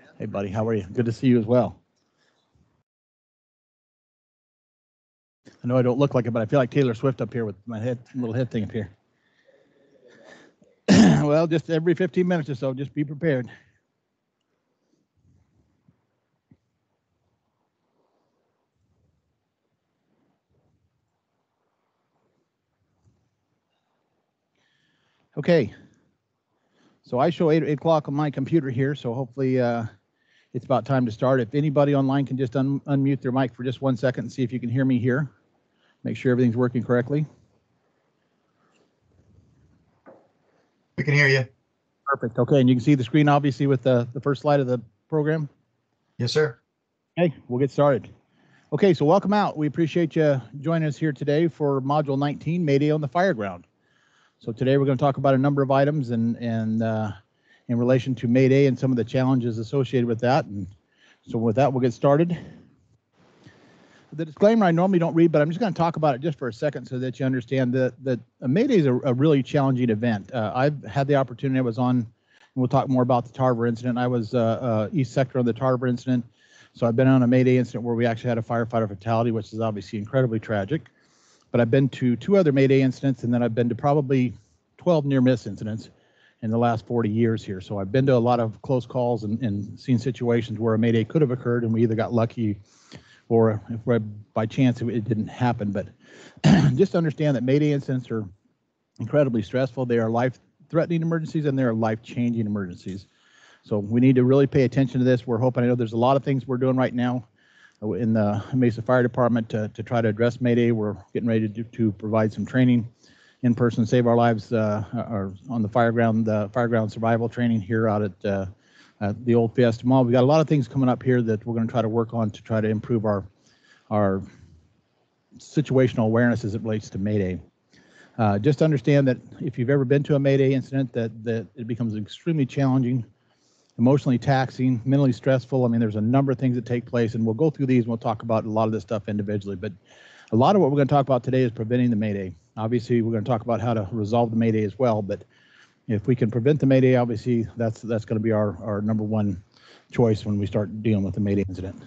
Hey, buddy, how are you? Good to see you as well. I know I don't look like it, but I feel like Taylor Swift up here with my little head thing up here. Well, just every 15 minutes or so, just be prepared. Okay, so I show 8 o'clock on my computer here, so hopefully it's about time to start. If anybody online can just unmute their mic for just 1 second and see if you can hear me here. Make sure everything's working correctly. We can hear you. Perfect. Okay, and you can see the screen obviously with the first slide of the program. Yes, sir. Okay, we'll get started. Okay, so welcome out. We appreciate you joining us here today for Module 19, Mayday on the Fireground. So today we're going to talk about a number of items and in relation to Mayday and some of the challenges associated with that. And so with that, we'll get started. The disclaimer I normally don't read, but I'm just going to talk about it just for a second so that you understand that Mayday is a really challenging event. I've had the opportunity, I was on, and we'll talk more about the Tar River incident. I was East Sector on the Tar River incident. So I've been on a Mayday incident where we actually had a firefighter fatality, which is obviously incredibly tragic. But I've been to 2 other Mayday incidents, and then I've been to probably 12 near-miss incidents in the last 40 years here. So I've been to a lot of close calls and seen situations where a Mayday could have occurred, and we either got lucky or if by chance it didn't happen. But just understand that Mayday incidents are incredibly stressful. They are life-threatening emergencies, and they are life-changing emergencies. So we need to really pay attention to this. We're hoping, I know there's a lot of things we're doing right now in the Mesa Fire Department to try to address Mayday. We're getting ready to provide some training in person, Save Our Lives, or on the Fireground survival training here out at the old Fiesta Mall. We've got a lot of things coming up here that we're going to try to work on to try to improve our situational awareness as it relates to Mayday. Just understand that if you've ever been to a Mayday incident, that it becomes extremely challenging, emotionally taxing, mentally stressful. I mean, there's a number of things that take place, and we'll go through these and we'll talk about a lot of this stuff individually. But a lot of what we're going to talk about today is preventing the Mayday. Obviously, we're going to talk about how to resolve the Mayday as well. But if we can prevent the Mayday, obviously, that's going to be our number one choice when we start dealing with the Mayday incident.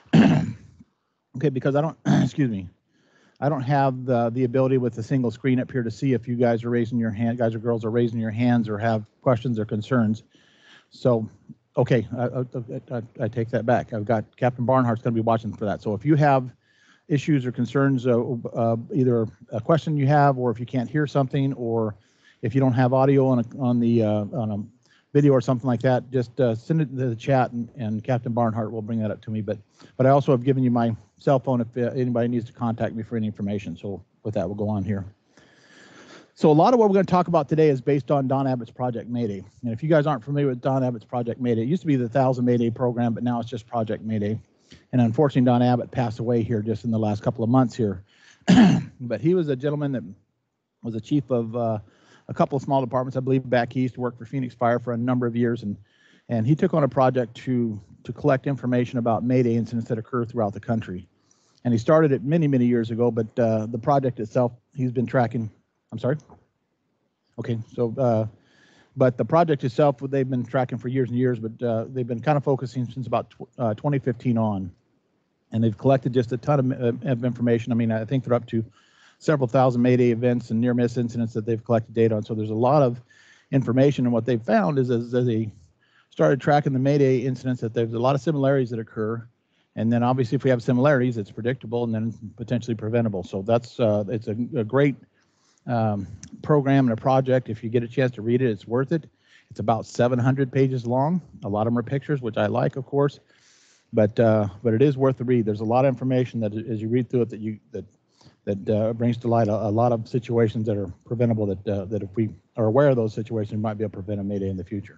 Okay, because I don't, excuse me, I don't have the ability with a single screen up here to see if you guys are raising your hand, guys or girls are raising your hands or have questions or concerns. So, okay, I take that back. I've got Captain Barnhart's going to be watching for that. So if you have issues or concerns, either a question you have, or if you can't hear something, or if you don't have audio on a video or something like that, just send it to the chat, and Captain Barnhart will bring that up to me. But I also have given you my cell phone if anybody needs to contact me for any information. So with that, we'll go on here. So a lot of what we're going to talk about today is based on Don Abbott's Project Mayday. And if you guys aren't familiar with Don Abbott's Project Mayday, it used to be the 1,000 Mayday program, but now it's just Project Mayday. And unfortunately, Don Abbott passed away here just in the last couple of months here. But he was a gentleman that was a chief of a couple of small departments, I believe, back east, worked for Phoenix Fire for a number of years. And he took on a project to collect information about Mayday incidents that occur throughout the country. And he started it many, many years ago, but the project itself, he's been tracking. I'm sorry? Okay, so, but the project itself, they've been tracking for years and years, but they've been kind of focusing since about 2015 on. And they've collected just a ton of information. I mean, I think they're up to several thousand Mayday events and near-miss incidents that they've collected data on. So there's a lot of information, and what they've found is as they started tracking the Mayday incidents, that there's a lot of similarities that occur. And then obviously if we have similarities, it's predictable and then potentially preventable. So that's it's a great program and a project. If you get a chance to read it, it's worth it. It's about 700 pages long. A lot of them are pictures, which I like, of course, but it is worth the read. There's a lot of information that as you read through it that brings to light a lot of situations that are preventable, that if we are aware of those situations, we might be able to prevent a Mayday in the future.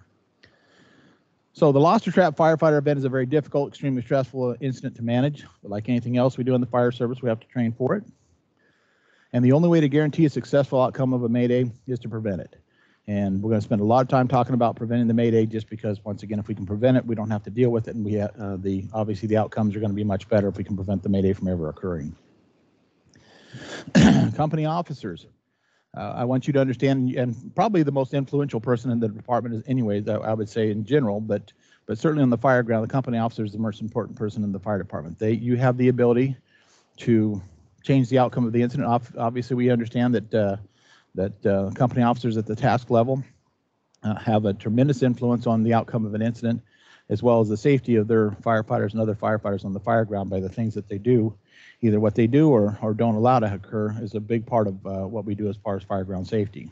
So the Lost or Trapped firefighter event is a very difficult, extremely stressful incident to manage. But like anything else we do in the fire service, we have to train for it. And the only way to guarantee a successful outcome of a Mayday is to prevent it. And we're going to spend a lot of time talking about preventing the Mayday, just because, once again, if we can prevent it, we don't have to deal with it. And we obviously the outcomes are going to be much better if we can prevent the Mayday from ever occurring. Company officers. I want you to understand, and probably the most influential person in the department is anyways, I would say in general, but certainly on the Fireground, the company officer is the most important person in the fire department. You have the ability to change the outcome of the incident. Obviously, we understand that company officers at the task level have a tremendous influence on the outcome of an incident, as well as the safety of their firefighters and other firefighters on the Fireground by the things that they do. Either what they do or don't allow to occur is a big part of what we do as far as Fireground safety.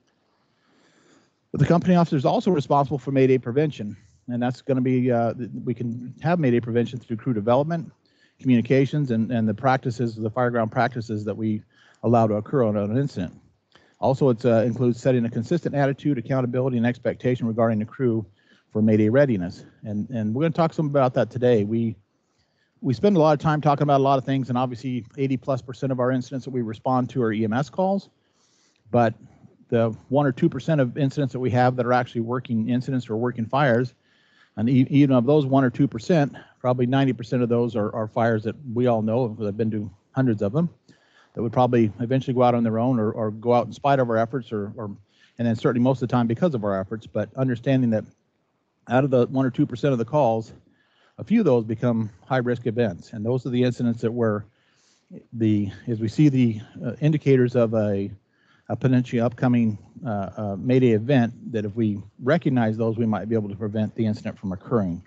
But the company officer is also responsible for Mayday prevention, and that's going to be, we can have Mayday prevention through crew development, communications, and the practices, the Fireground practices that we allow to occur on an incident. Also, it includes setting a consistent attitude, accountability, and expectation regarding the crew for Mayday readiness. And we're going to talk some about that today. We spend a lot of time talking about a lot of things, and obviously 80+% of our incidents that we respond to are EMS calls, but the 1 or 2% of incidents that we have that are actually working incidents or working fires, and even of those 1 or 2%, probably 90% of those are fires that we all know, because I've been to hundreds of them, that would probably eventually go out on their own or go out in spite of our efforts, and then certainly most of the time because of our efforts. But understanding that out of the 1 or 2% of the calls, a few of those become high-risk events, and those are the incidents that as we see the indicators of a potentially upcoming Mayday event, that if we recognize those, we might be able to prevent the incident from occurring.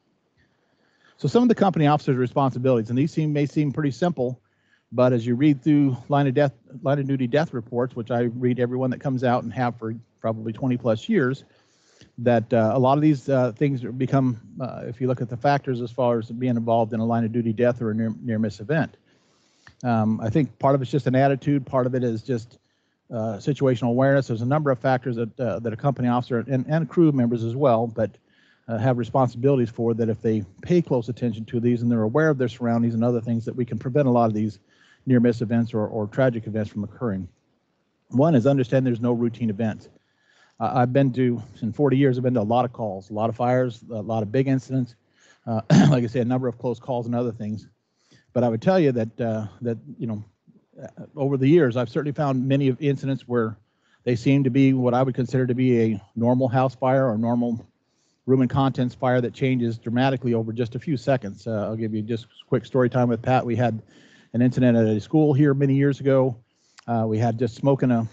So some of the company officers' responsibilities, and these may seem pretty simple, but as you read through line of duty death reports, which I read every one that comes out and have for probably 20+ years, that a lot of these things become, if you look at the factors as far as being involved in a line of duty death or a near-miss event. I think part of it's just an attitude, part of it is just situational awareness. There's a number of factors that a company officer and crew members as well, but have responsibilities for, that if they pay close attention to these and they're aware of their surroundings and other things, that we can prevent a lot of these near-miss events or tragic events from occurring. One is understand there's no routine events. I've been to, in 40 years, I've been to a lot of calls, a lot of fires, a lot of big incidents, like I said, a number of close calls and other things. But I would tell you that over the years, I've certainly found many of incidents where they seem to be what I would consider to be a normal house fire or normal room and contents fire that changes dramatically over just a few seconds. I'll give you just a quick story time with Pat. We had an incident at a school here many years ago. We had just smoke in a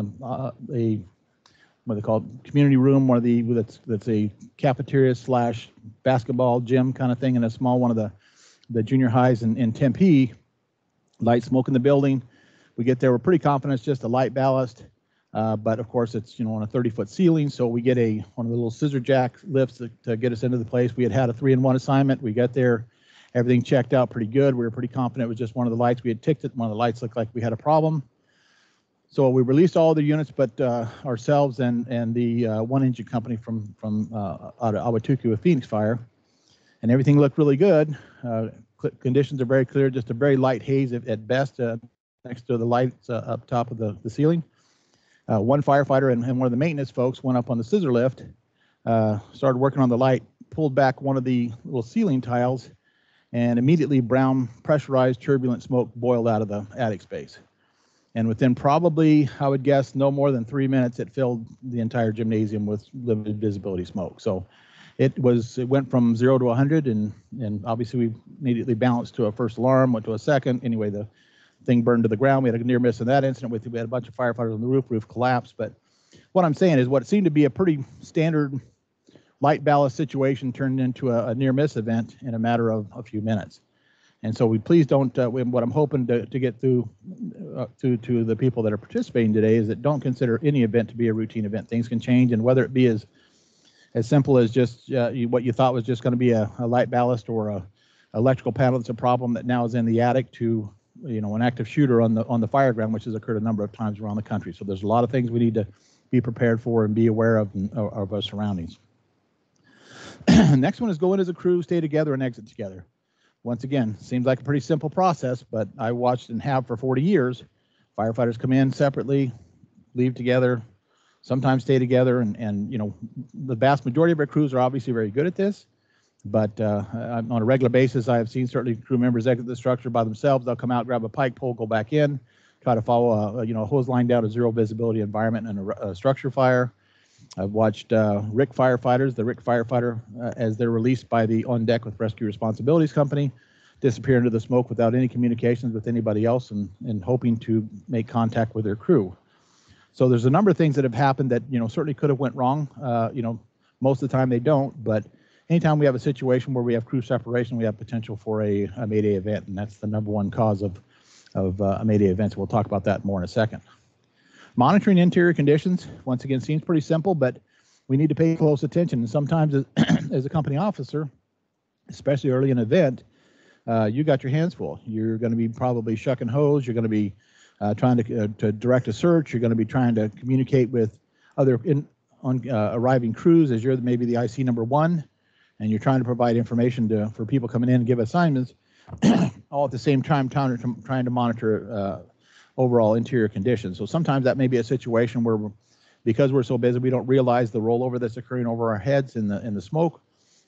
what they call it, community room, that's a cafeteria / basketball gym kind of thing, in a small one of the junior highs in Tempe. Light smoke in the building. We get there, we're pretty confident it's just a light ballast, but of course it's on a 30-foot ceiling, so we get one of the little scissor jack lifts to get us into the place. We had a 3-in-1 assignment. We got there, everything checked out pretty good. We were pretty confident it was just one of the lights. We had ticked it. One of the lights looked like we had a problem. So we released all the units, but ourselves and the one engine company from out of Awatuki with Phoenix Fire, and everything looked really good. Conditions are very clear, just a very light haze at best next to the lights up top of the ceiling. One firefighter and one of the maintenance folks went up on the scissor lift, started working on the light, pulled back one of the little ceiling tiles, and immediately brown pressurized turbulent smoke boiled out of the attic space. And within probably, I would guess, no more than 3 minutes, it filled the entire gymnasium with limited visibility smoke. So it went from 0 to 100, and obviously we immediately bounced to a first alarm, went to a second. Anyway, the thing burned to the ground. We had a near miss in that incident. We had a bunch of firefighters on the roof collapsed. But what I'm saying is what seemed to be a pretty standard light ballast situation turned into a near miss event in a matter of a few minutes. And so please don't, what I'm hoping to get through to the people that are participating today is that don't consider any event to be a routine event. Things can change, and whether it be as simple as just what you thought was just going to be a light ballast or a electrical panel that's a problem that now is in the attic, to an active shooter on the Fireground, which has occurred a number of times around the country. So there's a lot of things we need to be prepared for and be aware of our surroundings. Next one is go in as a crew, stay together, and exit together. Once again, seems like a pretty simple process, but I watched and have for 40 years. Firefighters come in separately, leave together, sometimes stay together, and the vast majority of our crews are obviously very good at this. But on a regular basis, I have seen certainly crew members exit the structure by themselves. They'll come out, grab a pike pole, go back in. try to follow a hose line down a zero visibility environment in a structure fire. I've watched RIC firefighters, the RIC firefighter, as they're released by the On Deck with Rescue Responsibilities Company, disappear into the smoke without any communications with anybody else and hoping to make contact with their crew. So there's a number of things that have happened that, certainly could have went wrong. Most of the time they don't, but anytime we have a situation where we have crew separation, we have potential for a Mayday event, and that's the number one cause of a Mayday event. So we'll talk about that more in a second. Monitoring interior conditions, once again, seems pretty simple, but we need to pay close attention. And sometimes as a company officer, especially early in an event, you got your hands full. You're going to be probably shucking hose. You're going to be trying to direct a search. You're going to be trying to communicate with other arriving crews as you're maybe the IC number one, and you're trying to provide information for people coming in and give assignments, all at the same time trying to monitor overall interior conditions. So sometimes that may be a situation where, because we're so busy, we don't realize the rollover that's occurring over our heads in the smoke,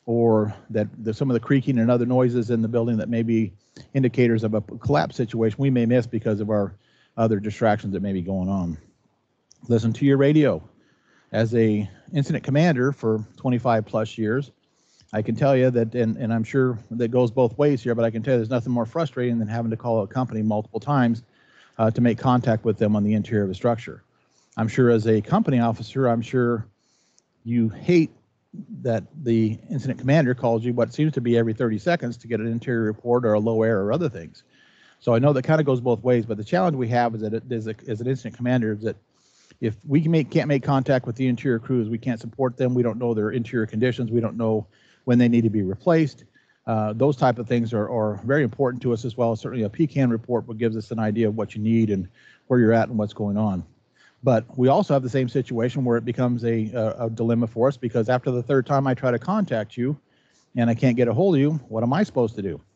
or that some of the creaking and other noises in the building that may be indicators of a collapse situation we may miss because of our other distractions that may be going on. Listen to your radio. As a incident commander for 25 plus years, I can tell you that, and I'm sure that goes both ways here, but I can tell you there's nothing more frustrating than having to call a company multiple times to make contact with them on the interior of a structure. I'm sure as a company officer, I'm sure you hate that the incident commander calls you what seems to be every 30 seconds to get an interior report or a low air or other things. So I know that kind of goes both ways, but the challenge we have is that as an incident commander is that if we can't make contact with the interior crews, we can't support them, we don't know their interior conditions, we don't know when they need to be replaced. Those type of things are very important to us as well. Certainly a PCAN report gives us an idea of what you need and where you're at and what's going on. But we also have the same situation where it becomes a dilemma for us, because after the third time I try to contact you and I can't get a hold of you, what am I supposed to do?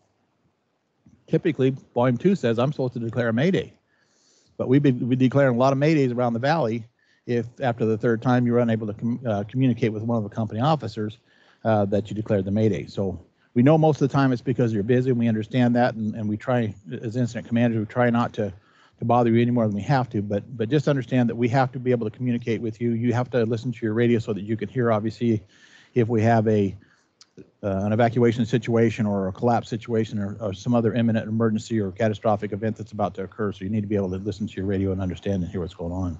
Typically, Volume 2 says I'm supposed to declare a Mayday. But we've been declaring a lot of Maydays around the valley if after the third time you're unable to communicate with one of the company officers that you declared the Mayday. So we know most of the time it's because you're busy, and we understand that, and we try, as incident commanders, we try not to bother you any more than we have to, but just understand that we have to be able to communicate with you. You have to listen to your radio so that you can hear, obviously, if we have an evacuation situation or a collapse situation or some other imminent emergency or catastrophic event that's about to occur. So you need to be able to listen to your radio and understand and hear what's going on.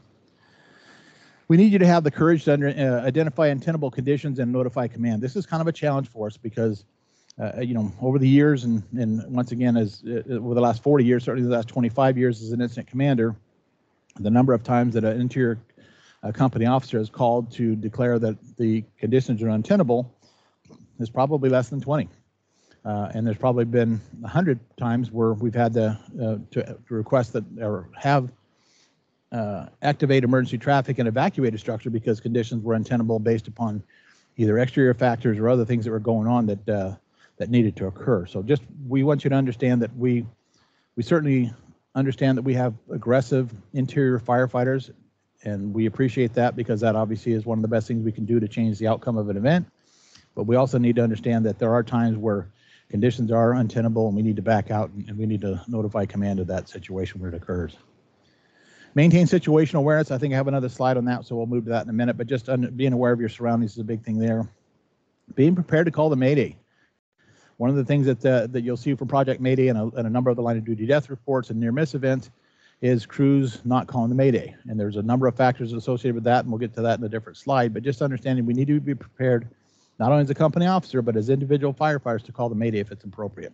We need you to have the courage to identify untenable conditions and notify command. This is kind of a challenge for us because over the years, and once again, over the last 40 years, certainly the last 25 years as an incident commander, the number of times that an interior company officer is called to declare that the conditions are untenable is probably less than 20. And there's probably been 100 times where we've had to request that or have activate emergency traffic and evacuate a structure because conditions were untenable based upon either exterior factors or other things that were going on that needed to occur. So we want you to understand that we certainly understand that we have aggressive interior firefighters, and we appreciate that because that obviously is one of the best things we can do to change the outcome of an event. But we also need to understand that there are times where conditions are untenable and we need to back out and we need to notify command of that situation where it occurs. Maintain situational awareness. I think I have another slide on that, so we'll move to that in a minute, but just being aware of your surroundings is a big thing there. Being prepared to call the Mayday. One of the things that you'll see from Project Mayday and a number of the line of duty death reports and near miss events is crews not calling the Mayday. And there's a number of factors associated with that, and we'll get to that in a different slide, but just understanding we need to be prepared not only as a company officer, but as individual firefighters to call the Mayday if it's appropriate.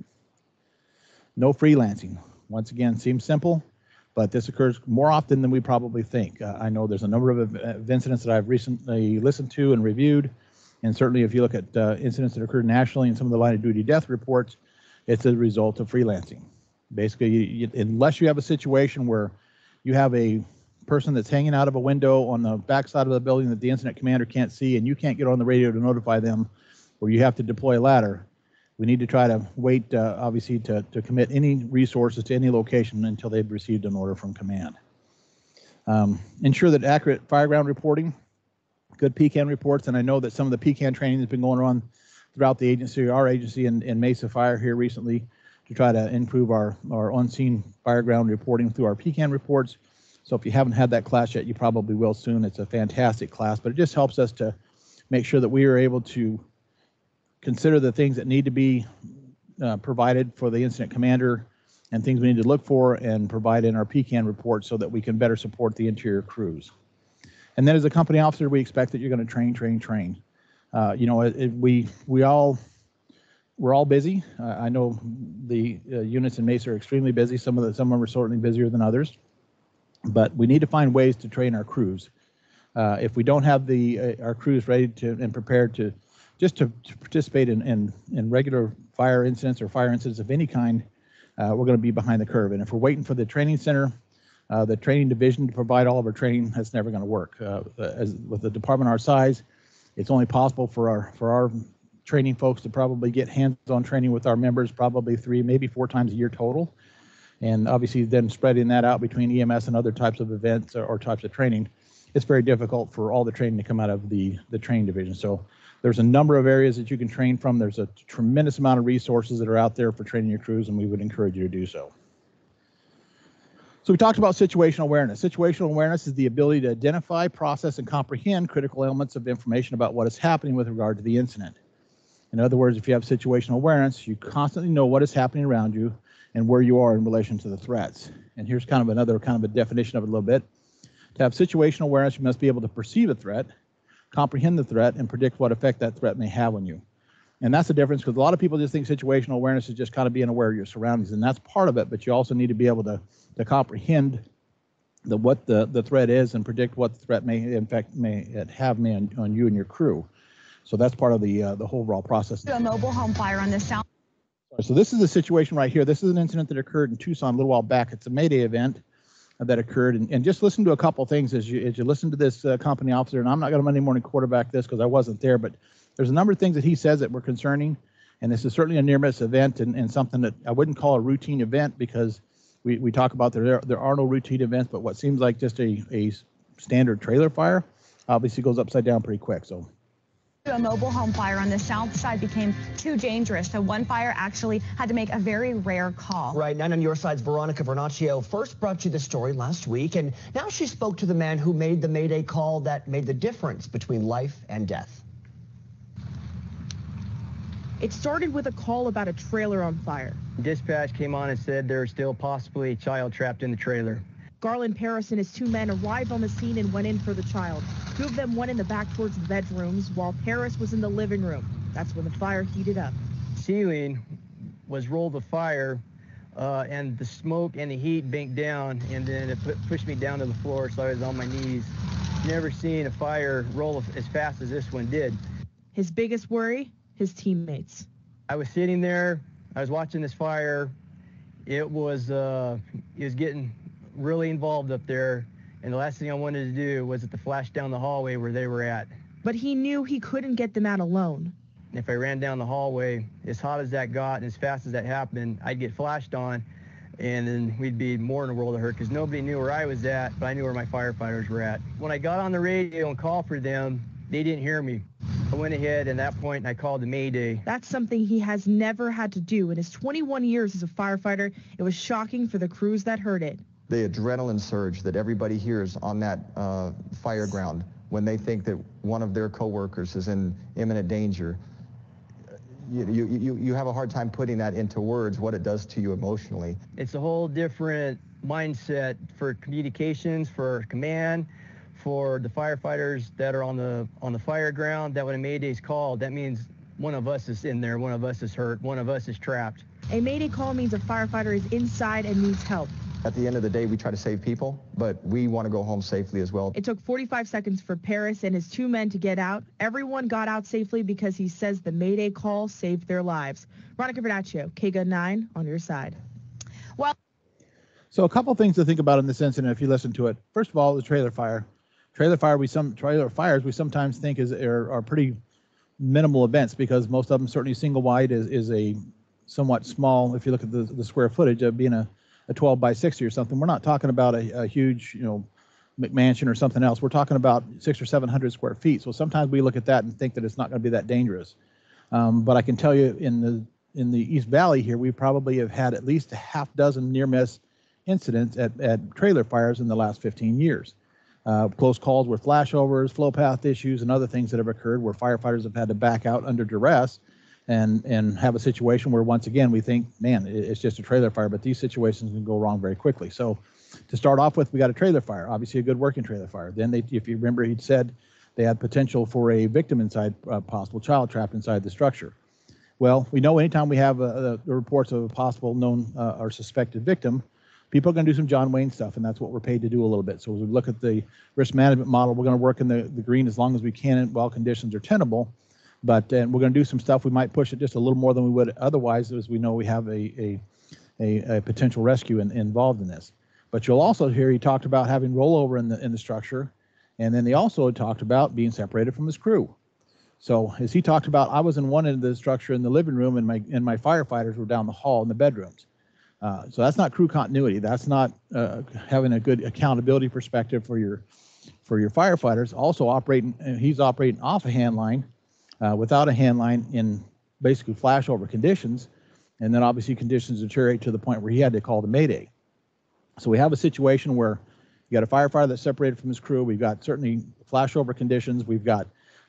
No freelancing. Once again, seems simple, but this occurs more often than we probably think. I know there's a number of incidents that I've recently listened to and reviewed, and certainly if you look at incidents that occurred nationally in some of the line of duty death reports, it's a result of freelancing. Basically, unless you have a situation where you have a person that's hanging out of a window on the backside of the building that the incident commander can't see and you can't get on the radio to notify them, or you have to deploy a ladder, we need to try to wait, obviously, to commit any resources to any location until they've received an order from command. Ensure that accurate Fireground reporting, good PCAN reports, and I know that some of the PCAN training has been going on throughout the agency, our agency in Mesa Fire here recently, to try to improve our on-scene Fireground reporting through our PCAN reports. So if you haven't had that class yet, you probably will soon. It's a fantastic class, but it just helps us to make sure that we are able to consider the things that need to be provided for the incident commander and things we need to look for and provide in our PCAN report so that we can better support the interior crews. And then as a company officer, we expect that you're going to train. You know, we're all busy. I know the units in Mesa are extremely busy. Some of them are certainly busier than others, but we need to find ways to train our crews. If we don't have our crews ready and prepared to participate in regular fire incidents or fire incidents of any kind, we're going to be behind the curve. And if we're waiting for the training center, the training division to provide all of our training, that's never going to work. With a department our size, it's only possible for our training folks to probably get hands-on training with our members probably 3, maybe 4 times a year total. And obviously then spreading that out between EMS and other types of events or types of training, it's very difficult for all the training to come out of the training division. So there's a number of areas that you can train from. There's a tremendous amount of resources that are out there for training your crews, and we would encourage you to do so. So we talked about situational awareness. Situational awareness is the ability to identify, process, and comprehend critical elements of information about what is happening with regard to the incident. In other words, if you have situational awareness, you constantly know what is happening around you and where you are in relation to the threats. And here's kind of another kind of a definition of it a little bit. To have situational awareness, you must be able to perceive a threat, comprehend the threat, and predict what effect that threat may have on you. And that's the difference, because a lot of people just think situational awareness is just kind of being aware of your surroundings, and that's part of it, but you also need to be able to comprehend what the threat is and predict what the threat may have on you and your crew. So that's part of the whole overall process. A mobile home fire on the south. So this is a situation right here. This is an incident that occurred in Tucson a little while back. It's a Mayday event that occurred, and just listen to a couple things as you listen to this company officer. And I'm not going to Monday morning quarterback this because I wasn't there, but there's a number of things that he says that were concerning, and this is certainly a near-miss event and something that I wouldn't call a routine event, because we talk about there are no routine events, but what seems like just a standard trailer fire obviously goes upside down pretty quick. So. A mobile home fire on the south side became too dangerous, so one fire actually had to make a very rare call. Right, 9 on your side's Veronica Vernaccio first brought you the story last week, and now she spoke to the man who made the Mayday call that made the difference between life and death. It started with a call about a trailer on fire. Dispatch came on and said there's still possibly a child trapped in the trailer. Garland Paris and his 2 men arrived on the scene and went in for the child. 2 of them went in the back towards the bedrooms, while Paris was in the living room. That's when the fire heated up. Ceiling was rolled of fire, and the smoke and the heat banked down, and then it pushed me down to the floor, so I was on my knees. Never seen a fire roll as fast as this one did. His biggest worry? His teammates. I was sitting there, I was watching this fire. It was getting really involved up there, and the last thing I wanted to do was to flash down the hallway where they were at. But he knew he couldn't get them out alone. If I ran down the hallway, as hot as that got and as fast as that happened, I'd get flashed on, and then we'd be more in a world of hurt, because nobody knew where I was at, but I knew where my firefighters were at. When I got on the radio and called for them, they didn't hear me. I went ahead at that point and I called the Mayday. That's something he has never had to do. In his 21 years as a firefighter, it was shocking for the crews that heard it. The adrenaline surge that everybody hears on that Fireground when they think that one of their coworkers is in imminent danger, you have a hard time putting that into words, what it does to you emotionally. It's a whole different mindset for communications, for command, for the firefighters that are on the Fireground. That when a Mayday's called, that means one of us is in there, one of us is hurt, one of us is trapped. A Mayday call means a firefighter is inside and needs help. At the end of the day, we try to save people, but we want to go home safely as well. It took 45 seconds for Paris and his 2 men to get out. Everyone got out safely because he says the Mayday call saved their lives. Veronica Vernaccio, KGUN 9 on your side. Well, so a couple things to think about in this incident if you listen to it. First of all, the trailer fire. Trailer fires we sometimes think are pretty minimal events, because most of them, certainly single wide is a somewhat small, if you look at the square footage of being a 12 by 60 or something. We're not talking about a huge, McMansion or something else. We're talking about 600 or 700 square feet. So sometimes we look at that and think that it's not going to be that dangerous. But I can tell you, in the in the East Valley here, we probably have had at least a half dozen near-miss incidents at trailer fires in the last 15 years. Close calls with flashovers, flow path issues, and other things that have occurred where firefighters have had to back out under duress and have a situation where, once again, we think, man, it's just a trailer fire, but these situations can go wrong very quickly. So to start off with, we got a trailer fire, obviously a good working trailer fire. Then if you remember, he'd said they had potential for a victim inside, possible child trapped inside the structure. Well, we know anytime we have the reports of a possible known or suspected victim, people are going to do some John Wayne stuff, and that's what we're paid to do a little bit. So as we look at the risk management model, we're going to work in the green as long as we can while conditions are tenable. But we're going to do some stuff. We might push it just a little more than we would otherwise, as we know we have a potential rescue involved in this. But you'll also hear he talked about having rollover in the structure, and then he also talked about being separated from his crew. So as he talked about, I was in one end of the structure in the living room, and my firefighters were down the hall in the bedrooms. So that's not crew continuity. That's not having a good accountability perspective for your firefighters. Also he's operating off a hand line, without a hand line in basically flashover conditions, and then obviously conditions deteriorate to the point where he had to call the Mayday. So we have a situation where you got a firefighter that's separated from his crew. We've got certainly flashover conditions. We've got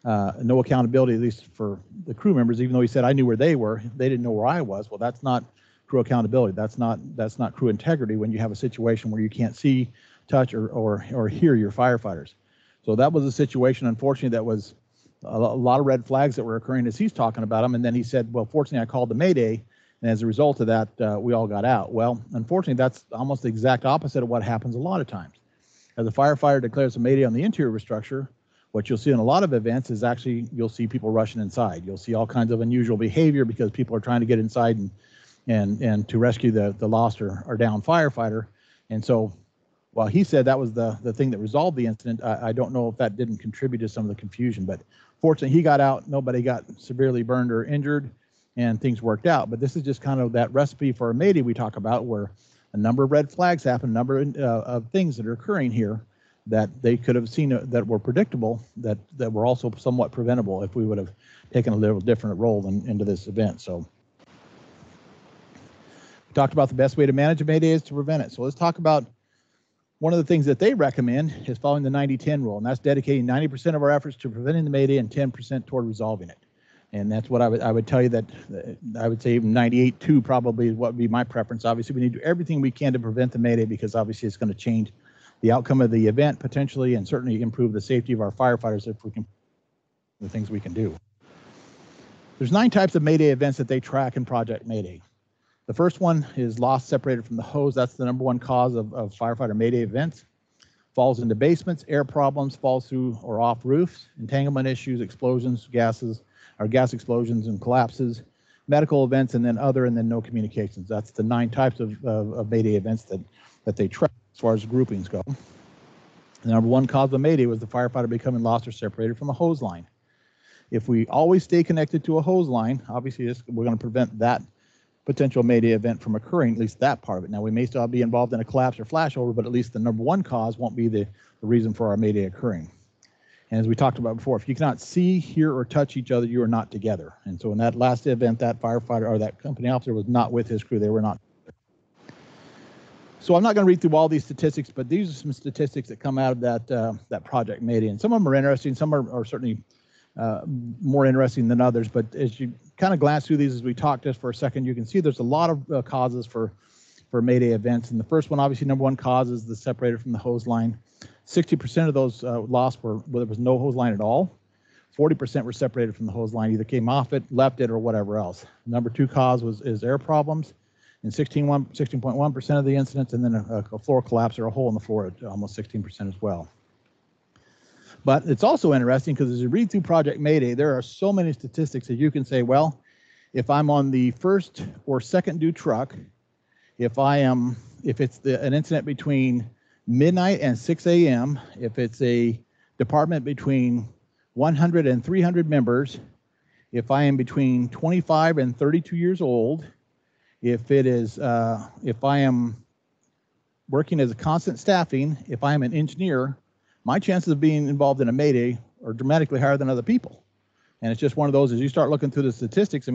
no accountability, at least for the crew members. Even though he said I knew where they were, they didn't know where I was. Well, that's not crew accountability. That's not crew integrity when you have a situation where you can't see, touch, or hear your firefighters. So that was a situation, unfortunately, that was a lot of red flags that were occurring as he's talking about them. And then he said, well, fortunately, I called the Mayday, and as a result of that, we all got out. Well, unfortunately, that's almost the exact opposite of what happens a lot of times. As a firefighter declares a Mayday on the interior of a structure, what you'll see in a lot of events is actually you'll see people rushing inside. You'll see all kinds of unusual behavior because people are trying to get inside and to rescue the lost or down firefighter. And so while he said that was the thing that resolved the incident, I don't know if that didn't contribute to some of the confusion. But fortunately, he got out. Nobody got severely burned or injured, and things worked out. But this is just kind of that recipe for a Mayday we talk about, where a number of red flags happen, a number of things that are occurring here that they could have seen that were predictable, that were also somewhat preventable if we would have taken a little different role into this event. So we talked about the best way to manage a Mayday is to prevent it. So let's talk about one of the things that they recommend is following the 90-10 rule, and that's dedicating 90% of our efforts to preventing the Mayday and 10% toward resolving it. And that's what I would tell you that I would say even 98-2 probably is what would be my preference. Obviously, we need to do everything we can to prevent the Mayday because obviously it's going to change the outcome of the event potentially, and certainly improve the safety of our firefighters if we can, the things we can do. There's 9 types of Mayday events that they track in Project Mayday. The first one is loss separated from the hose. That's the #1 cause of firefighter Mayday events. Falls into basements, air problems, falls through or off roofs, entanglement issues, explosions, gas explosions and collapses, medical events, and then other, and then no communications. That's the 9 types of Mayday events that they track as far as groupings go. The #1 cause of a Mayday was the firefighter becoming lost or separated from a hose line. If we always stay connected to a hose line, obviously we're going to prevent that potential Mayday event from occurring, at least that part of it. Now, we may still be involved in a collapse or flashover, but at least the #1 cause won't be the reason for our Mayday occurring. And as we talked about before, if you cannot see, hear, or touch each other, you are not together. And so in that last event, that firefighter or that company officer was not with his crew. They were not. So I'm not going to read through all these statistics, but these are some statistics that come out of that Project Mayday. And some of them are interesting. Some are certainly more interesting than others. But as you kind of glance through these as we talk just for a second, you can see there's a lot of causes for Mayday events. And the first one, obviously, #1 cause is the separated from the hose line. 60% of those lost where there was no hose line at all. 40% were separated from the hose line, either came off it, left it, or whatever else. #2 cause is air problems in 16.1% of the incidents, and then a floor collapse or a hole in the floor at almost 16% as well. But it's also interesting because as you read through Project Mayday, there are so many statistics that you can say, well, if I'm on the first or second due truck, if it's an incident between midnight and 6 a.m., if it's a department between 100 and 300 members, if I am between 25 and 32 years old, if I am working as a constant staffing, if I am an engineer, my chances of being involved in a Mayday are dramatically higher than other people. And it's just one of those, as you start looking through the statistics, I mean,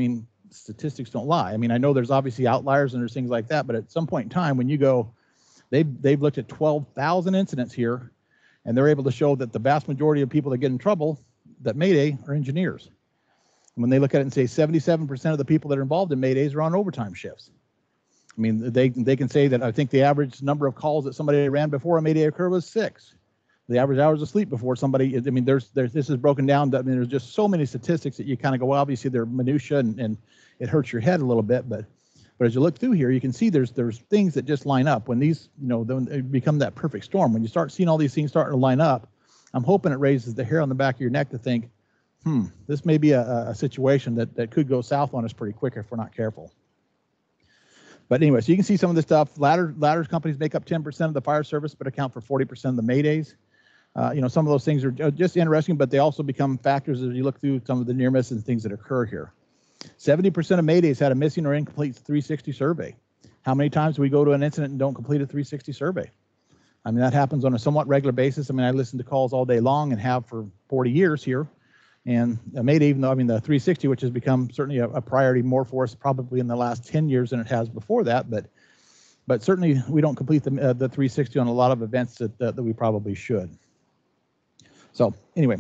statistics don't lie. I mean, I know there's obviously outliers and there's things like that, but at some point in time, when you go, they've looked at 12,000 incidents here, and they're able to show that the vast majority of people that get in trouble that Mayday are engineers. And when they look at it and say 77% of the people that are involved in Maydays are on overtime shifts. I mean, they can say that I think the average number of calls that somebody ran before a Mayday occurred was 6. The average hours of sleep before somebody, I mean, there's this is broken down. I mean, there's just so many statistics that you kind of go, well, obviously they're minutia and it hurts your head a little bit, but as you look through here, you can see there's things that just line up when these, then they become that perfect storm. When you start seeing all these things starting to line up, I'm hoping it raises the hair on the back of your neck to think, this may be a situation that could go south on us pretty quick if we're not careful. But anyway, so you can see some of the stuff. Ladders companies make up 10% of the fire service, but account for 40% of the Maydays. Some of those things are just interesting, but they also become factors as you look through some of the near misses and things that occur here. 70% of Maydays had a missing or incomplete 360 survey. How many times do we go to an incident and don't complete a 360 survey? I mean, that happens on a somewhat regular basis. I mean, I listen to calls all day long and have for 40 years here. And Mayday, even though, I mean, the 360, which has become certainly a priority more for us probably in the last 10 years than it has before that, but certainly we don't complete the 360 on a lot of events that we probably should. So anyway,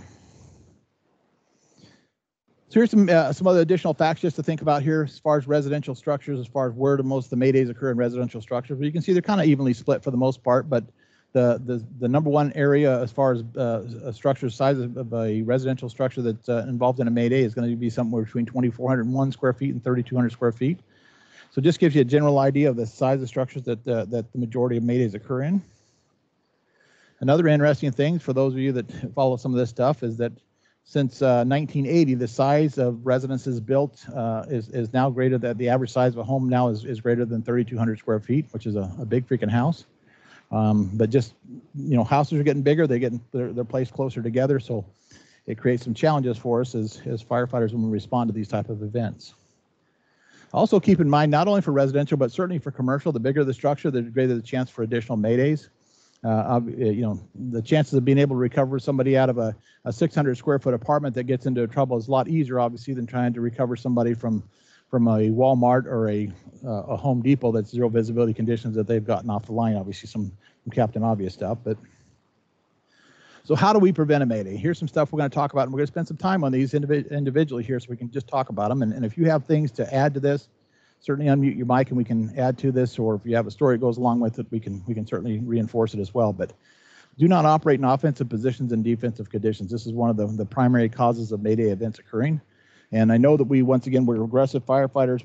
so here's some other additional facts just to think about here as far as residential structures, as far as where most of the Maydays occur in residential structures. But you can see they're kind of evenly split for the most part, but the number one area as far as a structure size of a residential structure that's involved in a Mayday is going to be somewhere between 2,401 square feet and 3,200 square feet. So just gives you a general idea of the size of structures that the majority of Maydays occur in. Another interesting thing for those of you that follow some of this stuff is that since 1980, the size of residences built is now greater than the average size of a home now is greater than 3,200 square feet, which is a big freaking house. But just, houses are getting bigger, they're placed closer together, so it creates some challenges for us as firefighters when we respond to these type of events. Also keep in mind, not only for residential, but certainly for commercial, the bigger the structure, the greater the chance for additional Maydays. The chances of being able to recover somebody out of a 600 square foot apartment that gets into trouble is a lot easier, obviously, than trying to recover somebody from a Walmart or a Home Depot that's zero visibility conditions that they've gotten off the line. Obviously, some Captain Obvious stuff. But so how do we prevent a Mayday? Here's some stuff we're going to talk about, and we're going to spend some time on these individually here so we can just talk about them. And if you have things to add to this, certainly unmute your mic and we can add to this, or if you have a story that goes along with it, we can certainly reinforce it as well. But do not operate in offensive positions and defensive conditions. This is one of the primary causes of Mayday events occurring. And I know that we're aggressive firefighters.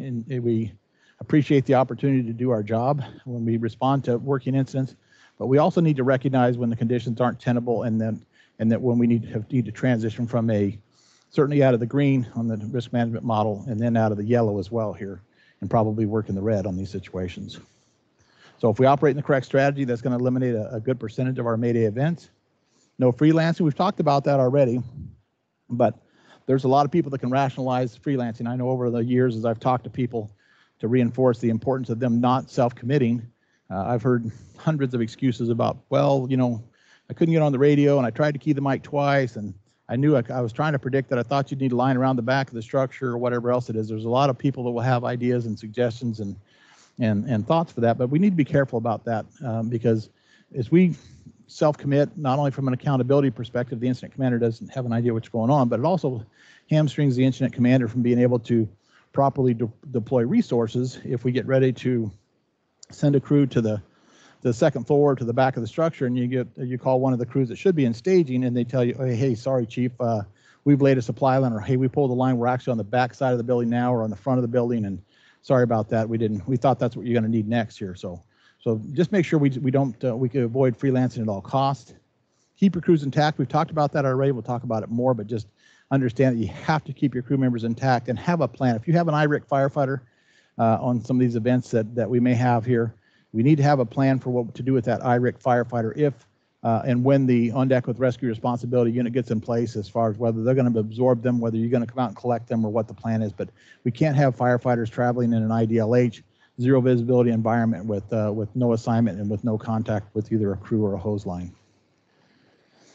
We appreciate the opportunity to do our job when we respond to working incidents, but we also need to recognize when the conditions aren't tenable, and that when we need to transition from certainly out of the green on the risk management model, and then out of the yellow as well here, and probably work in the red on these situations. So if we operate in the correct strategy, that's going to eliminate a good percentage of our Mayday events. No freelancing, we've talked about that already, but there's a lot of people that can rationalize freelancing. I know over the years as I've talked to people to reinforce the importance of them not self-committing, I've heard hundreds of excuses about, well, I couldn't get on the radio and I tried to key the mic twice, and I knew I was trying to predict that I thought you'd need a line around the back of the structure or whatever else it is. There's a lot of people that will have ideas and suggestions and thoughts for that, but we need to be careful about that because as we self-commit, not only from an accountability perspective, the incident commander doesn't have an idea what's going on, but it also hamstrings the incident commander from being able to properly deploy resources if we get ready to send a crew to the second floor to the back of the structure, and you call one of the crews that should be in staging, and they tell you, hey, sorry, chief, we've laid a supply line, or hey, we pulled the line, we're actually on the back side of the building now, or on the front of the building, and sorry about that, we thought that's what you're going to need next here. So just make sure we can avoid freelancing at all costs. Keep your crews intact. We've talked about that already. We'll talk about it more, but just understand that you have to keep your crew members intact and have a plan. If you have an IRIC firefighter on some of these events that we may have here, we need to have a plan for what to do with that IRIC firefighter if and when the on deck with rescue responsibility unit gets in place, as far as whether they're going to absorb them, whether you're going to come out and collect them, or what the plan is. But we can't have firefighters traveling in an IDLH, zero visibility environment with no assignment and with no contact with either a crew or a hose line.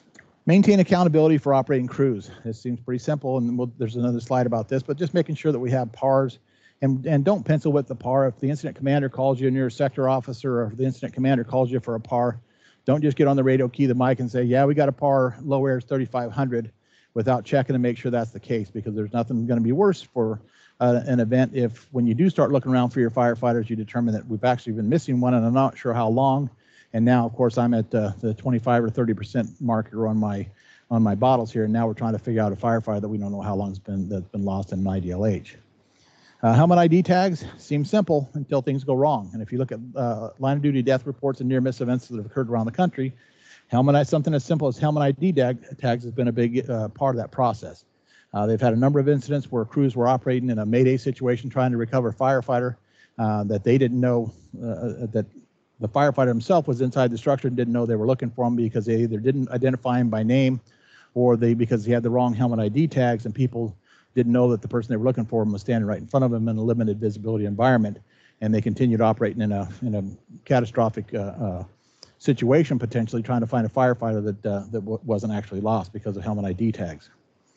Maintain accountability for operating crews. This seems pretty simple, and there's another slide about this, but just making sure that we have PARs, and don't pencil with the PAR. If the incident commander calls you and you're a sector officer, or the incident commander calls you for a PAR, don't just get on the radio, key the mic, and say, yeah, we got a PAR, low air is 3,500, without checking to make sure that's the case, because there's nothing going to be worse for an event if, when you do start looking around for your firefighters, you determine that we've actually been missing one, and I'm not sure how long. And now, of course, I'm at the 25 or 30% marker on my bottles here, and now we're trying to figure out a firefighter that we don't know how long that's been lost in IDLH. Helmet ID tags seem simple until things go wrong. And if you look at line of duty death reports and near miss events that have occurred around the country, something as simple as helmet ID tags has been a big part of that process. They've had a number of incidents where crews were operating in a Mayday situation trying to recover a firefighter that they didn't know that the firefighter himself was inside the structure and didn't know they were looking for him, because they either didn't identify him by name, or because he had the wrong helmet ID tags, and people didn't know that the person they were looking for was standing right in front of them in a limited visibility environment, and they continued operating in a catastrophic situation, potentially trying to find a firefighter that wasn't actually lost because of helmet ID tags.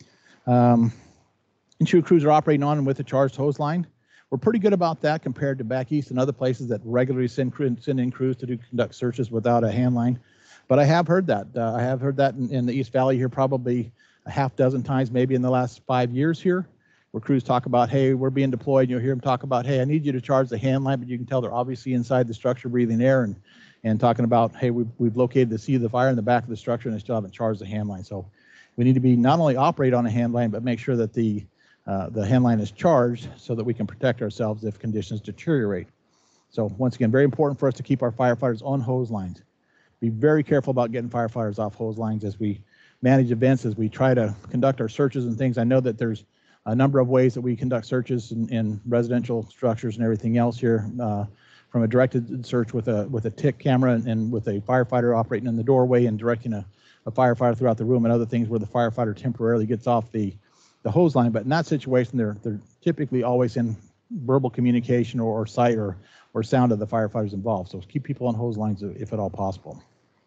Ensure crews are operating on and with a charged hose line. We're pretty good about that compared to back east and other places that regularly send in crews to conduct searches without a hand line. But I have heard that. I have heard that in the East Valley here probably a half dozen times, maybe in the last 5 years here, where crews talk about, hey, we're being deployed. You'll hear them talk about, hey, I need you to charge the hand line, but you can tell they're obviously inside the structure breathing air, and talking about, hey, we've located the seat of the fire in the back of the structure, and they still haven't charged the hand line. So we need to be not only operate on a hand line, but make sure that the hand line is charged so that we can protect ourselves if conditions deteriorate. So once again, very important for us to keep our firefighters on hose lines. Be very careful about getting firefighters off hose lines as we manage events, as we try to conduct our searches and things. I know that there's a number of ways that we conduct searches in residential structures and everything else here, from a directed search with a TIC camera and with a firefighter operating in the doorway and directing a firefighter throughout the room, and other things where the firefighter temporarily gets off the hose line. But in that situation, they're typically always in verbal communication or sight or sound of the firefighters involved. So keep people on hose lines if at all possible.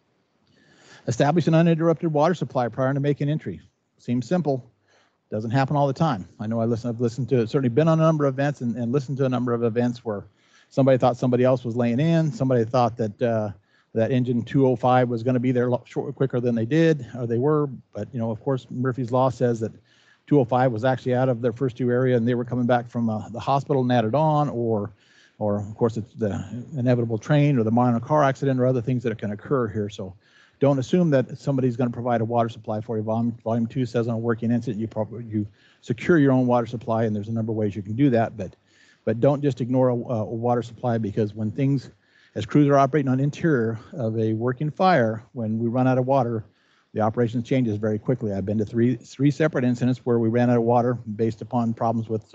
Establish an uninterrupted water supply prior to making entry. Seems simple. Doesn't happen all the time. I know I've listened to, certainly been on a number of events and listened to a number of events where somebody thought somebody else was laying in. Somebody thought that that engine 205 was going to be there quicker than they did, or they were. But, you know, of course, Murphy's Law says that 205 was actually out of their first two area and they were coming back from the hospital and added on, or of course it's the inevitable train or the minor car accident or other things that can occur here. So don't assume that somebody's going to provide a water supply for you. Volume 2 says on a working incident, you secure your own water supply, and there's a number of ways you can do that. But don't just ignore a water supply, because when things, as crews are operating on interior of a working fire, when we run out of water, the operations changes very quickly. I've been to three separate incidents where we ran out of water based upon problems with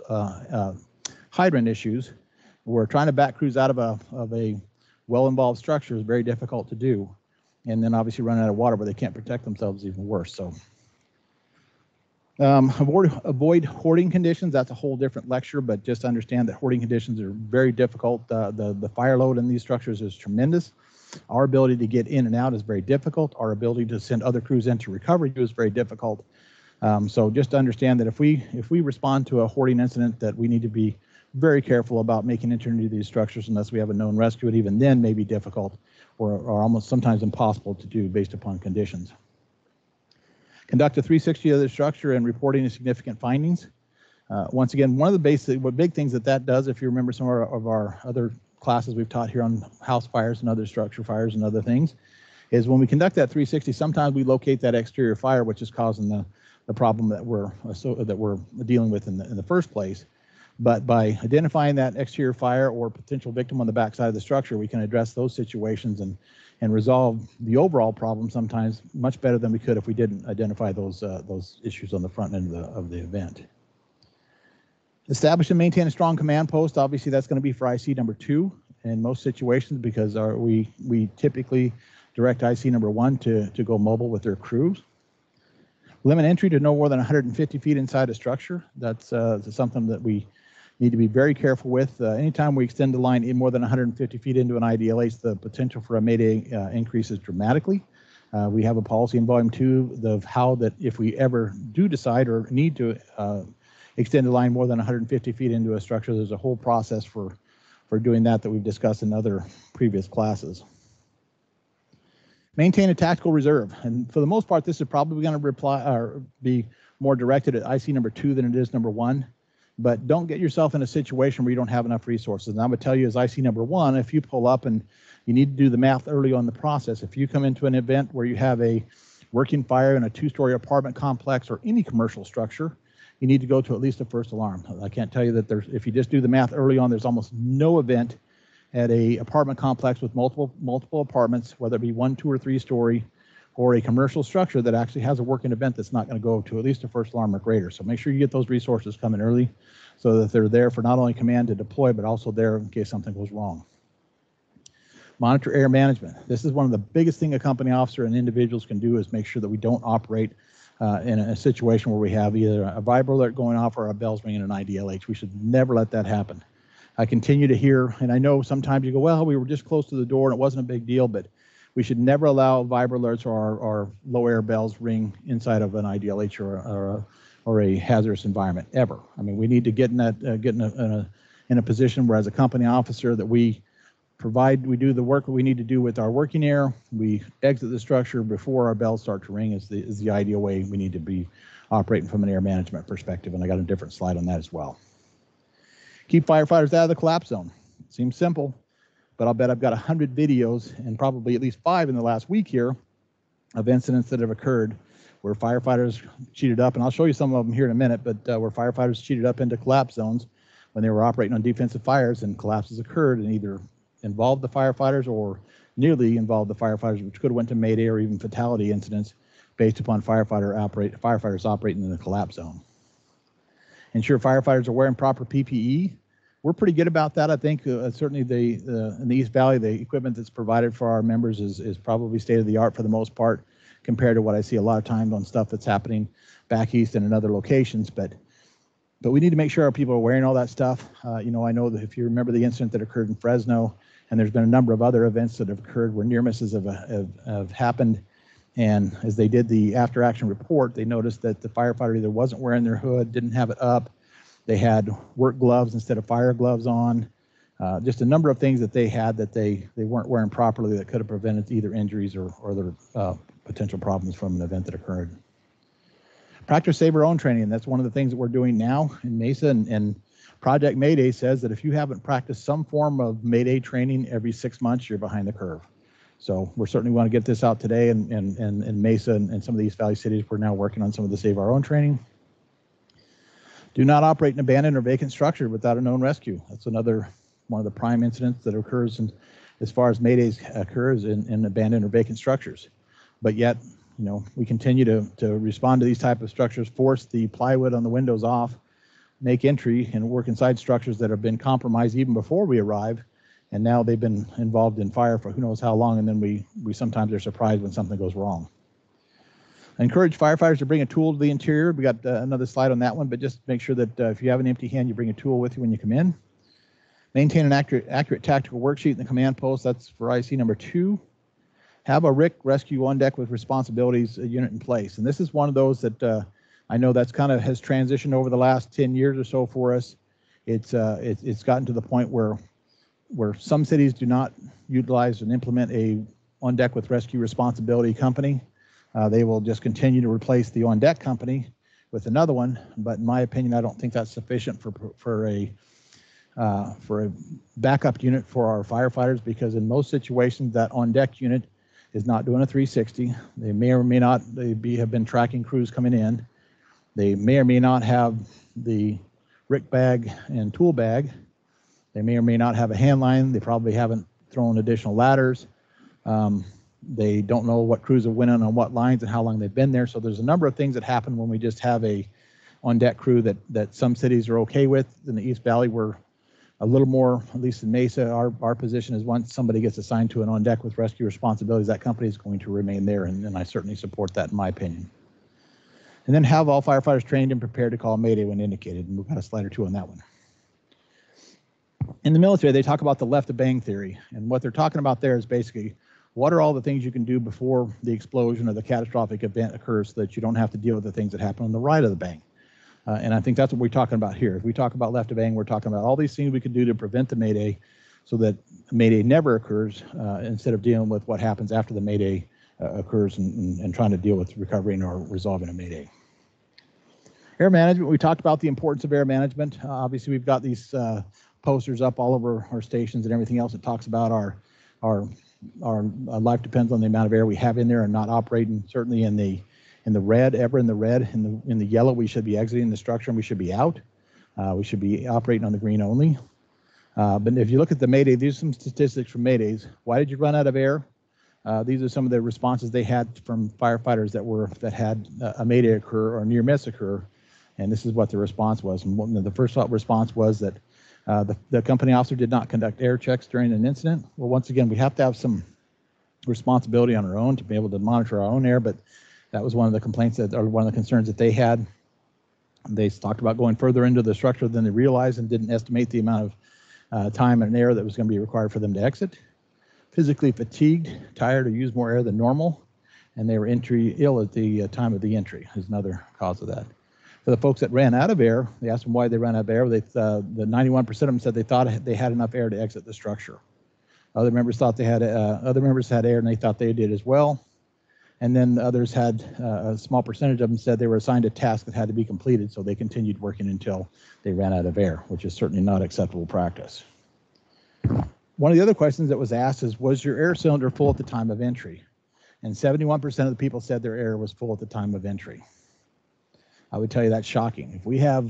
hydrant issues. We're trying to back crews out of a well-involved structure is very difficult to do. And then obviously run out of water, but they can't protect themselves, even worse. So avoid hoarding conditions. That's a whole different lecture, but just understand that hoarding conditions are very difficult. The fire load in these structures is tremendous. Our ability to get in and out is very difficult. Our ability to send other crews in to recover you is very difficult. So just understand that if we respond to a hoarding incident, that we need to be very careful about making entry into these structures unless we have a known rescue. And even then may be difficult or almost sometimes impossible to do based upon conditions. Conduct a 360 of the structure and reporting of significant findings. Once again, one of the big things that does, if you remember some of our other classes we've taught here on house fires and other structure fires and other things, is when we conduct that 360, sometimes we locate that exterior fire, which is causing the problem that we're dealing with in the first place. But by identifying that exterior fire or potential victim on the backside of the structure, we can address those situations and resolve the overall problem sometimes much better than we could if we didn't identify those issues on the front end of the event. Establish and maintain a strong command post. Obviously, that's going to be for IC number 2 in most situations, because we typically direct IC number 1 to go mobile with their crews. Limit entry to no more than 150 feet inside a structure. That's something that we need to be very careful with. Anytime we extend the line in more than 150 feet into an IDLH, the potential for a Mayday increases dramatically. We have a policy in volume 2 of how that if we ever do decide or need to extend a line more than 150 feet into a structure, there's a whole process for doing that we've discussed in other previous classes. Maintain a tactical reserve, and for the most part, this is probably going to be more directed at IC number 2 than it is number 1. But don't get yourself in a situation where you don't have enough resources. And I'm going to tell you, as IC number 1, if you pull up and you need to do the math early on in the process, if you come into an event where you have a working fire in a 2-story apartment complex or any commercial structure, you need to go to at least a first alarm. I can't tell you that if you just do the math early on, there's almost no event at a apartment complex with multiple apartments, whether it be 1, 2, or 3-story, or a commercial structure that actually has a working event that's not going to go to at least a first alarm or greater. So make sure you get those resources coming early so that they're there for not only command to deploy, but also there in case something goes wrong. Monitor air management. This is one of the biggest thing a company officer and individuals can do, is make sure that we don't operate in a situation where we have either a vibro alert going off or our bells ringing an IDLH. We should never let that happen. I continue to hear, and I know sometimes you go, well, we were just close to the door and it wasn't a big deal, but we should never allow vibro alerts or low air bells ring inside of an IDLH or a hazardous environment ever. I mean, we need to get in a position where, as a company officer, that we do the work that we need to do with our working air. We exit the structure before our bells start to ring is the ideal way we need to be operating from an air management perspective. And I got a different slide on that as well. Keep firefighters out of the collapse zone. Seems simple, but I'll bet I've got 100 videos and probably at least 5 in the last week here of incidents that have occurred where firefighters cheated up, and I'll show you some of them here in a minute, but where firefighters cheated up into collapse zones when they were operating on defensive fires, and collapses occurred and either involved the firefighters or nearly involved the firefighters, which could have went to Mayday or even fatality incidents based upon firefighters operating in the collapse zone. Ensure firefighters are wearing proper PPE. We're pretty good about that. I think certainly in the East Valley, the equipment that's provided for our members is probably state of the art for the most part, compared to what I see a lot of times on stuff that's happening back east and in other locations. But we need to make sure our people are wearing all that stuff. I know that if you remember the incident that occurred in Fresno, and there's been a number of other events that have occurred where near misses have happened. And as they did the after action report, they noticed that the firefighter either wasn't wearing their hood, didn't have it up. They had work gloves instead of fire gloves on. Just a number of things that they had that they weren't wearing properly that could have prevented either injuries or other potential problems from an event that occurred. Practice Save Our Own training. That's one of the things that we're doing now in Mesa, and Project Mayday says that if you haven't practiced some form of Mayday training every 6 months, you're behind the curve. So we're certainly want to get this out today, and in Mesa and some of the East Valley cities, we're now working on some of the Save Our Own training. Do not operate an abandoned or vacant structure without a known rescue. That's another one of the prime incidents that occurs as far as Maydays occurs in abandoned or vacant structures. But yet, we continue to respond to these type of structures, force the plywood on the windows off, make entry and work inside structures that have been compromised even before we arrive, and now they've been involved in fire for who knows how long, and then we sometimes are surprised when something goes wrong. I encourage firefighters to bring a tool to the interior. We got another slide on that one, but just make sure that if you have an empty hand, you bring a tool with you when you come in. Maintain an accurate tactical worksheet in the command post. That's for IC number 2. Have a RIC rescue on deck with responsibilities unit in place. And this is one of those that I know that's kind of has transitioned over the last 10 years or so for us. It's gotten to the point where some cities do not utilize and implement a on deck with rescue responsibility company. They will just continue to replace the on deck company with another one. But in my opinion, I don't think that's sufficient for a backup unit for our firefighters, because in most situations that on deck unit is not doing a 360. They may or may not have been tracking crews coming in. They may or may not have the RIC bag and tool bag. They may or may not have a hand line. They probably haven't thrown additional ladders. They don't know what crews have went in on what lines and how long they've been there. So there's a number of things that happen when we just have a on-deck crew that some cities are okay with. In the East Valley, we're a little more, at least in Mesa, our position is once somebody gets assigned to an on-deck with rescue responsibilities, that company is going to remain there, and I certainly support that in my opinion. And then have all firefighters trained and prepared to call Mayday when indicated, and we've got a slide or two on that one. In the military, they talk about the left of bang theory, and what they're talking about there is basically what are all the things you can do before the explosion or the catastrophic event occurs so that you don't have to deal with the things that happen on the right of the bank. And I think that's what we're talking about here. If we talk about left of bank, we're talking about all these things we can do to prevent the Mayday so that Mayday never occurs, instead of dealing with what happens after the Mayday occurs and trying to deal with recovering or resolving a Mayday. Air management, we talked about the importance of air management. Obviously, we've got these posters up all over our stations and everything else that talks about our life depends on the amount of air we have in there and not operating. Certainly in the red, ever in the red. In the yellow, we should be exiting the structure and we should be out. We should be operating on the green only. But if you look at the Mayday, these are some statistics from Maydays. Why did you run out of air? These are some of the responses they had from firefighters that had a Mayday occur or near miss occur. And this is what the response was. And the first response was that the company officer did not conduct air checks during an incident. Well, once again, we have to have some responsibility on our own to be able to monitor our own air, but that was one of the complaints or one of the concerns that they had. They talked about going further into the structure than they realized and didn't estimate the amount of time and air that was going to be required for them to exit. Physically fatigued, tired, or used more air than normal, and they were entry ill at the time of the entry is another cause of that. For the folks that ran out of air, they asked them why they ran out of air. The 91% of them said they thought they had enough air to exit the structure. Other members thought had air and they thought they did as well. And then others had, a small percentage of them said they were assigned a task that had to be completed, so they continued working until they ran out of air, which is certainly not acceptable practice. One of the other questions that was asked is, was your air cylinder full at the time of entry? And 71% of the people said their air was full at the time of entry. I would tell you that's shocking. If we have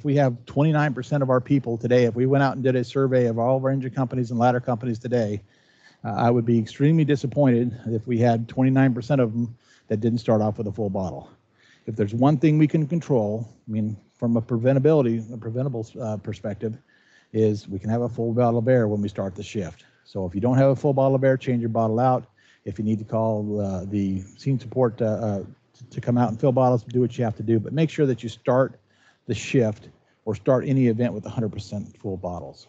29% of our people today, if we went out and did a survey of all of our engine companies and ladder companies today, I would be extremely disappointed if we had 29% of them that didn't start off with a full bottle. If there's one thing we can control, I mean, from a preventable perspective, is we can have a full bottle of air when we start the shift. So if you don't have a full bottle of air, change your bottle out. If you need to call the scene support to come out and fill bottles, do what you have to do, but make sure that you start the shift or start any event with 100% full bottles.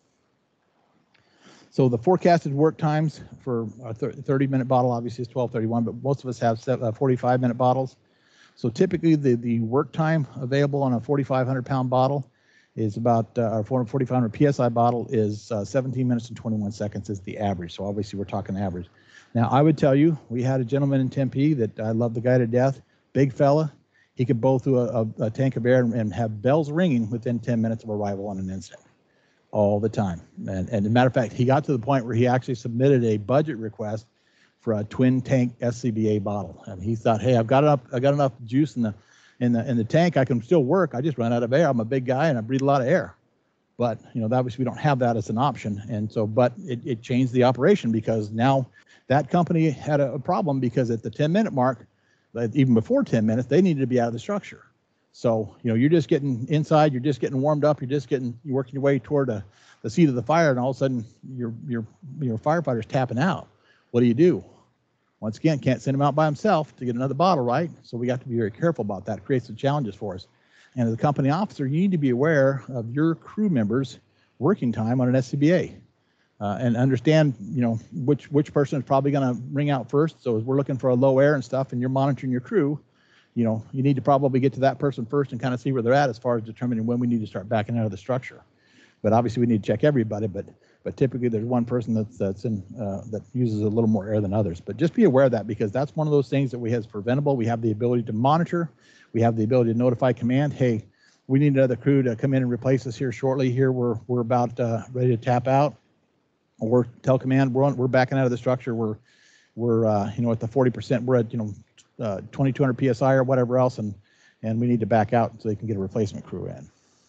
So the forecasted work times for a 30-minute bottle obviously is 12:31, but most of us have 45-minute bottles. So typically the work time available on a 4,500-pound bottle is about, our 4,500 PSI bottle is 17 minutes and 21 seconds is the average. So obviously we're talking average. Now I would tell you, we had a gentleman in Tempe that I love the guy to death, big fella. He could blow through a tank of air and have bells ringing within 10 minutes of arrival on an incident. All the time. And as a matter of fact, he got to the point where he actually submitted a budget request for a twin tank SCBA bottle. And he thought, hey, I've got enough juice in the tank. I can still work. I just run out of air. I'm a big guy and I breathe a lot of air. But obviously we don't have that as an option. And so, but it changed the operation because now that company had a problem because at the 10-minute mark, even before 10 minutes, they needed to be out of the structure. So, you're just getting inside, you're just getting warmed up, you're working your way toward the seat of the fire, and all of a sudden your firefighter's tapping out. What do? Once again, can't send him out by himself to get another bottle, right? So we got to be very careful about that. It creates some challenges for us. And as a company officer, you need to be aware of your crew members' working time on an SCBA and understand, which person is probably going to ring out first. So as we're looking for a low air and stuff, and you're monitoring your crew, you need to probably get to that person first and kind of see where they're at as far as determining when we need to start backing out of the structure. But obviously we need to check everybody, but typically there's one person that uses a little more air than others. But just be aware of that because that's one of those things that we have preventable. We have the ability to monitor. We have the ability to notify command, hey, we need another crew to come in and replace us here shortly. Here we're about ready to tap out. Or tell command we're backing out of the structure. We're at the 40%. We're at 2,200 PSI or whatever else, and we need to back out so they can get a replacement crew in.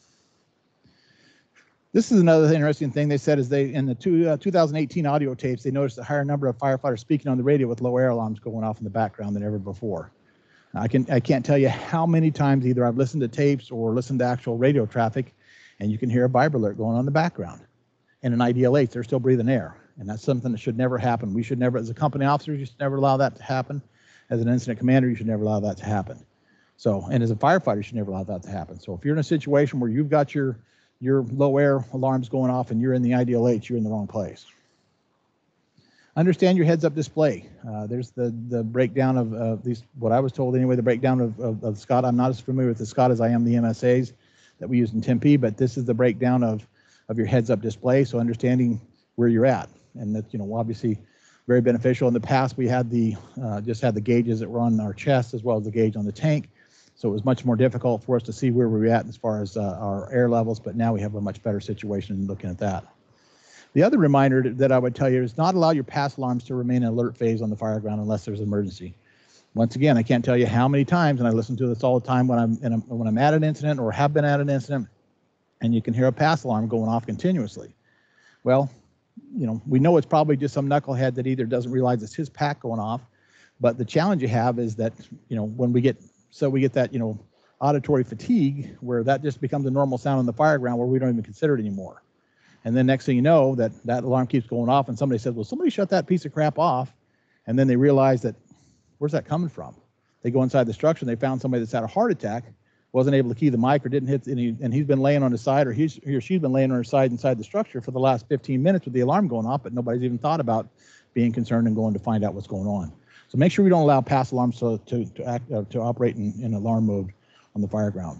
This is another interesting thing they said is in the 2018 audio tapes, they noticed a higher number of firefighters speaking on the radio with low air alarms going off in the background than ever before. I can't tell you how many times either I've listened to tapes or listened to actual radio traffic, and you can hear a vibra alert going on in the background. And in IDL8, they're still breathing air, and that's something that should never happen. We should never, as a company officer, you should never allow that to happen. As an incident commander, you should never allow that to happen. So, and as a firefighter, you should never allow that to happen. So if you're in a situation where you've got your low air alarms going off and you're in the IDL8, you're in the wrong place. Understand your heads-up display. There's the breakdown of at least what I was told anyway, the breakdown of the SCOT. I'm not as familiar with the SCOT as I am the MSAs that we use in Tempe, but this is the breakdown of your heads-up display, so understanding where you're at. And that, obviously very beneficial. In the past, we had just had the gauges that were on our chest as well as the gauge on the tank, so it was much more difficult for us to see where we were at as far as our air levels, but now we have a much better situation looking at that. The other reminder that I would tell you is not allow your pass alarms to remain in alert phase on the Fireground unless there's an emergency. Once again, I can't tell you how many times, and I listen to this all the time when I'm at an incident or have been at an incident, and you can hear a pass alarm going off continuously. Well, we know it's probably just some knucklehead that either doesn't realize it's his pack going off, but the challenge you have is that, when we get that, auditory fatigue where that just becomes a normal sound on the Fireground where we don't even consider it anymore. And then next thing you know, that alarm keeps going off and somebody says, well, somebody shut that piece of crap off. And then they realize that, where's that coming from? They go inside the structure and they found somebody that's had a heart attack, wasn't able to key the mic or didn't hit any, and he's been laying on his side, or he or she's been laying on her side inside the structure for the last 15 minutes with the alarm going off, but nobody's even thought about being concerned and going to find out what's going on. So make sure we don't allow pass alarms to operate in alarm mode on the Fireground.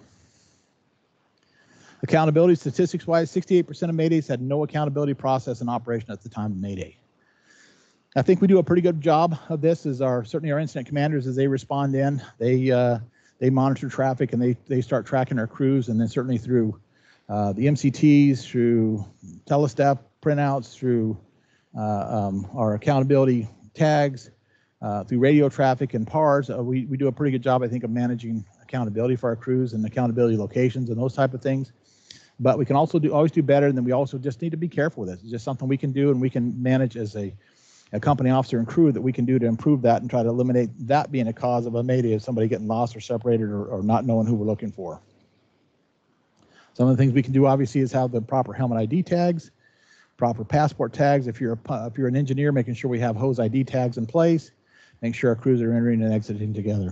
Accountability, statistics-wise, 68% of Maydays had no accountability process in operation at the time of Mayday. I think we do a pretty good job of this. Certainly our incident commanders, as they respond in, they monitor traffic and they start tracking our crews, and then certainly through the MCTs, through telestep printouts, through our accountability tags, through radio traffic and PARs, we do a pretty good job, I think, of managing accountability for our crews and accountability locations and those type of things. But we can also always do better, and then we also just need to be careful with it. It's just something we can do and we can manage as a company officer and crew that we can do to improve that and try to eliminate that being a cause of a Mayday, of somebody getting lost or separated or not knowing who we're looking for. Some of the things we can do obviously is have the proper helmet ID tags, proper passport tags. If you're an engineer, making sure we have hose ID tags in place, make sure our crews are entering and exiting together.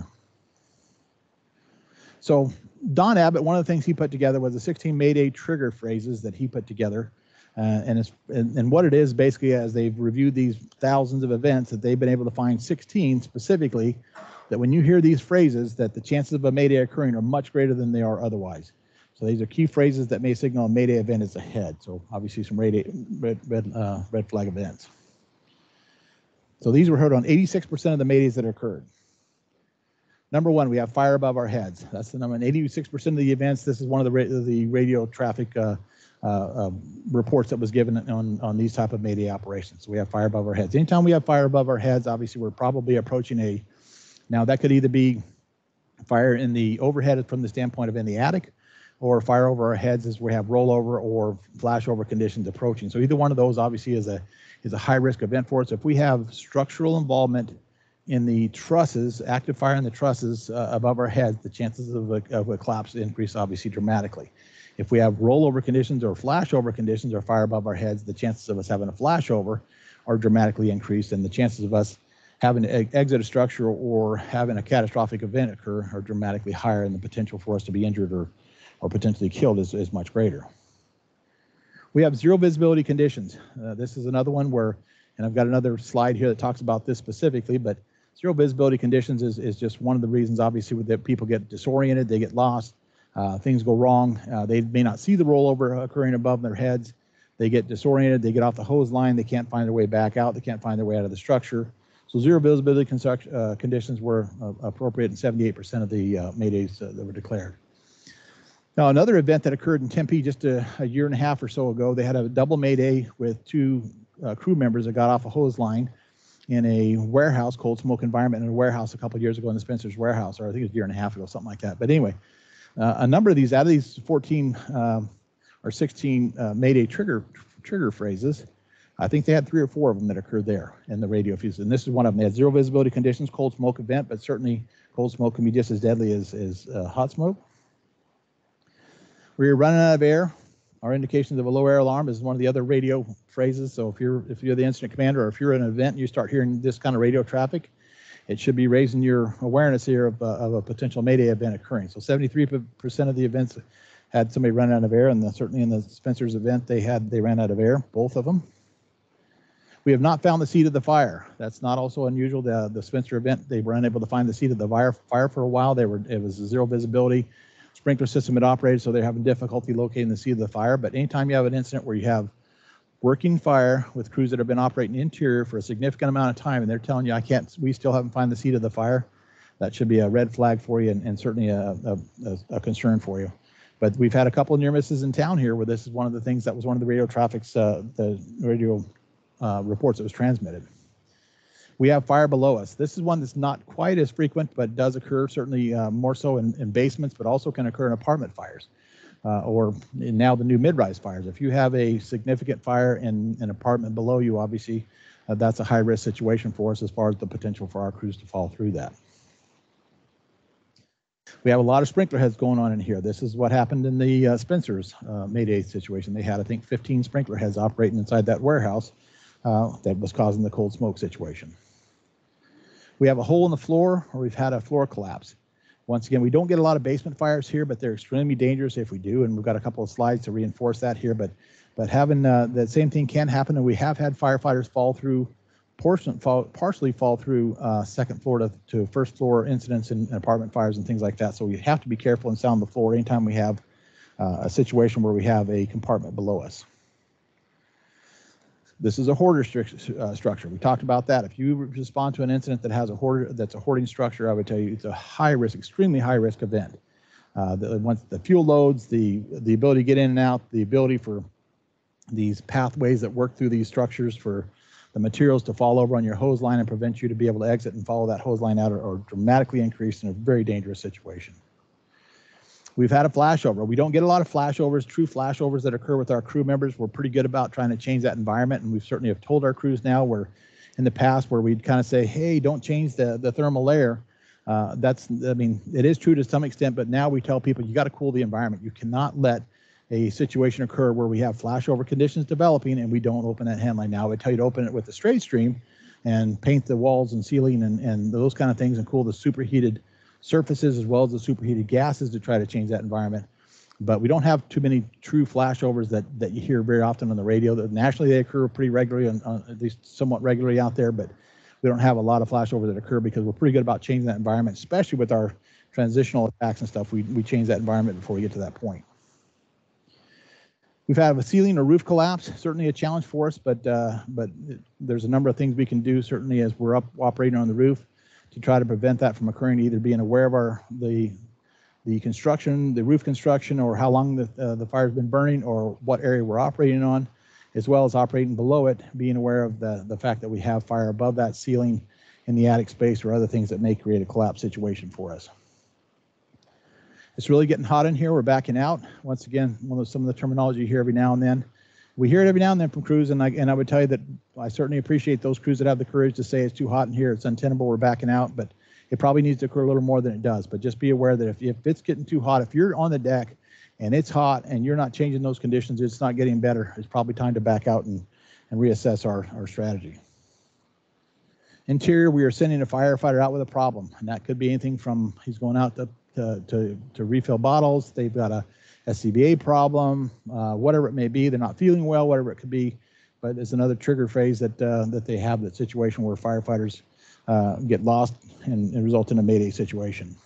So Don Abbott, one of the things he put together was the 16 Mayday trigger phrases that he put together. And what it is basically, as they've reviewed these thousands of events, that they've been able to find 16 specifically that when you hear these phrases, that the chances of a Mayday occurring are much greater than they are otherwise. So these are key phrases that may signal a Mayday event is ahead. So obviously some red flag events. So these were heard on 86% of the Maydays that occurred. Number one, we have fire above our heads. That's the number. And 86% of the events, this is one of the radio traffic reports that was given on these type of Mayday operations. So we have fire above our heads. Anytime we have fire above our heads, obviously we're probably approaching now that could either be fire in the overhead from the standpoint of in the attic, or fire over our heads as we have rollover or flashover conditions approaching. So either one of those obviously is a high risk event for us. If we have structural involvement in the trusses, active fire in the trusses above our heads, the chances of a collapse increase obviously dramatically. If we have rollover conditions or flashover conditions or fire above our heads, the chances of us having a flashover are dramatically increased, and the chances of us having to exit a structure or having a catastrophic event occur are dramatically higher, and the potential for us to be injured or potentially killed is much greater. We have zero visibility conditions. This is another one where, and I've got another slide here that talks about this specifically, but zero visibility conditions is just one of the reasons, obviously, that people get disoriented, they get lost, things go wrong. They may not see the rollover occurring above their heads. They get disoriented, they get off the hose line, they can't find their way back out, they can't find their way out of the structure. So zero visibility conditions were appropriate in 78% of the Maydays that were declared. Now, another event that occurred in Tempe just a year and a half or so ago, they had a double Mayday with two crew members that got off a hose line in a warehouse, cold smoke environment in a warehouse a couple of years ago in the Spencer's warehouse, or I think it was a year and a half ago, something like that. But anyway, a number of these, out of these 14 or 16 Mayday trigger phrases, I think they had 3 or 4 of them that occurred there in the radio fuse. And this is one of them. They had zero visibility conditions, cold smoke event, but certainly cold smoke can be just as deadly as hot smoke. Where you're running out of air, our indications of a low air alarm is one of the other radio phrases. So if you're the incident commander, or if you're in an event and you start hearing this kind of radio traffic, it should be raising your awareness here of a potential Mayday event occurring. So 73% of the events had somebody run out of air, and certainly in the Spencer's event, they ran out of air, both of them. We have not found the seat of the fire. That's not also unusual. The Spencer event, they were unable to find the seat of the fire for a while. It was zero visibility. Sprinkler system had operated, so they're having difficulty locating the seat of the fire. But anytime you have an incident where you have working fire with crews that have been operating interior for a significant amount of time, and they're telling you, we still haven't found the seat of the fire, that should be a red flag for you, and certainly a concern for you. But we've had a couple of near misses in town here where this is one of the things that was one of the radio reports that was transmitted. We have fire below us. This is one that's not quite as frequent, but does occur certainly more so in basements, but also can occur in apartment fires or now the new mid-rise fires. If you have a significant fire in an apartment below you, obviously that's a high-risk situation for us as far as the potential for our crews to fall through that. We have a lot of sprinkler heads going on in here. This is what happened in the Spencer's Mayday situation. They had, I think, 15 sprinkler heads operating inside that warehouse that was causing the cold smoke situation. We have a hole in the floor, or we've had a floor collapse. Once again, we don't get a lot of basement fires here, but they're extremely dangerous if we do, and we've got a couple of slides to reinforce that here. But having that same thing can happen, and we have had firefighters partially fall through second floor to first floor incidents in apartment fires and things like that. So we have to be careful and sound the floor anytime we have a situation where we have a compartment below us. This is a hoarder structure. We talked about that. If you respond to an incident that has that's a hoarding structure, I would tell you it's a high risk, extremely high risk event. Once the fuel loads, the ability to get in and out, the ability for these pathways that work through these structures for the materials to fall over on your hose line and prevent you to be able to exit and follow that hose line out are dramatically increased in a very dangerous situation. We've had a flashover. We don't get a lot of flashovers, true flashovers that occur with our crew members. We're pretty good about trying to change that environment, and we certainly have told our crews now where in the past where we'd kind of say, hey, don't change the thermal layer. It is true to some extent, but now we tell people you got to cool the environment. You cannot let a situation occur where we have flashover conditions developing and we don't open that hand line. Now I would tell you to open it with a straight stream and paint the walls and ceiling and those kind of things and cool the superheated surfaces as well as the superheated gases to try to change that environment. But we don't have too many true flashovers that you hear very often on the radio. Nationally, they occur pretty regularly, at least somewhat regularly out there, but we don't have a lot of flashovers that occur because we're pretty good about changing that environment, especially with our transitional attacks and stuff. We change that environment before we get to that point. We've had a ceiling or roof collapse, certainly a challenge for us, but there's a number of things we can do, certainly as we're operating on the roof to try to prevent that from occurring, either being aware of the construction, the roof construction, or how long the fire's been burning, or what area we're operating on, as well as operating below it, being aware of the fact that we have fire above that ceiling in the attic space or other things that may create a collapse situation for us. It's really getting hot in here. We're backing out. Once again, some of the terminology you hear every now and then. We hear it every now and then from crews, and I would tell you that I certainly appreciate those crews that have the courage to say it's too hot in here, it's untenable, we're backing out, but it probably needs to occur a little more than it does. But just be aware that if it's getting too hot, if you're on the deck and it's hot and you're not changing those conditions, it's not getting better, it's probably time to back out and reassess our strategy. Interior, we are sending a firefighter out with a problem, and that could be anything from he's going out to refill bottles, they've got a SCBA problem, whatever it may be, they're not feeling well, whatever it could be, but it's another trigger phrase that they have, that situation where firefighters get lost and result in a Mayday situation.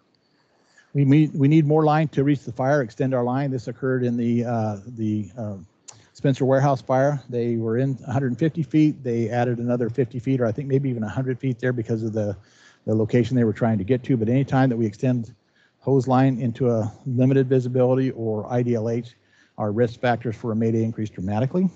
We need more line to reach the fire, extend our line. This occurred in the Spencer warehouse fire. They were in 150 feet. They added another 50 feet, or I think maybe even 100 feet there because of the location they were trying to get to. But anytime that we extend hose line into a limited visibility or IDLH, our risk factors for a Mayday increase dramatically.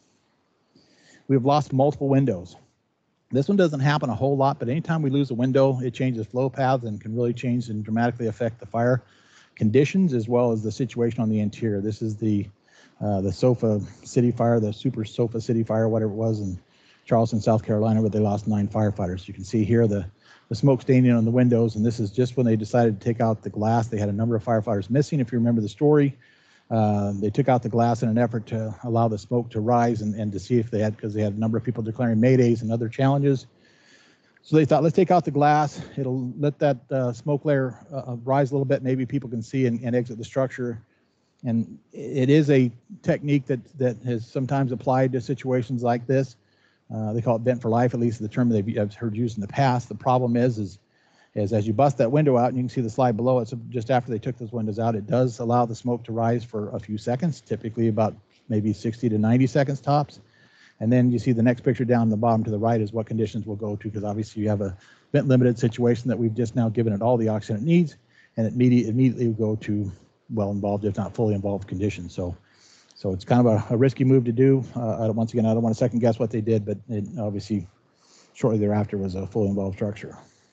We've lost multiple windows. This one doesn't happen a whole lot, but anytime we lose a window, it changes flow paths and can really change and dramatically affect the fire conditions as well as the situation on the interior. This is the Sofa City fire, the Super Sofa City fire, whatever it was in Charleston, South Carolina, where they lost 9 firefighters. You can see here the smoke staining on the windows, and this is just when they decided to take out the glass. They had a number of firefighters missing, if you remember the story. They took out the glass in an effort to allow the smoke to rise and to see if they had, because they had a number of people declaring Maydays and other challenges. So they thought, let's take out the glass. It'll let that smoke layer rise a little bit. Maybe people can see and exit the structure. And it is a technique that has sometimes applied to situations like this. They call it vent for life, at least the term I've heard used in the past. The problem is as you bust that window out, and you can see the slide below it, so just after they took those windows out, it does allow the smoke to rise for a few seconds, typically about maybe 60 to 90 seconds tops. And then you see the next picture down the bottom to the right is what conditions we'll go to, because obviously you have a vent limited situation that we've just now given it all the oxygen it needs, and it immediately will go to well involved, if not fully involved conditions. So it's kind of a risky move to do. Once again, I don't want to second guess what they did, but it obviously shortly thereafter was a fully involved structure.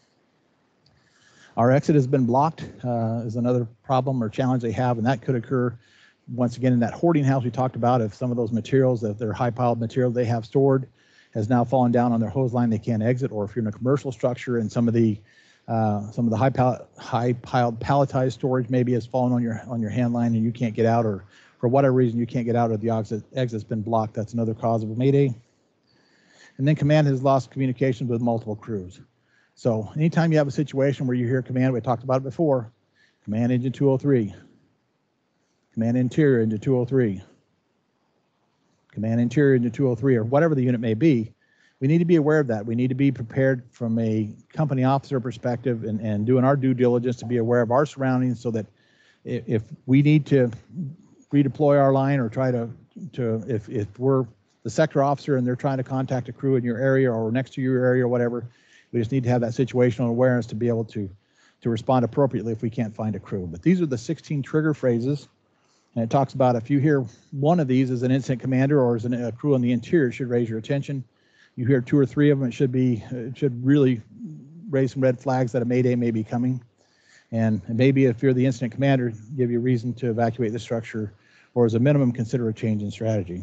Our exit has been blocked is another problem or challenge they have, and that could occur once again in that hoarding house we talked about. If some of those materials, that they're high piled material they have stored, has now fallen down on their hose line, they can't exit. Or if you're in a commercial structure and some of the high piled palletized storage maybe has fallen on your hand line and you can't get out, or for whatever reason you can't get out, or the exit's been blocked, that's another cause of a mayday. And then command has lost communication with multiple crews. So anytime you have a situation where you hear command, we talked about it before, command engine 203, command interior engine 203, command interior engine 203, or whatever the unit may be, we need to be aware of that. We need to be prepared from a company officer perspective and doing our due diligence to be aware of our surroundings, so that if we need to redeploy our line or try to if we're the sector officer and they're trying to contact a crew in your area or next to your area or whatever, we just need to have that situational awareness to be able to respond appropriately if we can't find a crew. But these are the 16 trigger phrases, and it talks about if you hear one of these as an incident commander or as a crew on the interior, it should raise your attention. You hear 2 or 3 of them, it should really raise some red flags that a mayday may be coming. And maybe if you're the incident commander, give you a reason to evacuate the structure, or as a minimum, consider a change in strategy.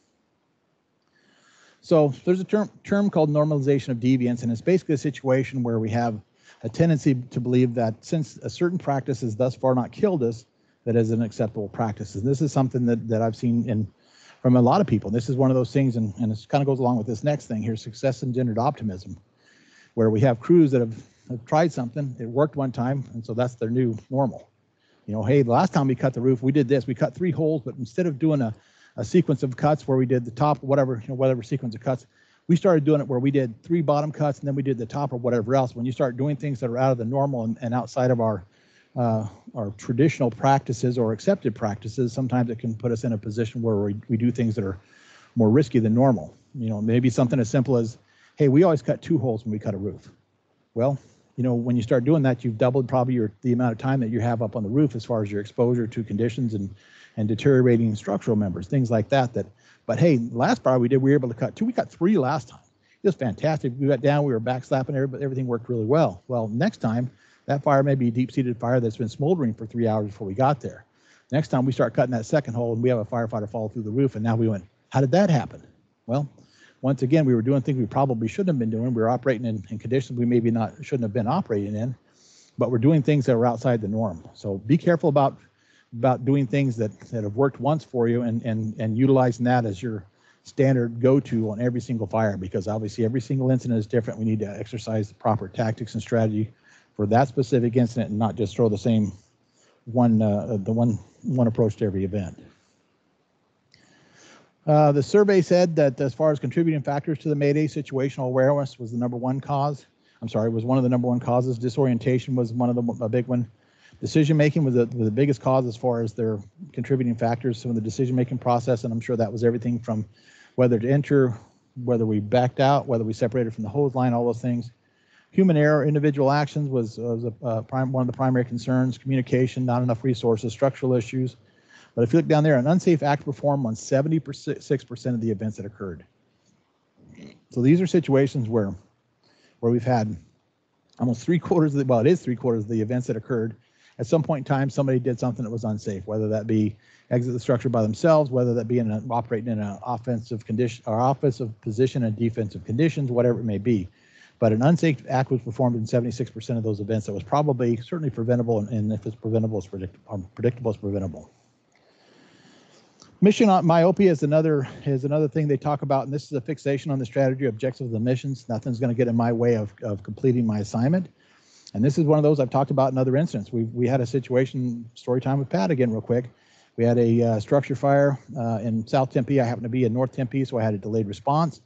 So there's a term called normalization of deviance, and it's basically a situation where we have a tendency to believe that since a certain practice has thus far not killed us, that is an acceptable practice. And this is something that I've seen from a lot of people. This is one of those things, and it kind of goes along with this next thing here, success engendered optimism, where we have crews that have tried something, it worked one time, and so that's their new normal. You know, hey, the last time we cut the roof, we did this, we cut 3 holes, but instead of doing a sequence of cuts where we did the top, whatever sequence of cuts, we started doing it where we did 3 bottom cuts and then we did the top or whatever else. When you start doing things that are out of the normal and outside of our traditional practices or accepted practices, sometimes it can put us in a position where we do things that are more risky than normal. You know, maybe something as simple as, hey, we always cut 2 holes when we cut a roof. Well, you know, when you start doing that, you've doubled probably the amount of time that you have up on the roof as far as your exposure to conditions and deteriorating structural members, things like that. But hey, last fire we were able to cut 2. We cut 3 last time. It was fantastic. We got down, we were back slapping everything worked really well. Well, next time, that fire may be a deep-seated fire that's been smoldering for 3 hours before we got there. Next time we start cutting that second hole and we have a firefighter fall through the roof, and now we went, how did that happen? Well, once again, we were doing things we probably shouldn't have been doing. We were operating in conditions we maybe shouldn't have been operating in, but we're doing things that are outside the norm. So be careful about doing things that have worked once for you and utilizing that as your standard go-to on every single fire, because obviously every single incident is different. We need to exercise the proper tactics and strategy for that specific incident and not just throw the same one approach to every event. The survey said that as far as contributing factors to the Mayday, situational awareness was the number one cause. Was one of the number one causes. Disorientation was a big one. Decision-making was the biggest cause as far as their contributing factors, some of the decision-making process, and I'm sure that was everything from whether to enter, whether we backed out, whether we separated from the hose line, all those things. Human error, individual actions was one of the primary concerns. Communication, not enough resources, structural issues. But if you look down there, an unsafe act performed on 76% of the events that occurred. So these are situations where we've had almost 3/4 of it is 3/4 of the events that occurred. At some point in time, somebody did something that was unsafe, whether that be exit the structure by themselves, whether that be operating in an offensive condition or offensive position and defensive conditions, whatever it may be. But an unsafe act was performed in 76% of those events. That was probably certainly preventable, and if it's preventable, it's predictable, it's preventable. Mission myopia is another thing they talk about, and this is a fixation on the strategy objectives of the missions. Nothing's going to get in my way of completing my assignment. And this is one of those I've talked about in other incidents. We had a situation, story time with Pat again real quick. We had a structure fire in South Tempe. I happened to be in North Tempe, so I had a delayed response.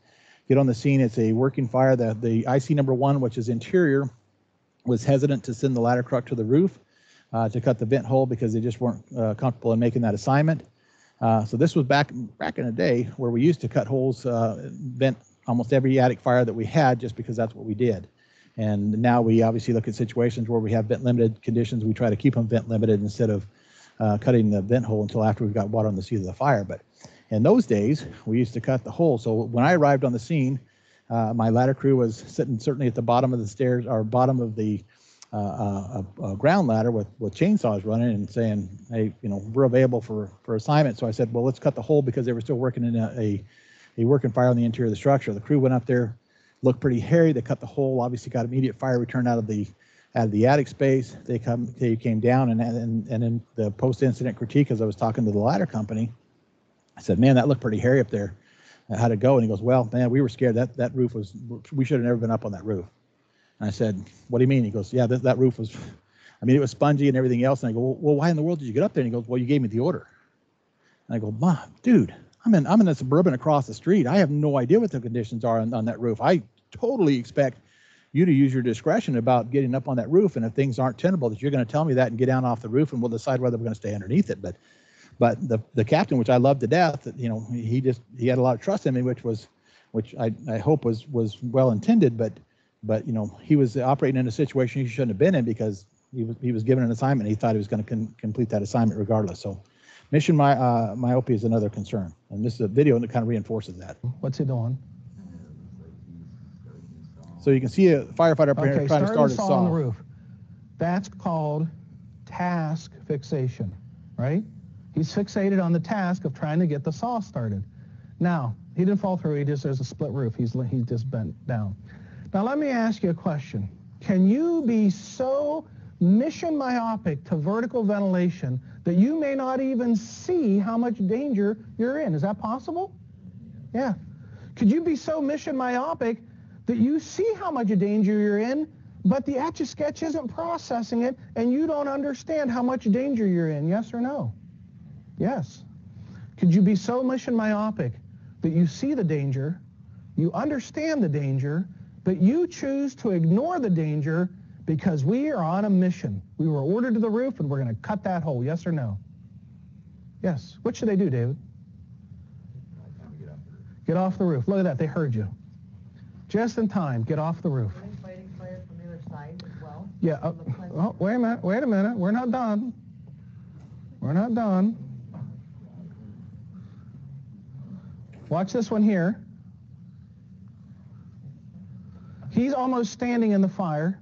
get on the scene. It's a working fire. The IC number 1, which is interior, was hesitant to send the ladder truck to the roof to cut the vent hole because they just weren't comfortable in making that assignment. So this was back in the day where we used to cut holes, vent almost every attic fire that we had, just because that's what we did. And now we obviously look at situations where we have vent limited conditions. We try to keep them vent limited instead of cutting the vent hole until after we've got water on the seat of the fire. But in those days, we used to cut the hole. So when I arrived on the scene, my ladder crew was sitting certainly at the bottom of the stairs, or bottom of the ground ladder with chainsaws running and saying, hey, we're available for assignment. So I said, well, let's cut the hole, because they were still working in a working fire on the interior of the structure. The crew went up there, looked pretty hairy. They cut the hole, obviously got immediate fire return out of the attic space. They came down, and in the post-incident critique, as I was talking to the ladder company, I said, man, that looked pretty hairy up there. How'd it go? And he goes, well, man, we were scared. That roof we should have never been up on that roof. And I said, what do you mean? He goes, yeah, that roof was, it was spongy and everything else. And I go, well, why in the world did you get up there? And he goes, well, you gave me the order. And I go, Mom, dude, I'm in a Suburban across the street. I have no idea what the conditions are on that roof. I totally expect you to use your discretion about getting up on that roof. And if things aren't tenable, that you're going to tell me that and get down off the roof, and we'll decide whether we're going to stay underneath it. But the captain, which I love to death, he had a lot of trust in me, which I hope was well intended, but he was operating in a situation he shouldn't have been in, because he was given an assignment. He thought he was going to complete that assignment regardless. So mission myopia is another concern, and this is a video that kind of reinforces that. What's he doing? So you can see a firefighter up here trying to start his saw on the roof. That's called task fixation, right? He's fixated on the task of trying to get the saw started. Now, he didn't fall through. There's a split roof. He just bent down. Now, let me ask you a question. Can you be so mission myopic to vertical ventilation that you may not even see how much danger you're in? Is that possible? Yeah. Could you be so mission myopic that you see how much danger you're in, but the Etch-a-Sketch isn't processing it, and you don't understand how much danger you're in? Yes or no? Yes. Could you be so mission myopic that you see the danger, you understand the danger, but you choose to ignore the danger because we are on a mission? We were ordered to the roof, and we're going to cut that hole. Yes or no? Yes. What should they do, David? Get off the roof. Look at that. They heard you. Just in time. Get off the roof. Fighting fire from the other side as well. Yeah. Oh, wait a minute. We're not done. We're not done. Watch this one here. He's almost standing in the fire.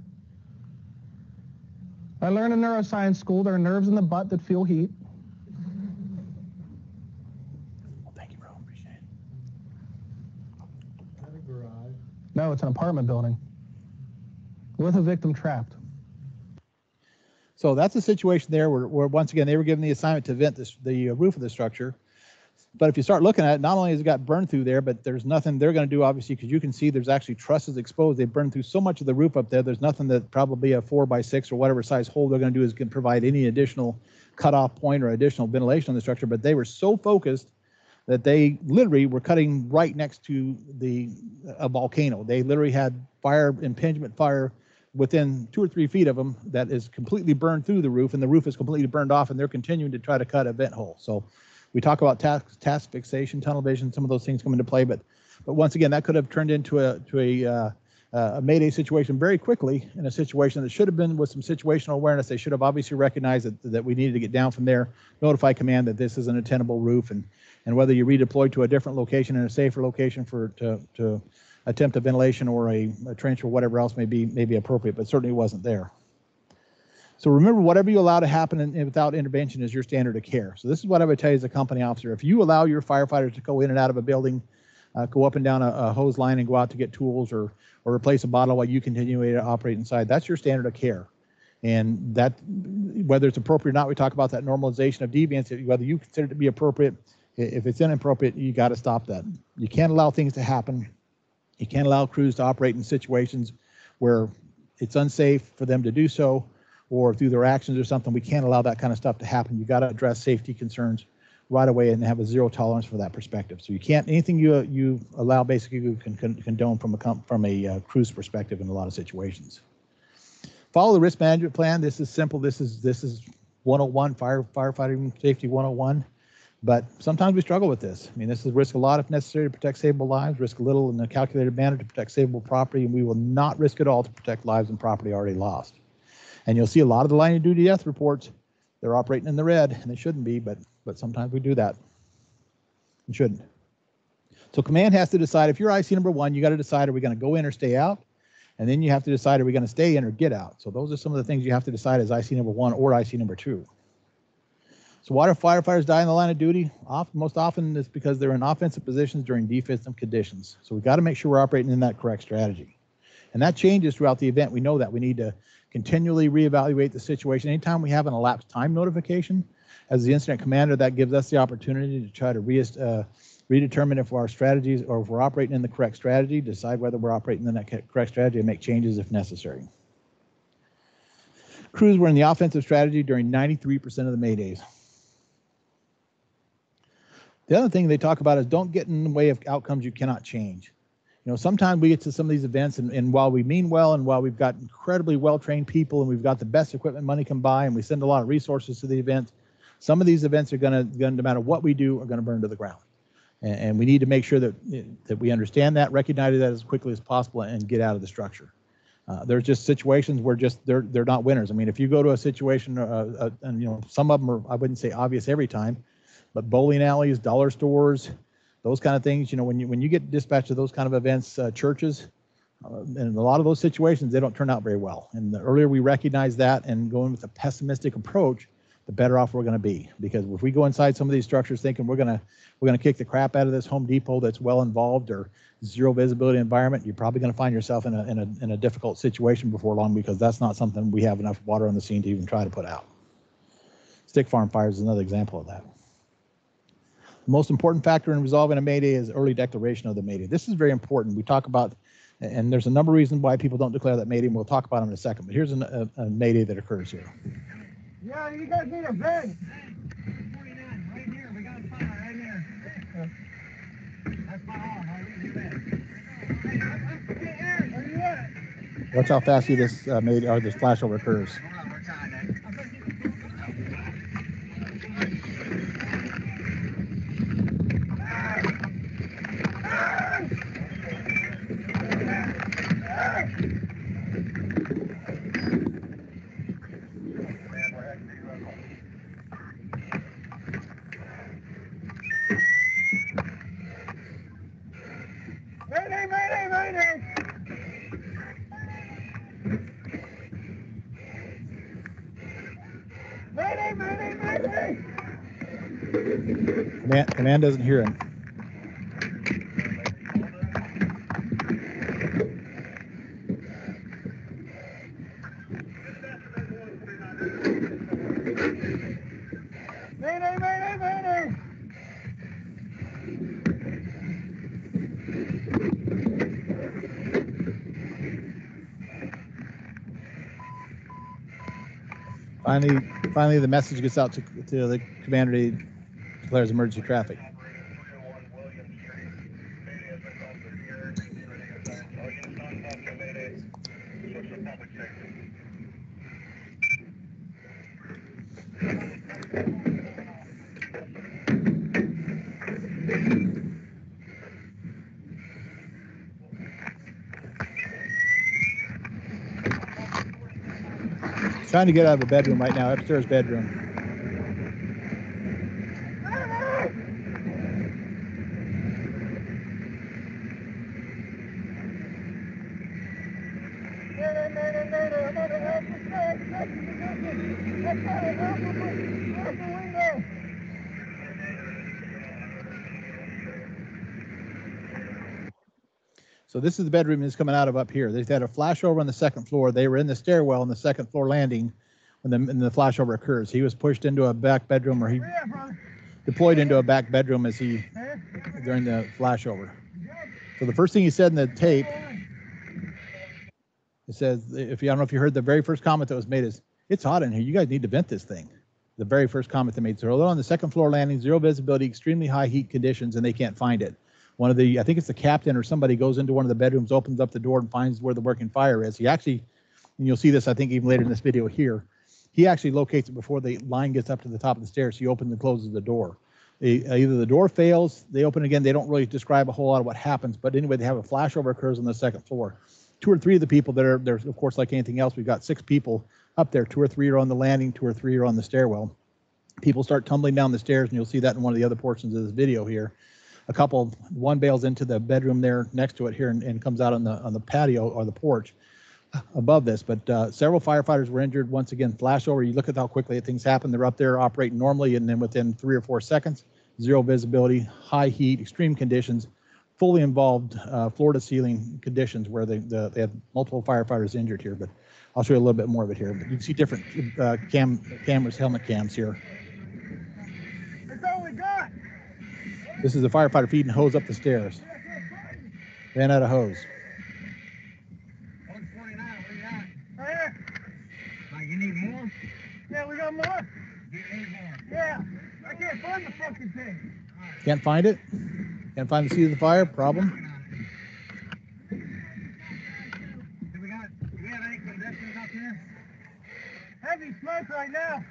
I learned in neuroscience school there are nerves in the butt that feel heat. Well, thank you, bro. Appreciate it. Is that a garage? No, it's an apartment building with a victim trapped. So that's a situation there where once again, they were given the assignment to vent the roof of the structure. But if you start looking at it, not only has it got burned through there, but there's nothing they're going to do, obviously, because you can see there's actually trusses exposed. They burned through so much of the roof up there. There's nothing that probably a 4x6 or whatever size hole they're going to do is going to provide any additional cutoff point or additional ventilation on the structure. But they were so focused that they literally were cutting right next to a volcano. They literally had impingement fire within 2 or 3 feet of them that is completely burned through the roof, and the roof is completely burned off, and they're continuing to try to cut a vent hole. So we talk about task fixation, tunnel vision, some of those things come into play, but once again, that could have turned into a Mayday situation very quickly, in a situation that should have been with some situational awareness. They should have obviously recognized that we needed to get down from there, notify command that this is an untenable roof, and whether you redeploy to a different location in a safer location to attempt a ventilation or a trench or whatever else may be appropriate, but certainly wasn't there. So remember, whatever you allow to happen without intervention is your standard of care. So this is what I would tell you as a company officer. If you allow your firefighters to go in and out of a building, go up and down a hose line and go out to get tools or replace a bottle while you continue to operate inside, that's your standard of care. And that, whether it's appropriate or not, we talk about that normalization of deviance, whether you consider it to be appropriate. If it's inappropriate, you got to stop that. You can't allow things to happen. You can't allow crews to operate in situations where it's unsafe for them to do so, or through their actions or something. We can't allow that kind of stuff to happen. You got to address safety concerns right away and have a zero tolerance for that perspective. So you can't, anything you allow basically you can condone from a cruise perspective in a lot of situations. Follow the risk management plan. This is simple. This is 101, firefighting safety 101. But sometimes we struggle with this. I mean, this is risk a lot if necessary to protect savable lives, risk a little in a calculated manner to protect savable property, and we will not risk it all to protect lives and property already lost. And you'll see a lot of the line of duty death reports, they're operating in the red, and they shouldn't be, but sometimes we do that. You shouldn't. So command has to decide, if you're IC number 1, you got to decide, are we going to go in or stay out? And then you have to decide, are we going to stay in or get out? So those are some of the things you have to decide as IC number 1 or IC number 2. So why do firefighters die in the line of duty? Most often it's because they're in offensive positions during defensive conditions. So we've got to make sure we're operating in that correct strategy. And that changes throughout the event. We know that we need to continually reevaluate the situation. Anytime we have an elapsed time notification, as the incident commander, that gives us the opportunity to try to redetermine if our strategies or if we're operating in the correct strategy, decide whether we're operating in that correct strategy and make changes if necessary. Crews were in the offensive strategy during 93% of the Maydays. The other thing they talk about is don't get in the way of outcomes you cannot change. You know, sometimes we get to some of these events and while we mean well and while we've got incredibly well-trained people and we've got the best equipment money can buy and we send a lot of resources to the events, some of these events are going to, no matter what we do, are going to burn to the ground. And we need to make sure that we understand that, recognize that as quickly as possible and get out of the structure. There's just situations where they're not winners. I mean, if you go to a situation, and you know, some of them are, I wouldn't say obvious every time, but bowling alleys, dollar stores, those kind of things, you know, when you get dispatched to those kind of events, churches, in a lot of those situations, they don't turn out very well. And the earlier we recognize that and go in with a pessimistic approach, the better off we're going to be. Because if we go inside some of these structures thinking we're going to kick the crap out of this Home Depot that's well involved or zero visibility environment, you're probably going to find yourself in a difficult situation before long, because that's not something we have enough water on the scene to even try to put out. Stick farm fires is another example of that. The most important factor in resolving a Mayday is early declaration of the Mayday. This is very important. We talk about, and there's a number of reasons why people don't declare that Mayday, and we'll talk about them in a second, but here's a Mayday that occurs here. Yeah, you guys need a bed. 49, right here. We got a fire right here. That's my arm. I need a bed. Hey, Aaron, where you at? Watch how fast this Mayday or this flashover occurs. We're trying that. Mayday, mayday, mayday! Mayday, mayday, mayday! Command doesn't hear him. Mayday, mayday, mayday! Finally, the message gets out to the commander. He declares emergency traffic. Trying to get out of the bedroom right now, upstairs bedroom. So this is the bedroom that's coming out of up here. They've had a flashover on the second floor. They were in the stairwell on the second floor landing when the flashover occurs. He was pushed into a back bedroom, or he deployed into a back bedroom during the flashover. So the first thing he said in the tape, it says, I don't know if you heard the very first comment that was made is, "It's hot in here. You guys need to vent this thing." The very first comment they made. So they're on the second floor landing, zero visibility, extremely high heat conditions, and they can't find it. One of the, I think it's the captain or somebody, goes into one of the bedrooms, opens up the door, and finds where the working fire is. He actually, and you'll see this, I think, even later in this video here, he actually locates it before the line gets up to the top of the stairs. He opens and closes the door. Either the door fails, they open again. They don't really describe a whole lot of what happens, but anyway, they have a flashover occurs on the second floor. 2 or 3 of the people that are there, of course, like anything else, we've got 6 people up there. 2 or 3 are on the landing, 2 or 3 are on the stairwell. People start tumbling down the stairs, and you'll see that in one of the other portions of this video here. One bails into the bedroom there next to it here and comes out on the patio or the porch above this. But several firefighters were injured. Once again, flashover. You look at how quickly things happen. They're up there operating normally, and then within 3 or 4 seconds, zero visibility, high heat, extreme conditions, fully involved floor to ceiling conditions where they have multiple firefighters injured here. But I'll show you a little bit more of it here. But you can see different cameras, helmet cams here. That's all we got. This is the firefighter feeding hose up the stairs. Ran out of hose. 129, what you got? Right here. Like, you need more? Yeah, we got more. You need more? Yeah. I can't find the fucking thing. Can't find it? Can't find the seat of the fire? Problem? Do we have any conditions up here? Heavy smoke right now.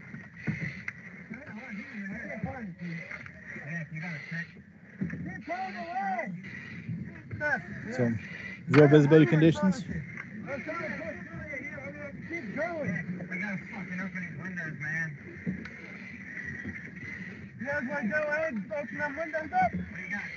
Yeah, you got a check. Keep pulling away. So, zero visibility conditions. I'm trying to push through you here. I'm going to keep going. We got to fucking open these windows, man. You guys want to go ahead and open them windows up? What do you got?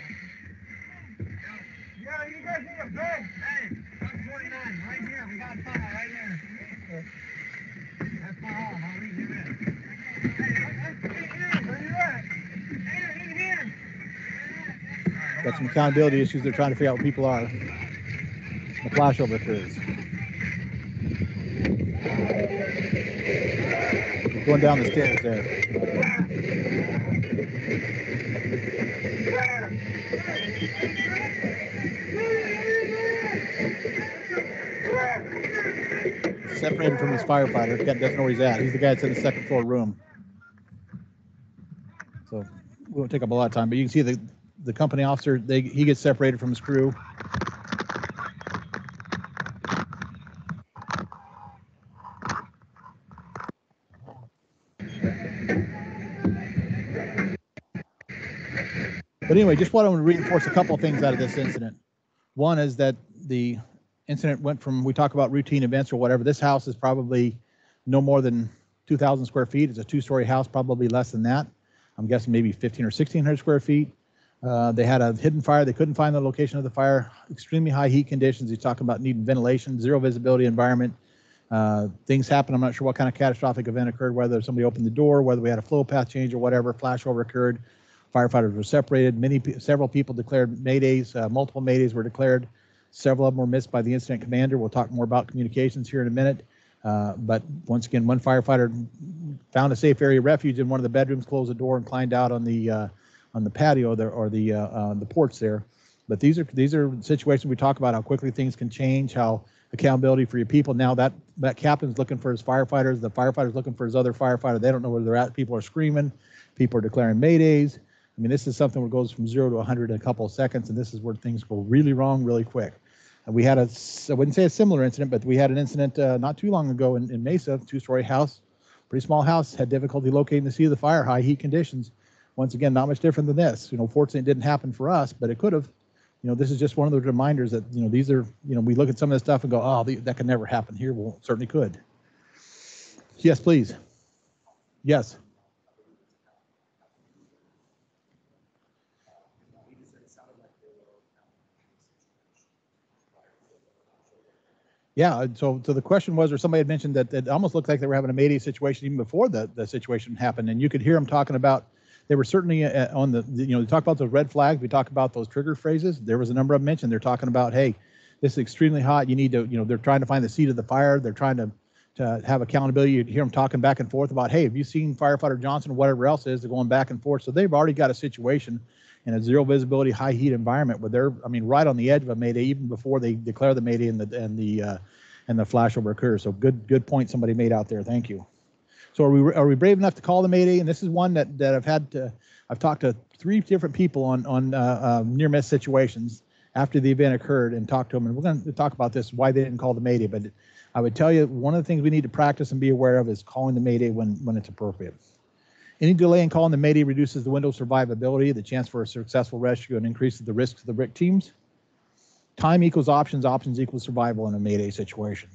Yeah, you guys need a bed. Hey, 129, right here. We got fire right here. That's my home. I'll leave you in. Hey, where you at? Here, in here. Got some accountability issues. They're trying to figure out what people are. The flashover occurs. Going down the stairs there. Separated from his firefighter. Doesn't know where he's at. He's the guy that's in the second floor room. So we won't take up a lot of time, but you can see the company officer, he gets separated from his crew. But anyway, just want to reinforce a couple of things out of this incident. One is that the incident went from, we talk about routine events or whatever. This house is probably no more than 2,000 square feet. It's a 2-story house, probably less than that. I'm guessing maybe 1,500 or 1,600 square feet. They had a hidden fire. They couldn't find the location of the fire. Extremely high heat conditions. He's talking about needing ventilation, zero visibility environment. Things happen. I'm not sure what kind of catastrophic event occurred, whether somebody opened the door, whether we had a flow path change or whatever. Flashover occurred. Firefighters were separated. Several people declared maydays. Multiple maydays were declared. Several of them were missed by the incident commander. We'll talk more about communications here in a minute. But once again, one firefighter found a safe area of refuge in one of the bedrooms, closed the door, and climbed out on the patio there, or the porch there. But these are situations we talk about, how quickly things can change, how accountability for your people. Now that captain's looking for his firefighters, the firefighter's looking for his other firefighter. They don't know where they're at. People are screaming. People are declaring maydays. I mean, this is something that goes from 0 to 100 in a couple of seconds, and this is where things go really wrong really quick. And we had I wouldn't say a similar incident, but we had an incident not too long ago in Mesa, 2-story house, pretty small house, had difficulty locating the seat of the fire, high heat conditions. Once again, not much different than this. Fortunately, it didn't happen for us, but it could have. This is just one of those reminders that, these are, we look at some of this stuff and go, oh, that could never happen here. Well, it certainly could. Yes, please. Yes. Yeah, so the question was, or somebody had mentioned that it almost looked like they were having a Mayday situation even before the situation happened, and you could hear them talking about, they were certainly on the, they talk about those red flags, we talk about those trigger phrases. There was a number of them mentioned. They're talking about, hey, this is extremely hot. You need to, they're trying to find the seat of the fire. They're trying to have accountability. You hear them talking back and forth about, hey, have you seen firefighter Johnson or whatever else it is? They're going back and forth. So they've already got a situation in a zero visibility, high heat environment where they're, right on the edge of a Mayday even before they declare the Mayday and the flashover occurs. So good point somebody made out there. Thank you. So are we brave enough to call the Mayday? And this is one that I've talked to 3 different people on near miss situations after the event occurred and talked to them. And we're going to talk about this, why they didn't call the Mayday. But I would tell you, one of the things we need to practice and be aware of is calling the Mayday when it's appropriate. Any delay in calling the Mayday reduces the window of survivability, the chance for a successful rescue, and increases the risk to the RIC teams. Time equals options, options equals survival in a Mayday situation.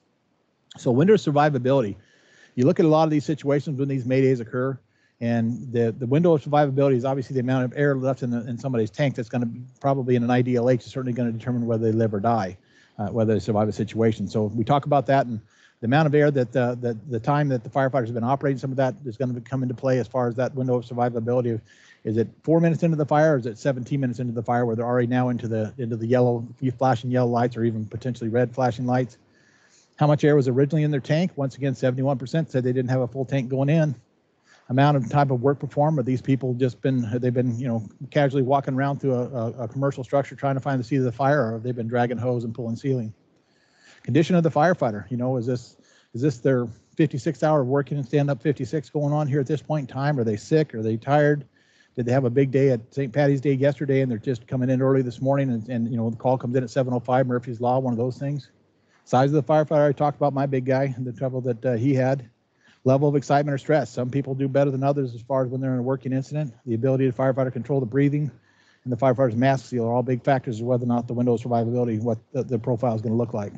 So window of survivability, you look at a lot of these situations when these Maydays occur, and the window of survivability is obviously the amount of air left in somebody's tank that's going to be probably in an ideal H is certainly going to determine whether they live or die, whether they survive a situation. So we talk about that, and the amount of air that the time that the firefighters have been operating, some of that is going to come into play as far as that window of survivability. Is it 4 minutes into the fire, or is it 17 minutes into the fire where they're already now into the yellow, flashing yellow lights, or even potentially red flashing lights? How much air was originally in their tank? Once again, 71% said they didn't have a full tank going in. Amount of type of work performed, or these people they've been casually walking around through a commercial structure trying to find the seat of the fire, or have they been dragging hose and pulling ceiling? Condition of the firefighter, is this their 56-hour working and stand-up 56 going on here at this point in time? Are they sick? Are they tired? Did they have a big day at St. Patty's Day yesterday and they're just coming in early this morning and the call comes in at 7:05, Murphy's Law, one of those things? Size of the firefighter, I talked about my big guy and the trouble that he had. Level of excitement or stress. Some people do better than others as far as when they're in a working incident. The ability of the firefighter to control the breathing and the firefighter's mask seal are all big factors of whether or not the window of survivability, what the profile is going to look like.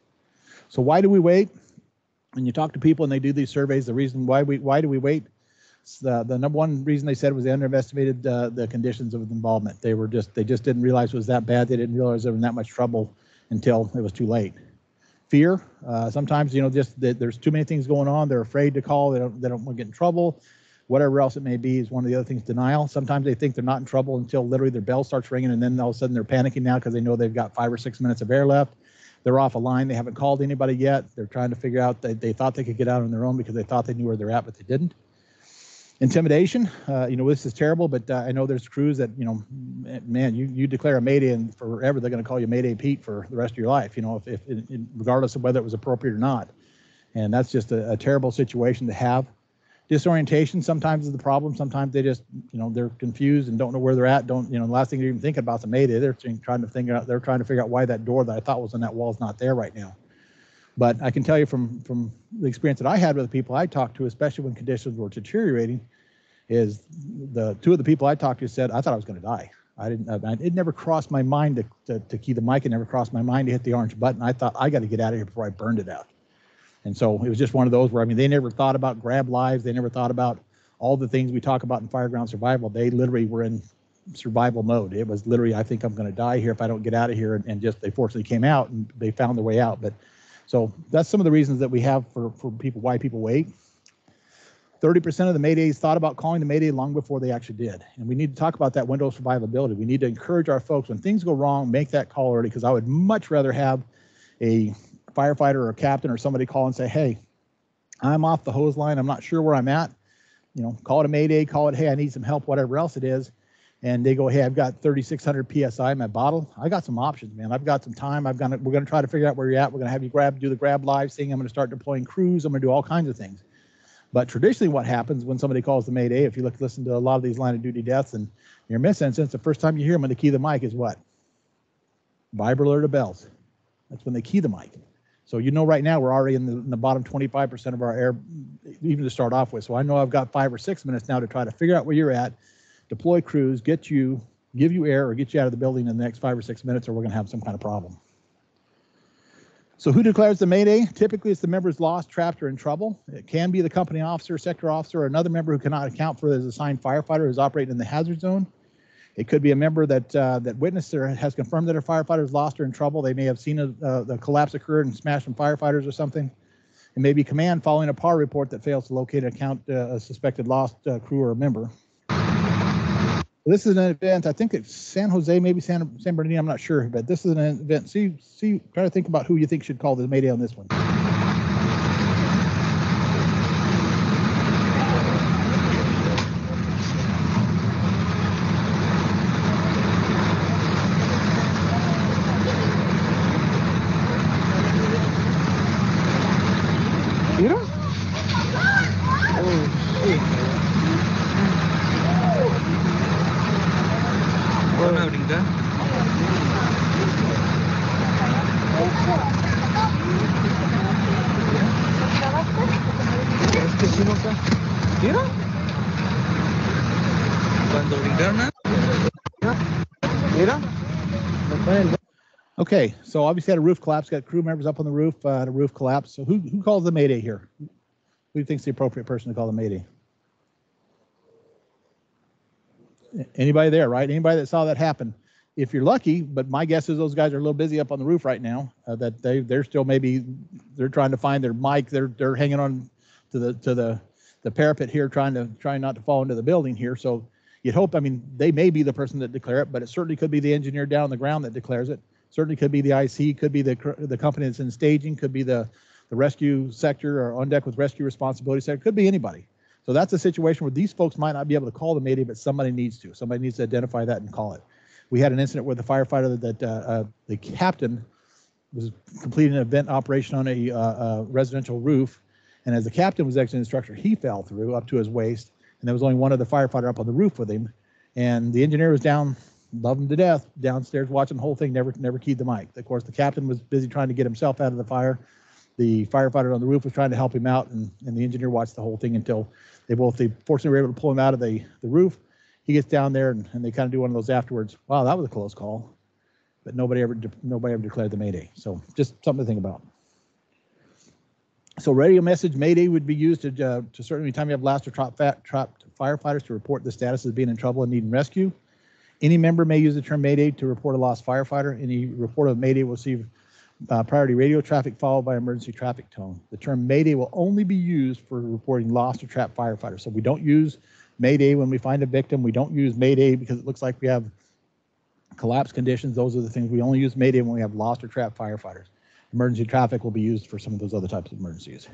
So why do we wait? When you talk to people and they do these surveys, the reason why do we wait? The number one reason they said was they underestimated the conditions of involvement. They just didn't realize it was that bad. They didn't realize they were in that much trouble until it was too late. Fear. Sometimes there's too many things going on. They're afraid to call. They don't want to get in trouble. Whatever else it may be is one of the other things. Denial. Sometimes they think they're not in trouble until literally their bell starts ringing, and then all of a sudden they're panicking now because they know they've got 5 or 6 minutes of air left. They're off a line. They haven't called anybody yet. They're trying to figure out they thought they could get out on their own because they thought they knew where they're at, but they didn't. Intimidation. This is terrible, but I know there's crews that, man, you declare a Mayday and forever they're going to call you Mayday Pete for the rest of your life, if regardless of whether it was appropriate or not. And that's just a terrible situation to have. Disorientation sometimes is the problem. Sometimes they just, they're confused and don't know where they're at. The last thing they're even thinking about is a Mayday. They're trying to figure out why that door that I thought was on that wall is not there right now. But I can tell you from the experience that I had with the people I talked to, especially when conditions were deteriorating, is the 2 of the people I talked to said, I thought I was going to die. It never crossed my mind to key the mic. It never crossed my mind to hit the orange button. I thought I got to get out of here before I burned it out. And so it was just one of those where, they never thought about grab lives. They never thought about all the things we talk about in Fireground survival. They literally were in survival mode. It was literally, I think I'm going to die here if I don't get out of here. And just, they fortunately came out and they found their way out. But so that's some of the reasons that we have for people, why people wait. 30% of the Maydays thought about calling the Mayday long before they actually did. And we need to talk about that window of survivability. We need to encourage our folks, when things go wrong, make that call early, because I would much rather have a firefighter or a captain or somebody call and say, hey, I'm off the hose line. I'm not sure where I'm at. Call it a Mayday, call it, hey, I need some help, whatever else it is. And they go, hey, I've got 3,600 PSI in my bottle. I got some options, man. I've got some time. We're going to try to figure out where you're at. We're going to have you do the grab live thing. I'm going to start deploying crews. I'm going to do all kinds of things. But traditionally what happens when somebody calls the Mayday, if you listen to a lot of these line of duty deaths and your miss incidents, the first time you hear them when they key the mic is what? Viber alert of bells. That's when they key the mic. So right now we're already in the bottom 25% of our air, even to start off with. So I know I've got 5 or 6 minutes now to try to figure out where you're at, deploy crews, give you air, or get you out of the building in the next 5 or 6 minutes, or we're going to have some kind of problem. So who declares the Mayday? Typically, it's the members lost, trapped, or in trouble. It can be the company officer, sector officer, or another member who cannot account for his assigned firefighter who's operating in the hazard zone. It could be a member that witnessed or has confirmed that a firefighter is lost or in trouble. They may have seen the collapse occur and smashed some firefighters or something. It may be command following a PAR report that fails to locate and account a suspected lost crew or a member. This is an event, I think it's San Jose, maybe San Bernardino, I'm not sure, but this is an event. Try to think about who you think should call the Mayday on this one. Peter? dando linterna. Okay, so obviously had a roof collapse, got crew members up on the roof, had a roof collapse. So who calls the Mayday here? Who do you think is the appropriate person to call the Mayday? Anybody there, right? Anybody that saw that happen? If you're lucky, but my guess is those guys are a little busy up on the roof right now. That they're still maybe they're trying to find their mic. They're hanging on to the parapet here, trying not to fall into the building here. So you'd hope. I mean, they may be the person that declare it, but it certainly could be the engineer down on the ground that declares it. Certainly could be the IC, could be the company that's in staging, could be the rescue sector or on deck with rescue responsibility sector, could be anybody. So that's a situation where these folks might not be able to call the Mayday, but somebody needs to. Somebody needs to identify that and call it. We had an incident where the firefighter that the captain was completing an event operation on a residential roof, and as the captain was exiting the structure, he fell through up to his waist, and there was only one other firefighter up on the roof with him, and the engineer was down, loved him to death, downstairs watching the whole thing, never keyed the mic. Of course, the captain was busy trying to get himself out of the fire. The firefighter on the roof was trying to help him out, and the engineer watched the whole thing until they fortunately were able to pull him out of the roof. He gets down there, and they kind of do one of those afterwards. Wow, that was a close call, but nobody ever declared the Mayday. So just something to think about. So radio message Mayday would be used to certainly anytime you have lost or trapped firefighters to report the status of being in trouble and needing rescue. Any member may use the term Mayday to report a lost firefighter. Any report of Mayday will receive priority radio traffic followed by emergency traffic tone. The term Mayday will only be used for reporting lost or trapped firefighters. So we don't use Mayday when we find a victim. We don't use Mayday because it looks like we have collapse conditions. Those are the things we only use Mayday when we have lost or trapped firefighters. Emergency traffic will be used for some of those other types of emergencies.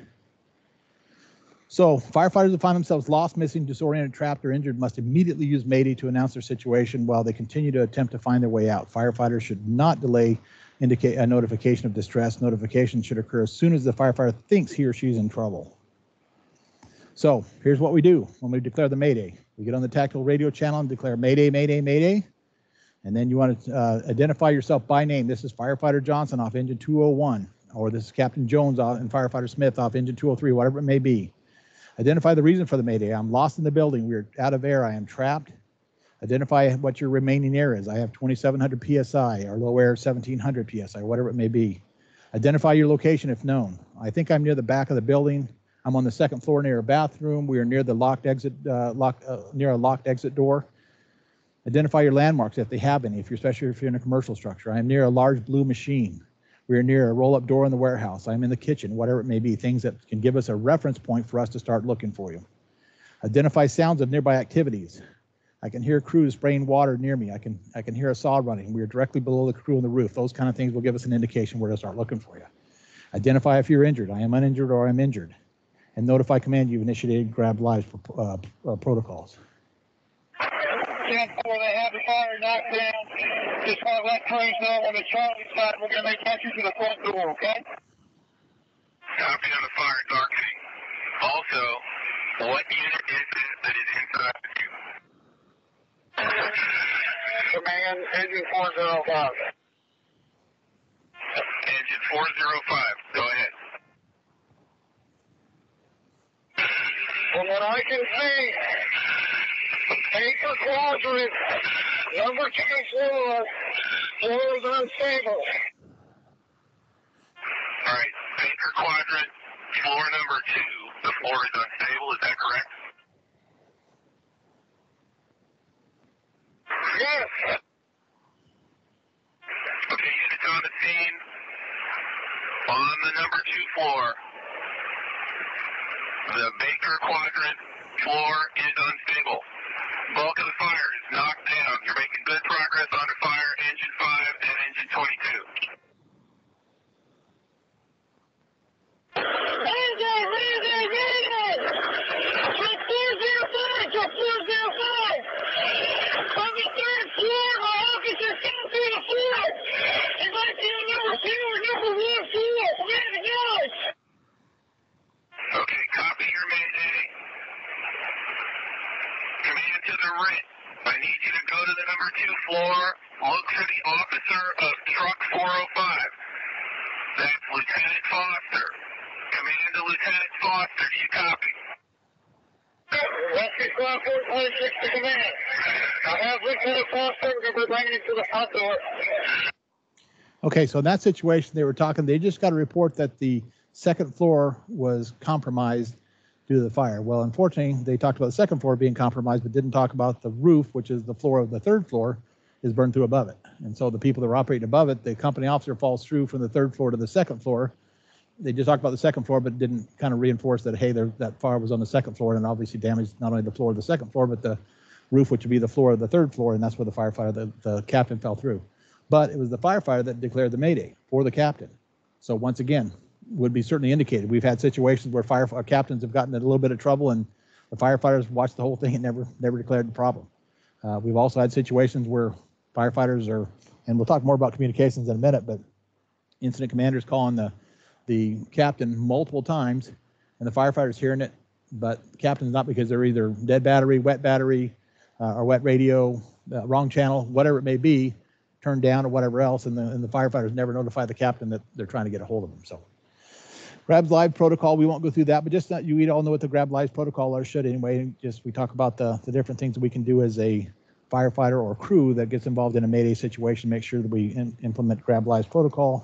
So firefighters who find themselves lost, missing, disoriented, trapped, or injured must immediately use Mayday to announce their situation while they continue to attempt to find their way out. Firefighters should not delay indicate a notification of distress. Notification should occur as soon as the firefighter thinks he or she is in trouble. So here's what we do when we declare the Mayday. We get on the tactical radio channel and declare Mayday, Mayday, Mayday. And then you want to identify yourself by name. This is Firefighter Johnson off engine 201, or this is Captain Jones and Firefighter Smith off engine 203, whatever it may be. Identify the reason for the Mayday. I'm lost in the building. We're out of air. I am trapped. Identify what your remaining air is. I have 2,700 PSI, or low air 1,700 PSI, whatever it may be. Identify your location if known. I think I'm near the back of the building. I'm on the second floor near a bathroom. We are near the locked exit, near a locked exit door. Identify your landmarks if they have any, especially if you're in a commercial structure. I am near a large blue machine. We are near a roll-up door in the warehouse. I'm in the kitchen, whatever it may be, things that can give us a reference point for us to start looking for you. Identify sounds of nearby activities. I can hear crews spraying water near me. I can hear a saw running. We are directly below the crew on the roof. Those kind of things will give us an indication where to start looking for you. Identify if you're injured. I am uninjured or I'm injured. And notify command you've initiated grab lives for protocols. 10-4, they have the fire knocked down. Just want to let crews know on the Charlie side we're going to make entry to the front door, okay? Copy on the fire darkening. Also, what unit is it that is inside of you? Command, engine 405. Engine 405, go ahead. From what I can see, paper quadrant, number 2 floor, floor is unstable. All right, paper quadrant, floor number 2, the floor is unstable, is that correct? Yes. Okay, units on the scene. On the number 2 floor, the Baker quadrant floor is unstable. Bulk of the fire is knocked down. You're making good progress on the fire, engine 5 and engine 22. Mayday, Mayday, Mayday! Check 405, check 405! On the 3rd floor, my officer can't see the floor! It might be a number 2 or number 1 floor! Command acknowledge! Okay, copy your Mayday. Command to the right. I need you to go to the number 2 floor. Look for the officer of truck 405. That's Lieutenant Foster. Command to Lieutenant Foster. Do you copy? Rescue Squad 426 to command. I have lifted the foster and we're bringing it to the outdoor. Okay, so in that situation, they were talking, they just got a report that the second floor was compromised due to the fire. Well, unfortunately, they talked about the second floor being compromised, but didn't talk about the roof, which is the floor of the third floor, is burned through above it. And so the people that were operating above it, the company officer falls through from the third floor to the second floor. They just talked about the second floor, but didn't kind of reinforce that, hey, that fire was on the second floor and obviously damaged not only the floor of the second floor, but the roof, which would be the floor of the third floor. And that's where the firefighter, the captain fell through. But it was the firefighter that declared the mayday for the captain. So once again, would be certainly indicated. We've had situations where captains have gotten in a little bit of trouble and the firefighters watched the whole thing and never declared the problem. We've also had situations where firefighters are, and we'll talk more about communications in a minute, but incident commanders calling the captain multiple times and the firefighters hearing it, but the captain's not, because they're either dead battery, or wet radio, wrong channel, whatever it may be, turned down or whatever else, and the firefighters never notify the captain that they're trying to get a hold of them. So Grab's Live protocol, we won't go through that, but just that you all know what the Grab Live protocol are, should anyway. Just we talk about the different things that we can do as a firefighter or crew that gets involved in a mayday situation, make sure that we implement Grab Live's protocol.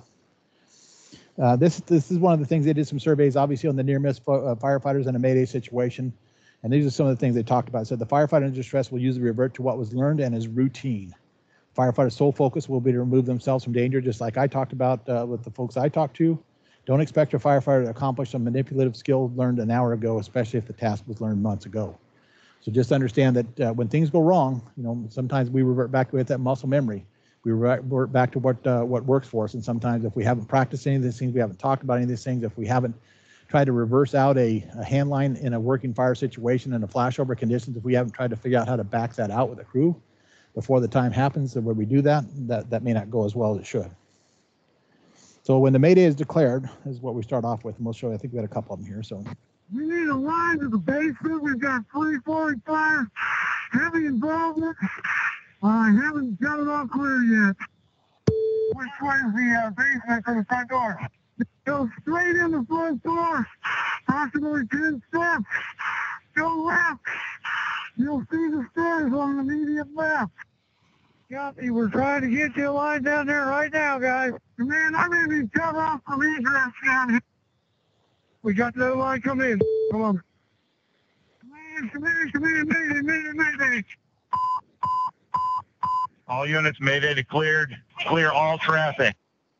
This is one of the things, they did some surveys obviously on the near miss firefighters in a mayday situation, and these are some of the things they talked about. It said the firefighter in distress will usually revert to what was learned and is routine. Firefighters' sole focus will be to remove themselves from danger, just like I talked about with the folks I talked to. Don't expect your firefighter to accomplish some manipulative skill learned an hour ago, especially if the task was learned months ago. So just understand that when things go wrong, sometimes we revert back to that muscle memory. We revert back to what works for us. And sometimes if we haven't practiced any of these things, we haven't talked about any of these things, if we haven't tried to reverse out a hand line in a working fire situation in a flashover conditions, if we haven't tried to figure out how to back that out with a crew before the time happens, and when we do that may not go as well as it should. So when the mayday is declared, is what we start off with, and we'll show you, I think we got a couple of them here. So We need a line to the basement. We've got 340 fire, heavy involvement. I haven't got it all clear yet. Which way is the basement from the front door? Go straight in the front door, approximately 10 steps. Go left. You'll see the stairs on the immediate left. Copy, we're trying to get you a line down there right now, guys. Man, I may be cut off from egress down here. We got no line coming in. Come on. Mayday. All units, Mayday declared. Clear all traffic.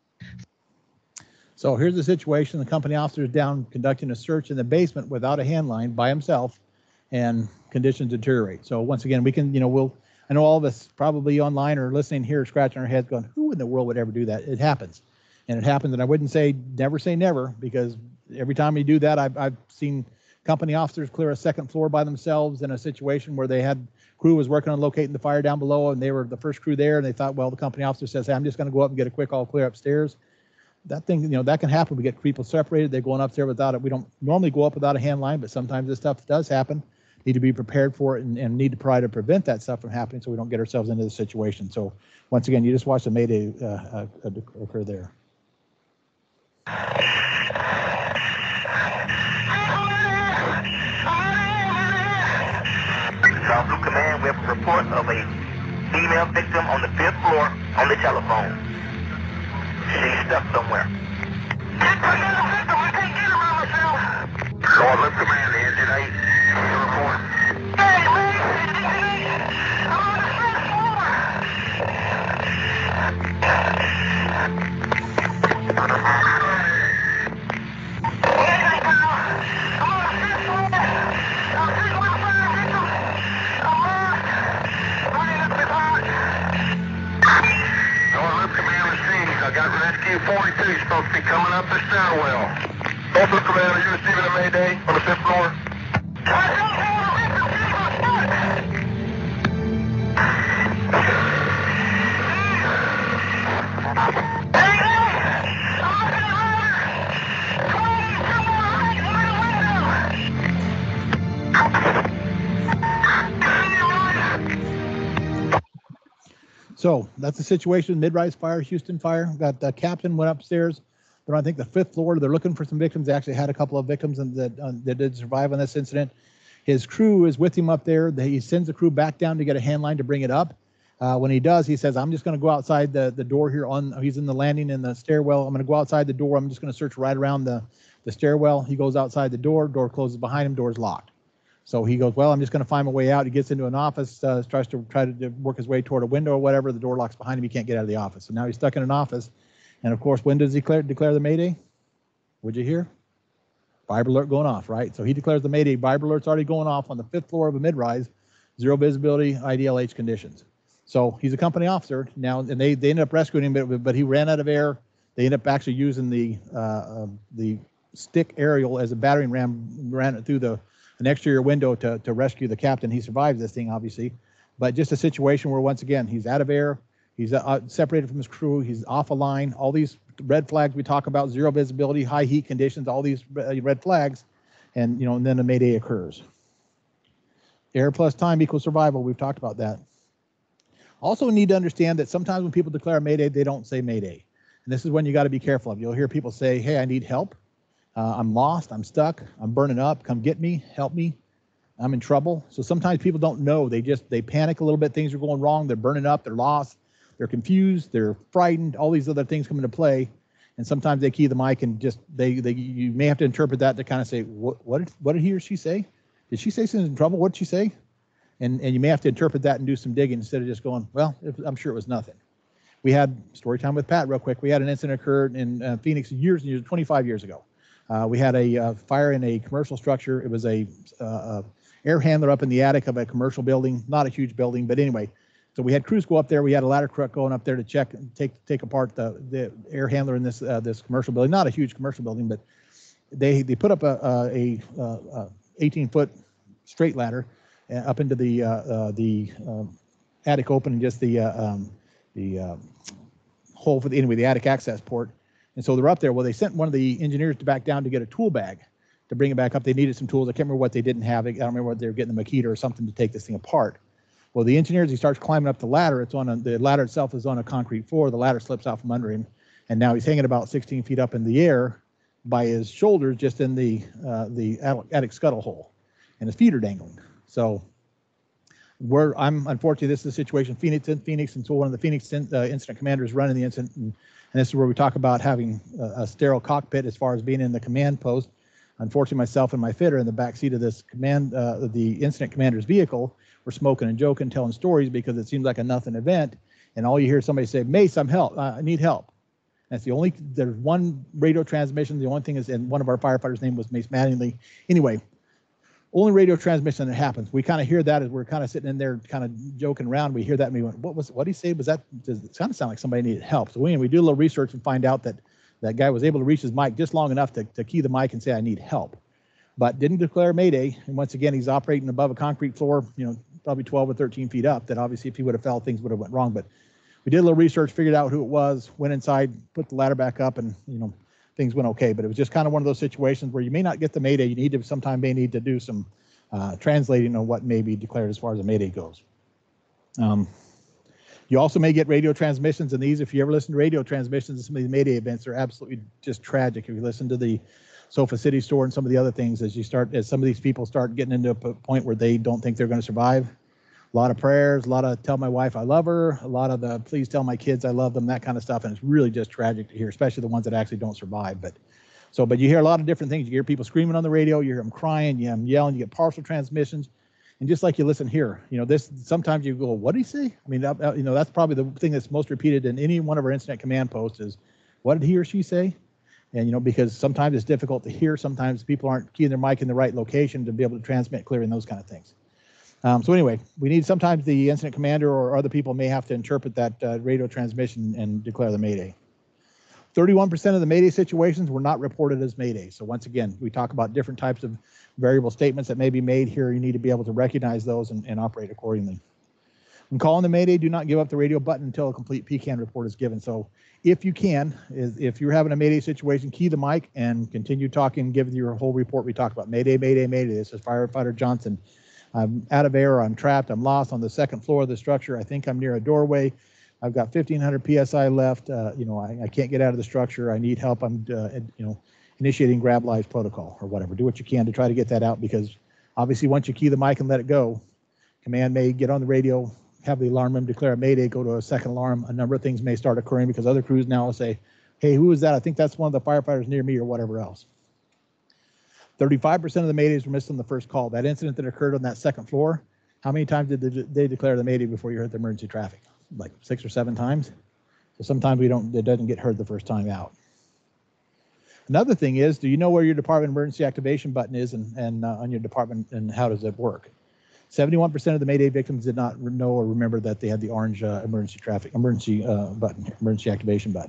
So here's the situation. The company officer is down conducting a search in the basement without a hand line by himself, and conditions deteriorate. So once again, we can, I know all of us probably online or listening here scratching our heads going, who in the world would ever do that? It happens. And it happens. And I wouldn't say never, because every time you do that, I've seen company officers clear a second floor by themselves in a situation where they had crew was working on locating the fire down below, and they were the first crew there, and they thought, well, the company officer says, hey, I'm just going to go up and get a quick all clear upstairs. That thing, that can happen. We get people separated. They're going up there without it. We don't normally go up without a hand line, but sometimes this stuff does happen. Need to be prepared for it and need to try to prevent that stuff from happening so we don't get ourselves into the situation. So once again, you just watch the mayday occur there. South Blue Command, we have a report of a female victim on the 5th floor on the telephone. She's stuck somewhere. North Blue Command, the engine 8, your report. I got rescue 42. You're supposed to be coming up the stairwell. Norfolk Command, are you receiving a mayday on the 5th floor? So that's the situation. Mid-rise fire, Houston fire. Got the captain went upstairs. They're on, I think, the 5th floor. They're looking for some victims. They actually had a couple of victims that did survive on this incident. His crew is with him up there. He sends the crew back down to get a hand line to bring it up. When he does, he says, I'm just going to go outside the door here. He's in the landing in the stairwell. I'm going to go outside the door. I'm just going to search right around the stairwell. He goes outside the door closes behind him, door's locked. So he goes, well, I'm just going to find my way out. He gets into an office, tries to work his way toward a window or whatever. The door locks behind him. He can't get out of the office. So now he's stuck in an office. And of course, when does he declare the Mayday? What'd you hear? Viber alert going off, right? So he declares the Mayday. Viber alert's already going off on the 5th floor of a mid-rise, 0 visibility, IDLH conditions. So he's a company officer now, and they ended up rescuing him, but he ran out of air. They ended up actually using the stick aerial as a battering ram, ran it through an exterior window to rescue the captain. He survived this thing, obviously, but just a situation where, once again, he's out of air. He's separated from his crew. He's off a line. All these red flags we talk about, 0 visibility, high heat conditions, all these red flags, and then a Mayday occurs. Air plus time equals survival. We've talked about that. Also need to understand that sometimes when people declare a Mayday, they don't say Mayday. And this is when you got to be careful of. You'll hear people say, hey, I need help. I'm lost. I'm stuck. I'm burning up. Come get me. Help me. I'm in trouble. So sometimes people don't know. They panic a little bit. Things are going wrong. They're burning up. They're lost. They're confused. They're frightened. All these other things come into play. And sometimes they key the mic and just you may have to interpret that to kind of say, what did he or she say? Did she say something's in trouble? What did she say? And you may have to interpret that and do some digging instead of just going, well, I'm sure it was nothing. We had story time with Pat real quick. We had an incident occurred in Phoenix years and years, 25 years ago. We had a fire in a commercial structure. It was a air handler up in the attic of a commercial building, not a huge building, but anyway. So we had crews go up there. We had a ladder truck going up there to check and take apart the air handler in this commercial building. Not a huge commercial building, but they put up a 18-foot straight ladder up into the attic opening, just the hole for the attic access port. And so they're up there. Well, they sent one of the engineers back down to get a tool bag to bring it back up. They needed some tools. I can't remember what they didn't have. I don't remember what they were getting, the Makita or something to take this thing apart. Well, the engineer, as he starts climbing up the ladder, the ladder itself is on a concrete floor. The ladder slips out from under him, and now he's hanging about 16 feet up in the air by his shoulders, just in the attic scuttle hole, and his feet are dangling. So I'm unfortunately, this is a situation Phoenix, and so one of the Phoenix incident commanders running the incident, and this is where we talk about having a sterile cockpit as far as being in the command post. Unfortunately, myself and my fitter in the back seat of this the incident commander's vehicle, were smoking and joking, telling stories because it seemed like a nothing event, and all you hear is somebody say, Mace, I need help. That's there's one radio transmission. The only thing is, and one of our firefighters' name was Mace Mattingly. Anyway, only radio transmission that happens. We kind of hear that as we're kind of sitting in there kind of joking around. We hear that and we went, what did he say? Does it kind of sound like somebody needed help? So we do a little research and find out that that guy was able to reach his mic just long enough to key the mic and say, I need help, but didn't declare Mayday. And once again, he's operating above a concrete floor, probably 12 or 13 feet up, that obviously if he would have fell, things would have went wrong. But we did a little research, figured out who it was, went inside, put the ladder back up, and things went okay. But it was just kind of one of those situations where you may not get the Mayday. You may need to do some translating on what may be declared as far as the Mayday goes. You also may get radio transmissions, and these, if you ever listen to radio transmissions, some of these Mayday events are absolutely just tragic. If you listen to the Sofa City store and some of the other things, as some of these people start getting into a point where they don't think they're going to survive, a lot of prayers, a lot of tell my wife I love her, a lot of the please tell my kids I love them, that kind of stuff, and it's really just tragic to hear, especially the ones that actually don't survive. But you hear a lot of different things. You hear people screaming on the radio, you hear them crying, you hear them yelling, you get partial transmissions, and just like you listen here, this sometimes you go, what did he say? I mean, that's probably the thing that's most repeated in any one of our incident command posts is, what did he or she say? And because sometimes it's difficult to hear, sometimes people aren't keying their mic in the right location to be able to transmit clearly and those kind of things. So anyway, we need sometimes the incident commander or other people may have to interpret that radio transmission and declare the Mayday. 31% of the Mayday situations were not reported as Mayday. So once again, we talk about different types of variable statements that may be made here. You need to be able to recognize those and operate accordingly. When calling the Mayday, do not give up the radio button until a complete PCAN report is given. So if you can, if you're having a Mayday situation, key the mic and continue talking, give your whole report. We talked about Mayday, Mayday, Mayday. This is Firefighter Johnson. I'm out of air, I'm trapped, I'm lost on the second floor of the structure. I think I'm near a doorway. I've got 1,500 PSI left. I can't get out of the structure. I need help. I'm, initiating grab lives protocol or whatever. Do what you can to try to get that out, because Obviously, once you key the mic and let it go, command may get on the radio, have the alarm room declare a mayday, go to a second alarm. A number of things may start occurring because other crews now will say, hey, who is that? I think that's one of the firefighters near me or whatever else. 35% of the maydays were missed on the first call. That incident that occurred on that second floor, how many times did they declare the mayday before you heard the emergency traffic? Like 6 or 7 times. So sometimes it doesn't get heard the first time out. Another thing is, do you know where your department emergency activation button is and on your department, and how does it work? 71% of the Mayday victims did not know or remember that they had the orange emergency activation button.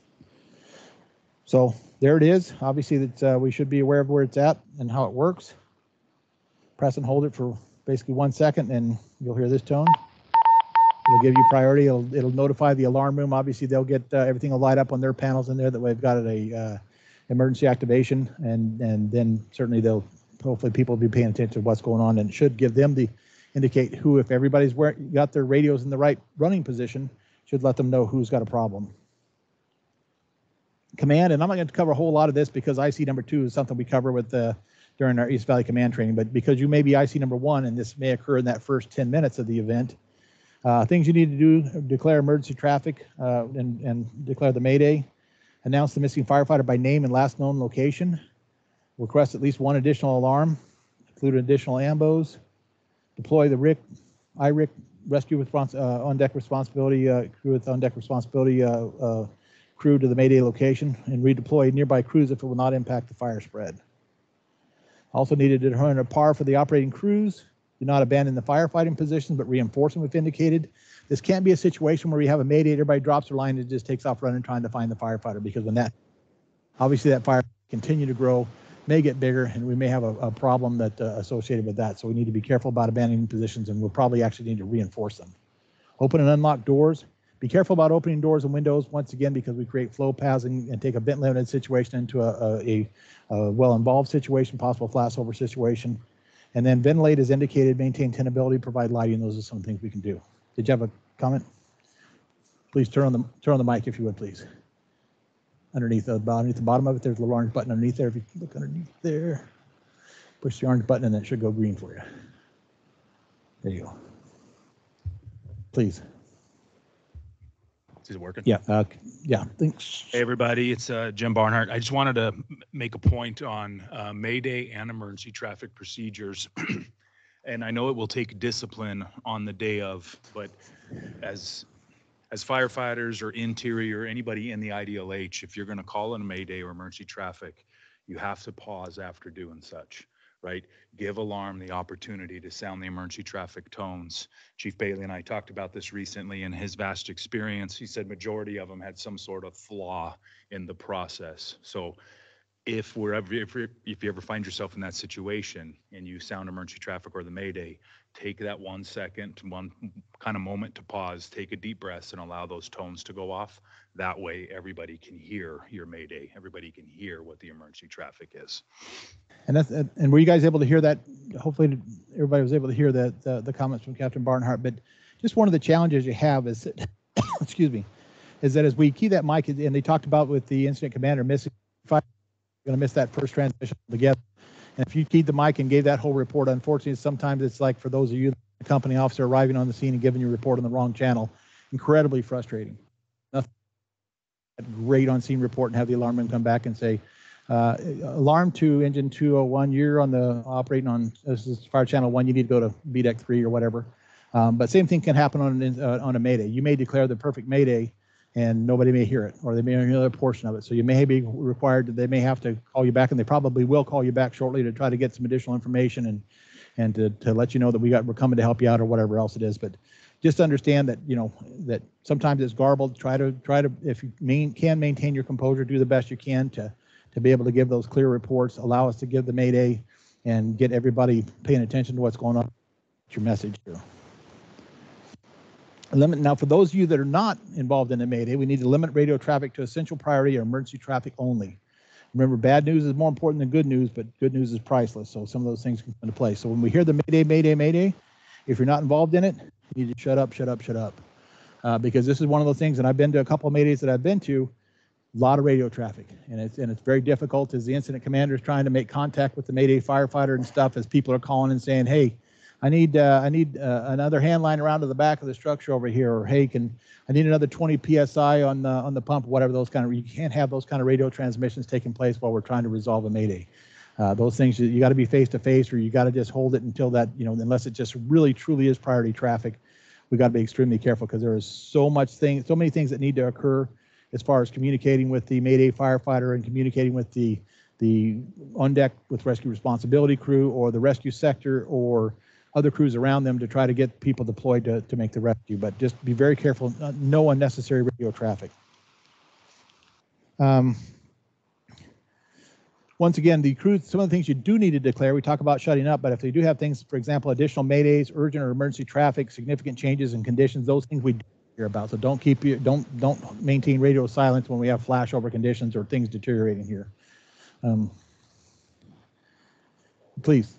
So there it is. Obviously, that we should be aware of where it's at and how it works. Press and hold it for basically 1 second, and you'll hear this tone. It'll give you priority. It'll notify the alarm room. Obviously, they'll get everything will light up on their panels in there. That way, they've got a emergency activation, and then certainly hopefully people will be paying attention to what's going on, and it should give them the indicate who, if everybody's got their radios in the right running position, should let them know who's got a problem. Command, and I'm not going to cover a whole lot of this because IC number 2 is something we cover with during our East Valley Command training, but because you may be IC number 1 and this may occur in that first 10 minutes of the event, things you need to do: declare emergency traffic and declare the Mayday, announce the missing firefighter by name and last known location, request at least 1 additional alarm, include additional AMBOs, deploy the IRIC rescue on deck responsibility crew with on deck responsibility crew to the Mayday location, and redeploy nearby crews if it will not impact the fire spread. Also needed to determine a PAR for the operating crews. Do not abandon the firefighting positions, but reinforce them if indicated. This can't be a situation where you have a Mayday, everybody drops their line and just takes off running trying to find the firefighter, because when obviously that fire continue to grow, may get bigger, and we may have a problem that associated with that. So we need to be careful about abandoning positions, and we'll probably actually need to reinforce them. Open and unlock doors. Be careful about opening doors and windows, once again, because we create flow paths and take a vent limited situation into a well-involved situation, possible flashover situation. And then ventilate as indicated, maintain tenability, provide lighting. Those are some things we can do. Did you have a comment? Please turn on the mic if you would, please. Underneath the bottom of it, there's a little orange button underneath there. If you look underneath there, push the orange button and it should go green for you. There you go. Please. Is it working? Yeah. Yeah. Thanks. Hey, everybody. It's Jim Barnhart. I just wanted to make a point on Mayday and emergency traffic procedures. And I know it will take discipline on the day of, but as firefighters or interior, or anybody in the IDLH, if you're going to call in a Mayday or emergency traffic, you have to pause after doing such, right? Give alarm the opportunity to sound the emergency traffic tones. Chief Bailey and I talked about this recently. In his vast experience, he said majority of them had some sort of flaw in the process. So if you ever find yourself in that situation and you sound emergency traffic or the Mayday, take that 1 second, one kind of moment to pause, take a deep breath, and allow those tones to go off. That way, everybody can hear your Mayday. Everybody can hear what the emergency traffic is. And were you guys able to hear that? Hopefully, everybody was able to hear the comments from Captain Barnhart. But just one of the challenges you have is that, excuse me, is that as we key that mic, and they talked about with the incident commander missing fire, going to miss that first transmission together. And if you keyed the mic and gave that whole report, unfortunately, sometimes it's like for those of you, the company officer arriving on the scene and giving you a report on the wrong channel, incredibly frustrating. Nothing great on scene report and have the alarm room come back and say, alarm to engine 201, you're on the operating on this is fire channel 1, you need to go to BDEC 3 or whatever. But same thing can happen on a Mayday. You may declare the perfect Mayday and nobody may hear it, or they may hear another portion of it. So you may be required, they may have to call you back, and they probably will call you back shortly to try to get some additional information and to let you know that we're coming to help you out or whatever else it is. But just understand that, that sometimes it's garbled. Try to if you can maintain your composure, do the best you can to be able to give those clear reports, allow us to give the Mayday and get everybody paying attention to what's going on. Your message through. Now, for those of you that are not involved in a Mayday, we need to limit radio traffic to essential priority or emergency traffic only. Remember, bad news is more important than good news, but good news is priceless. So some of those things come into play. So when we hear the Mayday, Mayday, Mayday, if you're not involved in it, you need to shut up. Because this is one of those things, and I've been to a couple of Maydays that I've been to, A lot of radio traffic, and it's very difficult as the incident commander is trying to make contact with the Mayday firefighter and stuff, as people are calling and saying, hey, I need another hand line around to the back of the structure over here, or hey, I need another 20 psi on the pump, whatever. Those kind of, you can't have those kind of radio transmissions taking place while we're trying to resolve a Mayday. Those things, you got to be face to face, or you got to just hold it until that, unless it just really truly is priority traffic. We got to be extremely careful, because there is so many things that need to occur as far as communicating with the Mayday firefighter and communicating with the on deck with rescue responsibility crew, or the rescue sector, or other crews around them, to try to get people deployed to make the rescue. But just be very careful, no unnecessary radio traffic. Once again, the crews, some of the things you do need to declare, we talk about shutting up, but if they do have things, for example, additional Maydays, urgent or emergency traffic, significant changes in conditions, those things we do hear about. So don't maintain radio silence when we have flashover conditions or things deteriorating here. Please.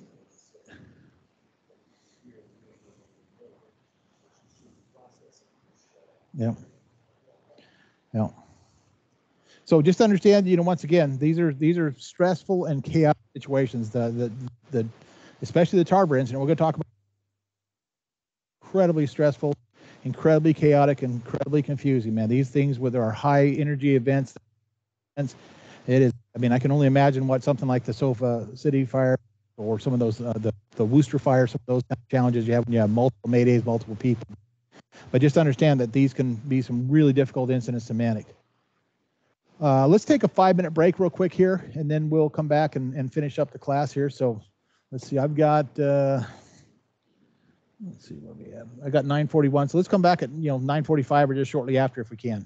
Yeah. Yeah. So just understand, once again, these are stressful and chaotic situations. Especially the Tarboro incident, we're going to talk about incredibly stressful, incredibly chaotic, incredibly confusing, man. These things with our high energy events, it is. I mean, I can only imagine what something like the Sofa City fire, or some of those the Worcester fire, some of those kind of challenges you have when you have multiple Maydays, multiple people. But just understand that these can be some really difficult incidents to manage. Let's take a 5-minute break real quick here, and then we'll come back and finish up the class here. So let's see, I've got, let's see what we have. I got 9:41. So let's come back at 9:45 or just shortly after if we can.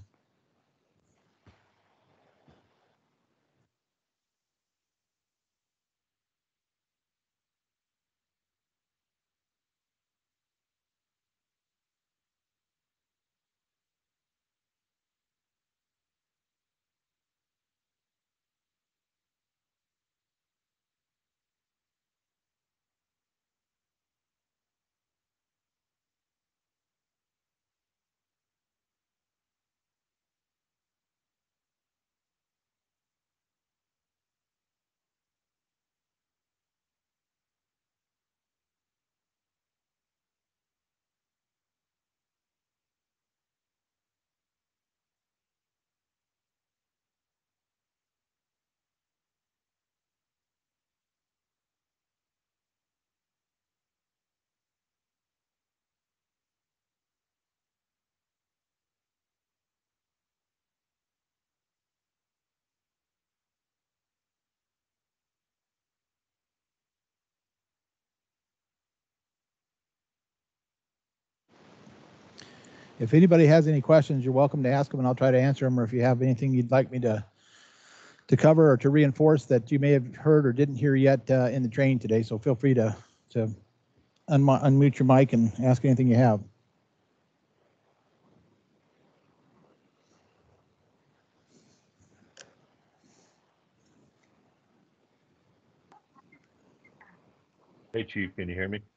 If anybody has any questions, you're welcome to ask them, and I'll try to answer them. Or if you have anything you'd like me to cover or to reinforce that you may have heard or didn't hear yet in the training today, so feel free to unmute your mic and ask anything you have. Hey, Chief, can you hear me?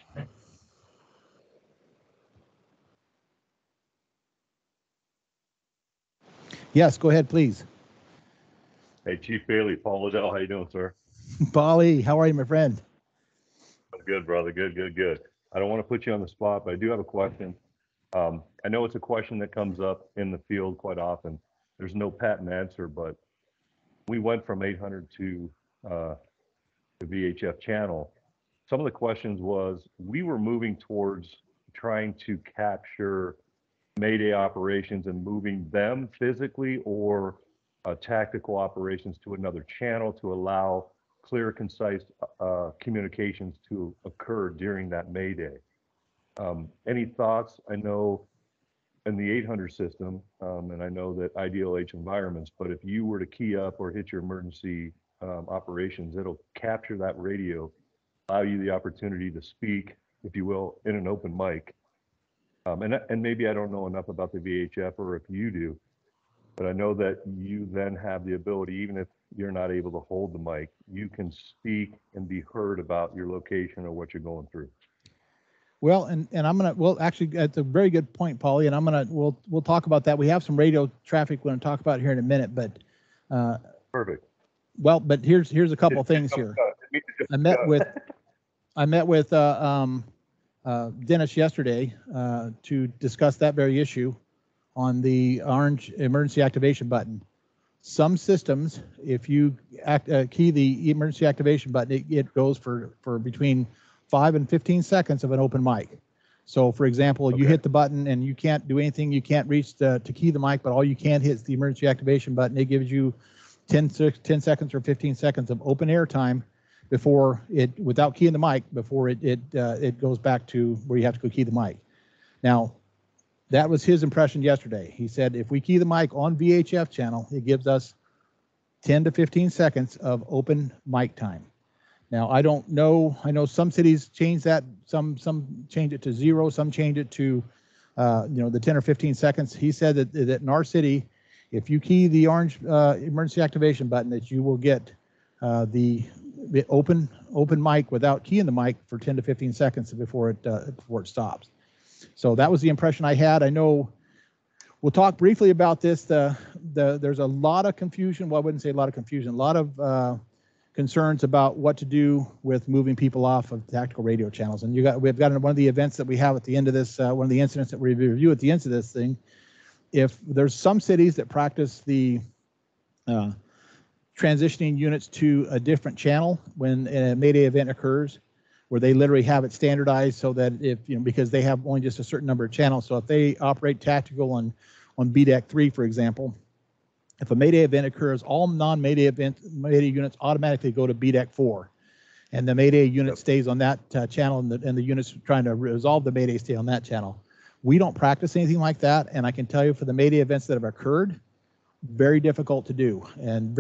Yes, go ahead, please. Hey, Chief Bailey, Paul Liddell, how you doing, sir? Bali, how are you, my friend? I'm good, brother. Good. I don't want to put you on the spot, but I do have a question. I know it's a question that comes up in the field quite often. There's no patent answer, but we went from 800 to the VHF channel. Some of the questions was, we were moving towards trying to capture Mayday operations and moving them physically or tactical operations to another channel to allow clear, concise communications to occur during that Mayday. Any thoughts? I know in the 800 system, and I know that IDLH environments, but if you were to key up or hit your emergency operations, it'll capture that radio, allow you the opportunity to speak, if you will, in an open mic. And maybe I don't know enough about the VHF, or if you do, but I know that you then have the ability, even if you're not able to hold the mic, you can speak and be heard about your location or what you're going through. Well, and I'm gonna, well, actually, that's a very good point, Paulie, and we'll talk about that. We have some radio traffic we're gonna talk about here in a minute, but Perfect. well, but here's a couple of things here. I met with Dennis yesterday to discuss that very issue on the orange emergency activation button. Some systems, if you key the emergency activation button, it goes for between 5 and 15 seconds of an open mic. So for example, you hit the button and you can't do anything, you can't reach to key the mic, but all you can hit is the emergency activation button. It gives you 10 seconds or 15 seconds of open air time before it, without keying the mic, before it goes back to where you have to go key the mic. Now, that was his impression yesterday. He said if we key the mic on VHF channel, it gives us 10 to 15 seconds of open mic time. Now, I don't know. I know some cities change that. Some change it to 0. Some change it to, the 10 or 15 seconds. He said that in our city, if you key the orange emergency activation button, that you will get the open mic without keying the mic for 10 to 15 seconds before it stops. So that was the impression I had. I know we'll talk briefly about this. There's a lot of confusion. Well, I wouldn't say a lot of confusion. A lot of concerns about what to do with moving people off of tactical radio channels. And we've got one of the events that we have at the end of this, one of the incidents that we review at the end of this thing. If there's some cities that practice the transitioning units to a different channel when a Mayday event occurs, where they literally have it standardized so that if, because they have only just a certain number of channels. So if they operate tactical on BDEC 3, for example, if a Mayday event occurs, all non-Mayday Mayday units automatically go to BDEC 4. And the Mayday unit stays on that channel, and the units trying to resolve the Mayday stay on that channel. We don't practice anything like that. And I can tell you for the Mayday events that have occurred, very difficult to do. And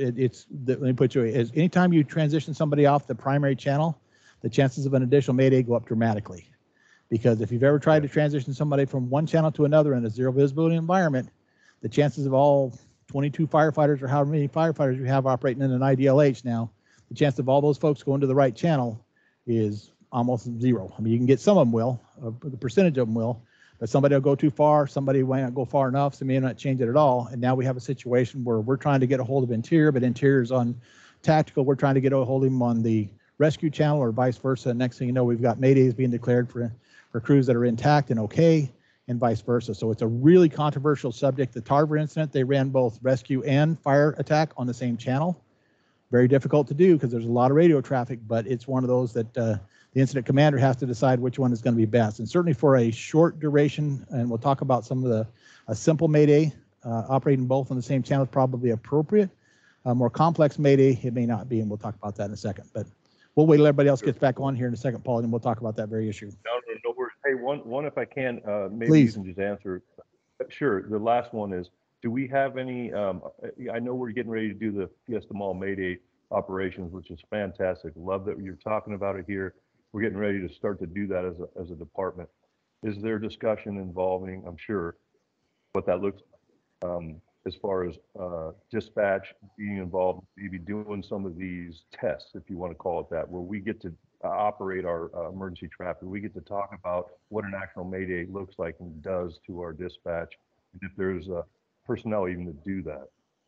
let me put you, is anytime you transition somebody off the primary channel, the chances of an additional Mayday go up dramatically. Because if you've ever tried to transition somebody from one channel to another in a zero visibility environment, the chances of all 22 firefighters or however many firefighters you have operating in an IDLH now, the chance of all those folks going to the right channel is almost 0. I mean, you can get some of them will, the percentage of them will, but somebody will go too far, somebody might not go far enough, so may not change it at all. And now we have a situation where we're trying to get a hold of Interior, but Interior's on tactical. We're trying to get a hold of him on the rescue channel or vice versa. Next thing you know, we've got Maydays being declared for crews that are intact and okay, and vice versa. So it's a really controversial subject. The Tarver incident, they ran both rescue and fire attack on the same channel. Very difficult to do because there's a lot of radio traffic, but it's one of those that the incident commander has to decide which one is going to be best. And certainly for a short duration, and we'll talk about some of a simple Mayday, operating both on the same channel is probably appropriate. A more complex Mayday, it may not be, and we'll talk about that in a second. But we'll wait till everybody else gets back on here in a second, Paul, and we'll talk about that very issue. No worries. Hey, one if I can, maybe Please. You can just answer. Sure. The last one is, do we have any, I know we're getting ready to do the Fiesta Mall Mayday operations, which is fantastic. Love that you're talking about it here. We're getting ready to start to do that as a department. Is there discussion involving, I'm sure, what that looks like, as far as dispatch being involved, maybe doing some of these tests, if you want to call it that, where we get to operate our emergency traffic. We get to talk about what an actual Mayday looks like and does to our dispatch, and if there's personnel even to do that.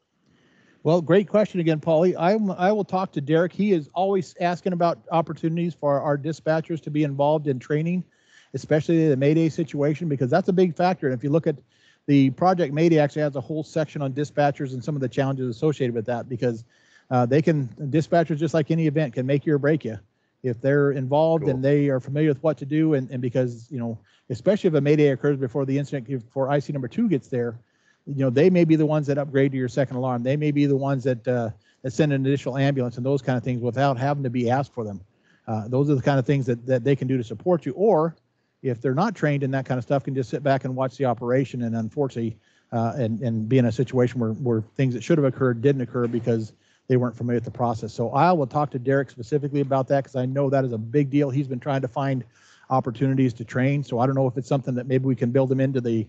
Well, great question again, Paulie. I will talk to Derek. He is always asking about opportunities for our dispatchers to be involved in training, especially the Mayday situation, because that's a big factor. And if you look at the Project Mayday, actually has a whole section on dispatchers and some of the challenges associated with that, because dispatchers, just like any event, can make you or break you if they're involved. Cool. And they are familiar with what to do. And because, especially if a Mayday occurs before the incident, before IC number 2 gets there, they may be the ones that upgrade to your second alarm. They may be the ones that send an additional ambulance and those kind of things without having to be asked for them. Those are the kind of things that they can do to support you. Or if they're not trained in that kind of stuff, can just sit back and watch the operation, and unfortunately, and be in a situation where things that should have occurred didn't occur because they weren't familiar with the process. So I will talk to Derek specifically about that, because I know that is a big deal. He's been trying to find opportunities to train. So I don't know if it's something that maybe we can build him into the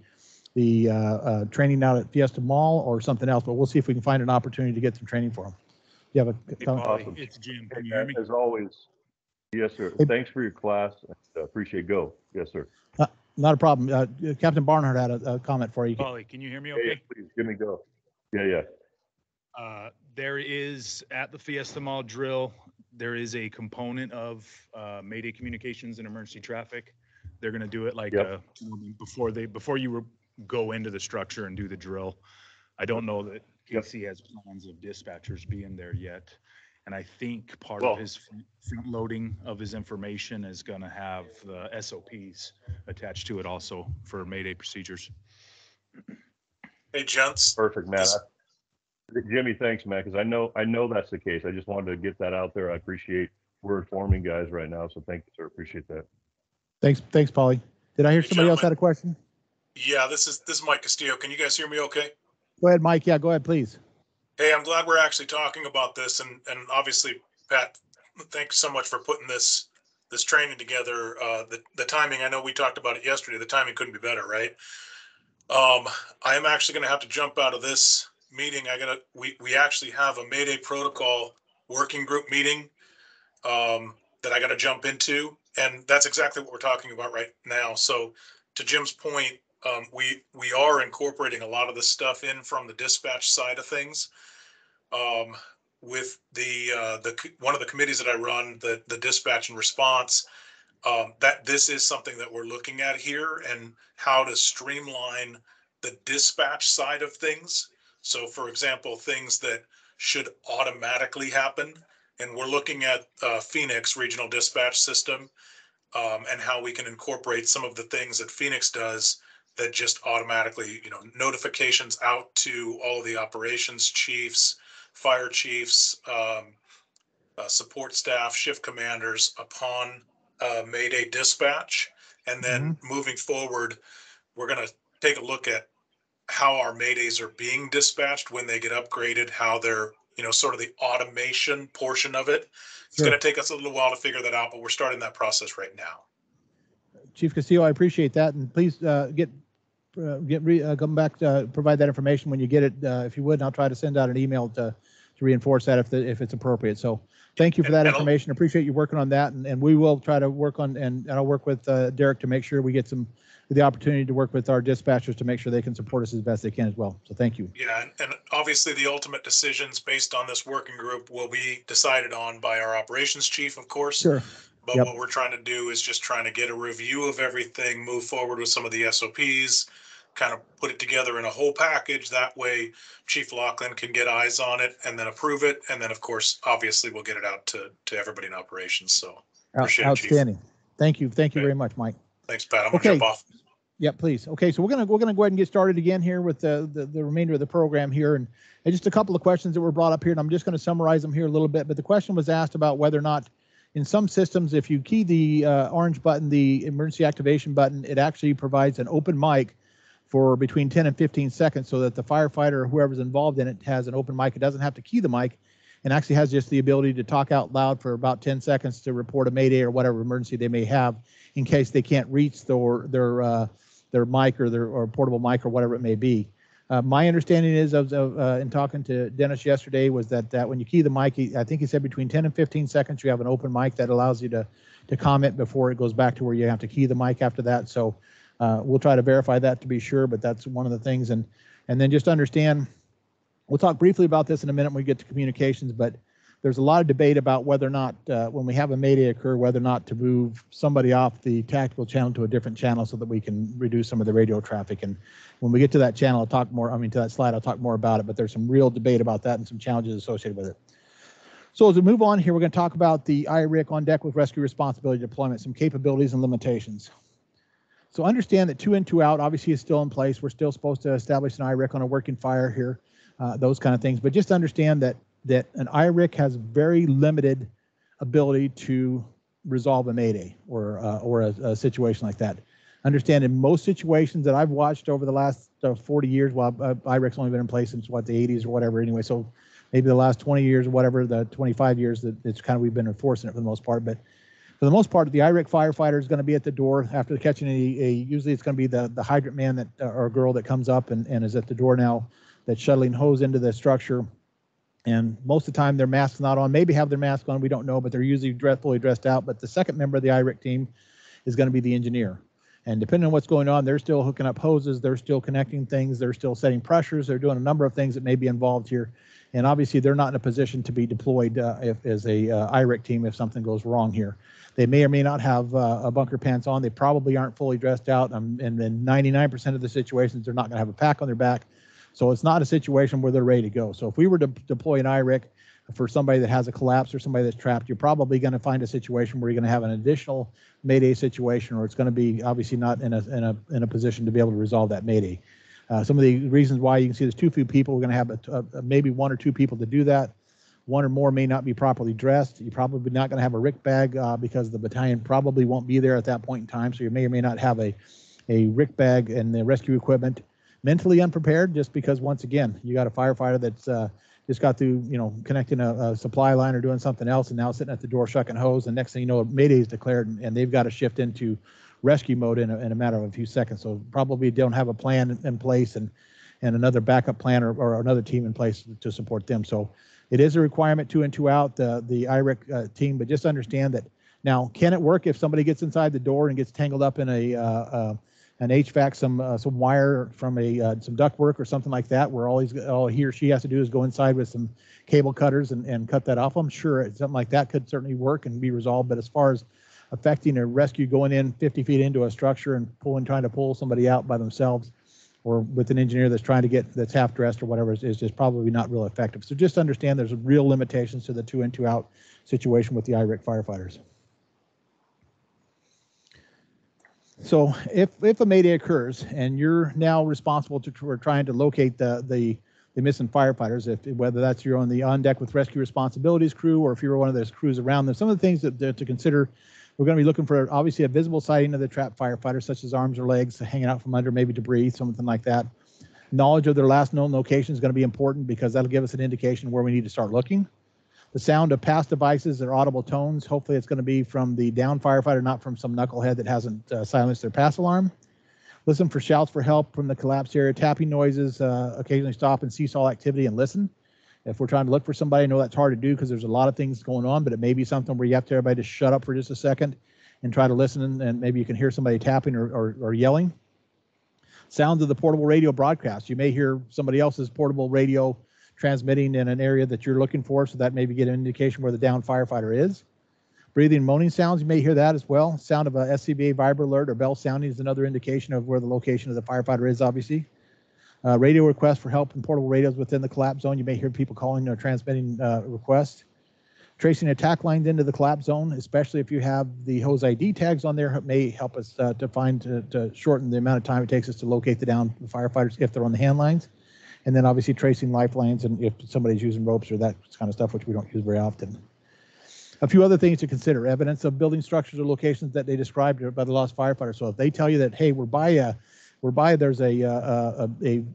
training out at Fiesta Mall or something else, but we'll see if we can find an opportunity to get some training for him. You have a comment? It's Jim. Can you hear me? As always, Yes, sir. Hey, Thanks for your class. Appreciate go. Yes, sir. not a problem. Captain Barnhart had a comment for you. Polly, can you hear me Yeah, okay? please give me go. Yeah. There is, at the Fiesta Mall drill, there is a component of Mayday communications and emergency traffic. They're going to do it like Yep. before you go into the structure and do the drill. I don't know that KC has plans of dispatchers being there yet. And I think part of his front loading of his information is going to have the SOPs attached to it also for Mayday procedures. Hey, gents. Perfect, man. Jimmy, thanks, man, because I know that's the case. I just wanted to get that out there. I appreciate we're informing guys right now, so thank you, sir. Appreciate that. Thanks, Polly. Did I hear Hey, somebody else gentlemen. had a question? Yeah, this is Mike Castillo. Can you guys hear me okay? Go ahead, Mike. Yeah, go ahead, please. Hey, I'm glad we're actually talking about this, and obviously, Pat, thanks so much for putting this training together. The timing, I know we talked about it yesterday. The timing couldn't be better, right? I am actually going to have to jump out of this meeting. We actually have a Mayday protocol working group meeting that I got to jump into, and that's exactly what we're talking about right now. So, to Jim's point, we are incorporating a lot of this stuff in from the dispatch side of things. With the one of the committees that I run, the dispatch and response, that this is something that we're looking at here and how to streamline the dispatch side of things. So, for example, things that should automatically happen, and we're looking at Phoenix Regional Dispatch System and how we can incorporate some of the things that Phoenix does that just automatically, notifications out to all of the operations chiefs, fire chiefs, support staff, shift commanders upon Mayday dispatch. And then moving forward, we're going to take a look at how our Maydays are being dispatched when they get upgraded, how they're, sort of the automation portion of it. It's going to take us a little while to figure that out, but we're starting that process right now. Chief Castillo, I appreciate that, and please come back to provide that information when you get it, if you would, and I'll try to send out an email to reinforce that if it's appropriate. So thank you for that information. Appreciate you working on that, and we will try to work on, and I'll work with Derek to make sure we get the opportunity to work with our dispatchers to make sure they can support us as best they can as well. So thank you. Yeah, and obviously the ultimate decisions based on this working group will be decided on by our operations chief, of course. Sure. But what we're trying to do is just trying to get a review of everything, move forward with some of the SOPs, kind of put it together in a whole package. That way Chief Laughlin can get eyes on it and then approve it. And then, of course, obviously we'll get it out to everybody in operations. So appreciate outstanding. it, Chief. Thank you. Thank you very much, Mike. Thanks, Pat. I'm going to jump off. Yeah, please. Okay, so we're gonna go ahead and get started again here with the remainder of the program here, and just a couple of questions that were brought up here, and I'm just going to summarize them here a little bit. But the question was asked about whether or not, in some systems, if you key the orange button, the emergency activation button, it actually provides an open mic for between 10 and 15 seconds, so that the firefighter or whoever's involved in it has an open mic. It doesn't have to key the mic, and actually has just the ability to talk out loud for about 10 seconds to report a mayday or whatever emergency they may have, in case they can't reach their mic or portable mic or whatever it may be. My understanding is in talking to Dennis yesterday was that when you key the mic, I think he said between 10 and 15 seconds you have an open mic that allows you to comment before it goes back to where you have to key the mic after that. So we'll try to verify that to be sure, but that's one of the things. And then just understand, we'll talk briefly about this in a minute when we get to communications, but there's a lot of debate about whether or not, when we have a mayday occur, whether or not to move somebody off the tactical channel to a different channel so that we can reduce some of the radio traffic. And when we get to that channel, I'll talk more, to that slide, I'll talk more about it, but there's some real debate about that and some challenges associated with it. So as we move on here, we're going to talk about the IRIC on deck with rescue responsibility deployment, some capabilities and limitations. So understand that 2 in, 2 out obviously is still in place. We're still supposed to establish an IRIC on a working fire here, those kind of things. But just understand that an IRIC has very limited ability to resolve a mayday or a situation like that. Understand, in most situations that I've watched over the last 40 years, well, IRIC's only been in place since what, the 80s or whatever anyway, so maybe the last 20 years or whatever, the 25 years that it's kind of, we've been enforcing it for the most part. But for the most part, the IRIC firefighter is going to be at the door after catching usually it's going to be the hydrant man that or girl that comes up and is at the door now, that's shuttling hose into the structure. And most of the time their mask's not on, maybe have their mask on, we don't know, but they're usually fully dressed out. But the second member of the IRIC team is going to be the engineer. And depending on what's going on, they're still hooking up hoses, they're still connecting things, they're still setting pressures, they're doing a number of things that may be involved here. And obviously they're not in a position to be deployed as a IRIC team if something goes wrong here. They may or may not have bunker pants on. They probably aren't fully dressed out. And then 99% of the situations, they're not going to have a pack on their back. So it's not a situation where they're ready to go. So if we were to deploy an IRIC for somebody that has a collapse or somebody that's trapped, you're probably going to find a situation where you're going to have an additional Mayday situation, or it's going to be obviously not in a position to be able to resolve that Mayday. Some of the reasons why you can see there's too few people, we're going to have maybe 1 or 2 people to do that. 1 or more may not be properly dressed. You're probably not going to have a RIC bag because the battalion probably won't be there at that point in time. So you may or may not have a RIC bag and the rescue equipment. Mentally unprepared, just because once again, you got a firefighter that's just got through, connecting a supply line or doing something else, and now sitting at the door shucking hose. And next thing you know, Mayday is declared, and they've got to shift into rescue mode in a matter of a few seconds. So probably don't have a plan in place and another backup plan or another team in place to support them. So it is a requirement 2 in 2 out, the IRIC team, but just understand that now, can it work if somebody gets inside the door and gets tangled up in an HVAC, some wire from some ductwork or something like that, where all he or she has to do is go inside with some cable cutters and cut that off? I'm sure something like that could certainly work and be resolved. But as far as affecting a rescue going in 50 feet into a structure and trying to pull somebody out by themselves, or with an engineer that's half dressed or whatever, is just probably not real effective. So just understand there's real limitations to the 2 in 2 out situation with the IRIC firefighters. So if a Mayday occurs and you're now responsible for trying to locate the missing firefighters, whether that's you're on the on-deck with rescue responsibilities crew, or if you're one of those crews around them, some of the things that to consider, we're going to be looking for obviously a visible sighting of the trapped firefighter, such as arms or legs hanging out from under, maybe debris, something like that. Knowledge of their last known location is going to be important, because that'll give us an indication where we need to start looking. The sound of past devices or audible tones, hopefully it's going to be from the down firefighter, not from some knucklehead that hasn't silenced their pass alarm. Listen for shouts for help from the collapsed area, tapping noises, occasionally stop and cease all activity and listen. If we're trying to look for somebody, I know that's hard to do because there's a lot of things going on, but it may be something where you have to everybody to shut up for just a second and try to listen, and maybe you can hear somebody tapping or yelling. Sounds of the portable radio broadcast. You may hear somebody else's portable radio transmitting in an area that you're looking for, so that maybe get an indication where the down firefighter is. Breathing and moaning sounds, you may hear that as well. Sound of a SCBA vibra alert or bell sounding is another indication of where the location of the firefighter is, obviously. Radio requests for help in portable radios within the collapse zone. You may hear people calling or transmitting requests. Tracing attack lines into the collapse zone, especially if you have the hose ID tags on there, may help us to shorten the amount of time it takes us to locate the down firefighters if they're on the hand lines. And then obviously tracing lifelines, and if somebody's using ropes or that kind of stuff, which we don't use very often. A few other things to consider: evidence of building structures or locations that they described by the lost firefighter. So if they tell you that, hey, there's a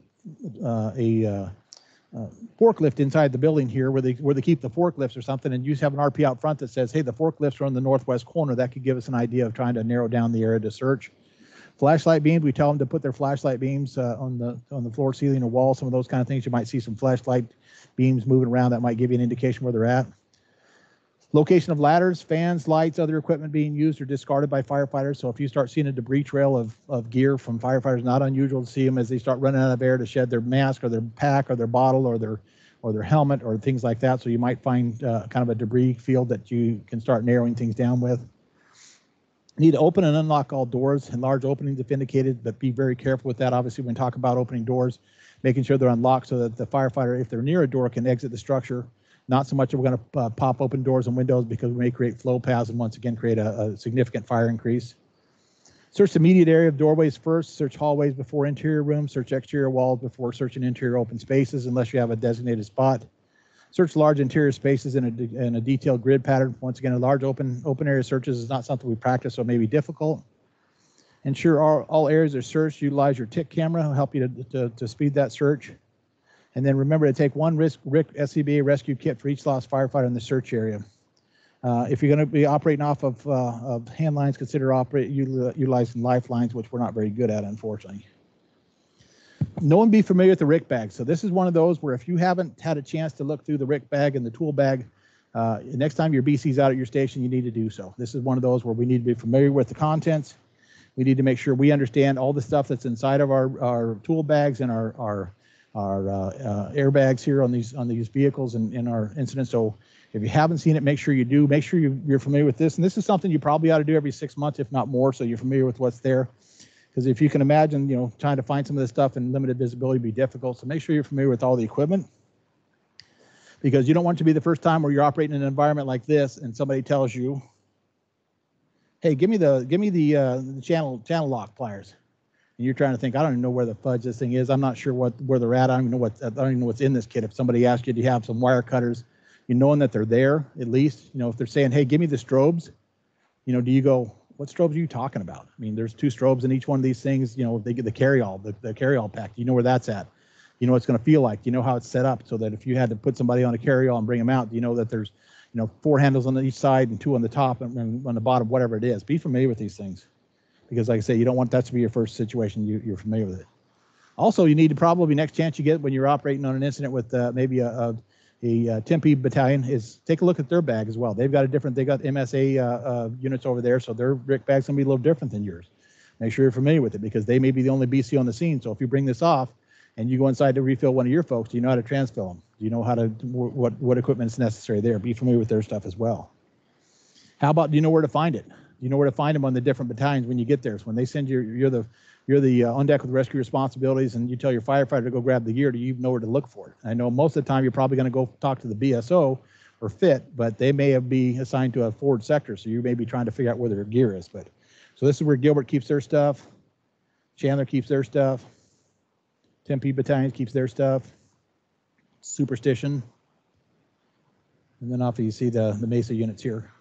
forklift inside the building here where they keep the forklifts or something, and you have an RP out front that says, hey, the forklifts are on the northwest corner, that could give us an idea of trying to narrow down the area to search. Flashlight beams, we tell them to put their flashlight beams on the floor, ceiling, or wall, some of those kind of things. You might see some flashlight beams moving around. That might give you an indication where they're at. Location of ladders, fans, lights, other equipment being used or discarded by firefighters. So if you start seeing a debris trail of gear from firefighters, not unusual to see them as they start running out of air to shed their mask or their pack or their bottle or their helmet or things like that. So you might find kind of a debris field that you can start narrowing things down with. Need to open and unlock all doors and large openings if indicated, but be very careful with that. Obviously, when we talk about opening doors, making sure they're unlocked so that the firefighter, if they're near a door, can exit the structure. Not so much that we're going to pop open doors and windows, because we may create flow paths and once again create a significant fire increase. Search the immediate area of doorways first. Search hallways before interior rooms. Search exterior walls before searching interior open spaces, unless you have a designated spot. Search large interior spaces in a detailed grid pattern. Once again, a large open area searches is not something we practice, so it may be difficult. Ensure all areas are searched. Utilize your TIC camera. It'll help you to speed that search. And then remember to take one RIC SCBA rescue kit for each lost firefighter in the search area. If you're going to be operating off of hand lines, consider utilizing lifelines, which we're not very good at, unfortunately. no one be familiar with the RIC bag. So this is one of those where if you haven't had a chance to look through the RIC bag and the tool bag, next time your BC's out at your station, you need to do so. This is one of those where we need to be familiar with the contents. We need to make sure we understand all the stuff that's inside of our tool bags and our airbags here on these vehicles and in our incidents. So if you haven't seen it, make sure you do. Make sure you're familiar with this. And this is something you probably ought to do every 6 months, if not more, so you're familiar with what's there. Because if you can imagine, trying to find some of this stuff in limited visibility would be difficult. So make sure you're familiar with all the equipment, because you don't want it to be the first time where you're operating in an environment like this and somebody tells you, hey, give me the channel lock pliers. And you're trying to think, I don't even know where the fudge this thing is. I'm not sure where they're at. I don't even know what's in this kit. If somebody asks you, do you have some wire cutters, knowing that they're there, at least, if they're saying, hey, give me the strobes, do you go, what strobes are you talking about? I mean, there's 2 strobes in each one of these things. They get the carry-all, the carry-all pack. You know where that's at. You know what it's going to feel like. You know how it's set up so that if you had to put somebody on a carry-all and bring them out, you know that there's, 4 handles on each side and 2 on the top and on the bottom, whatever it is. Be familiar with these things, because like I say, you don't want that to be your first situation. You're familiar with it. Also, you need to probably, next chance you get when you're operating on an incident with maybe a Tempe battalion, is take a look at their bag as well. They got MSA units over there, so their RIC bag's gonna be a little different than yours. Make sure you're familiar with it, because they may be the only BC on the scene. So if you bring this off and you go inside to refill one of your folks, do you know how to transfill them? Do you know what equipment is necessary there? Be familiar with their stuff as well. How about, do you know where to find it? Do you know where to find them on the different battalions when you get there? So when they send you, you're the on deck with rescue responsibilities, and you tell your firefighter to go grab the gear, do you even know where to look for it? I know most of the time you're probably going to go talk to the BSO or FIT, but they may be assigned to a forward sector, so you may be trying to figure out where their gear is. But so this is where Gilbert keeps their stuff, Chandler keeps their stuff, Tempe Battalion keeps their stuff, Superstition, and then off you see the Mesa units here.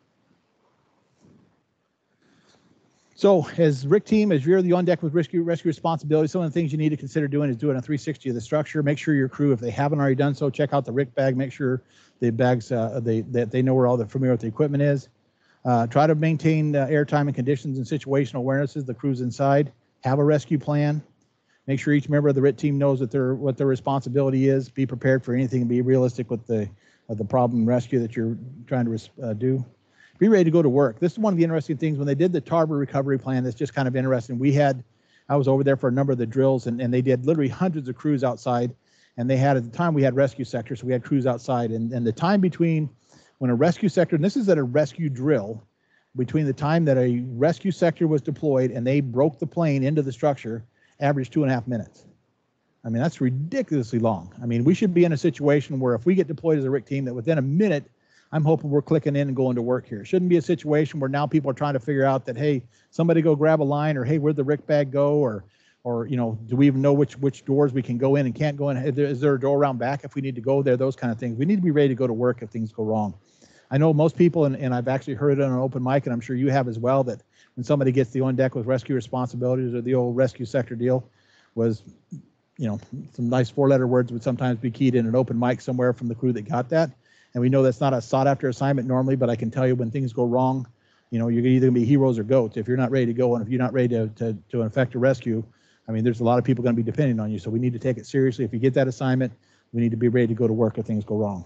So as RIC team, as you're the on deck with rescue responsibility, some of the things you need to consider doing is doing a 360 of the structure. Make sure your crew, if they haven't already done so, check out the RIC bag. Make sure the bags that they know where all the familiar with the equipment is. Try to maintain airtime and conditions and situational awarenesses. The crew's inside. Have a rescue plan. Make sure each member of the RIT team knows what their responsibility is. Be prepared for anything and be realistic with the problem rescue that you're trying to do. Be ready to go to work. This is one of the interesting things. When they did the Tarver recovery plan, that's just kind of interesting. I was over there for a number of the drills, and they did literally hundreds of crews outside. And they had, at the time, we had rescue sectors, so we had crews outside. And the time between when a rescue sector, and this is at a rescue drill, between the time that a rescue sector was deployed and they broke the plane into the structure, averaged 2.5 minutes. I mean, that's ridiculously long. I mean, we should be in a situation where if we get deployed as a RIC team, that within a minute, I'm hoping we're clicking in and going to work here. It shouldn't be a situation where now people are trying to figure out that, hey, somebody go grab a line, or hey, where'd the RIC bag go, or do we even know which doors we can go in and can't go in? Is there a door around back if we need to go there? Those kind of things. We need to be ready to go to work if things go wrong. I know most people, and I've actually heard it on an open mic, and I'm sure you have as well, that when somebody gets the on deck with rescue responsibilities, or the old rescue sector deal, was, some nice 4-letter words would sometimes be keyed in an open mic somewhere from the crew that got that. And we know that's not a sought after assignment normally, but I can tell you when things go wrong, you're either going to be heroes or goats. If you're not ready to go, and if you're not ready to effect a rescue, I mean, there's a lot of people going to be depending on you. So we need to take it seriously. If you get that assignment, we need to be ready to go to work if things go wrong.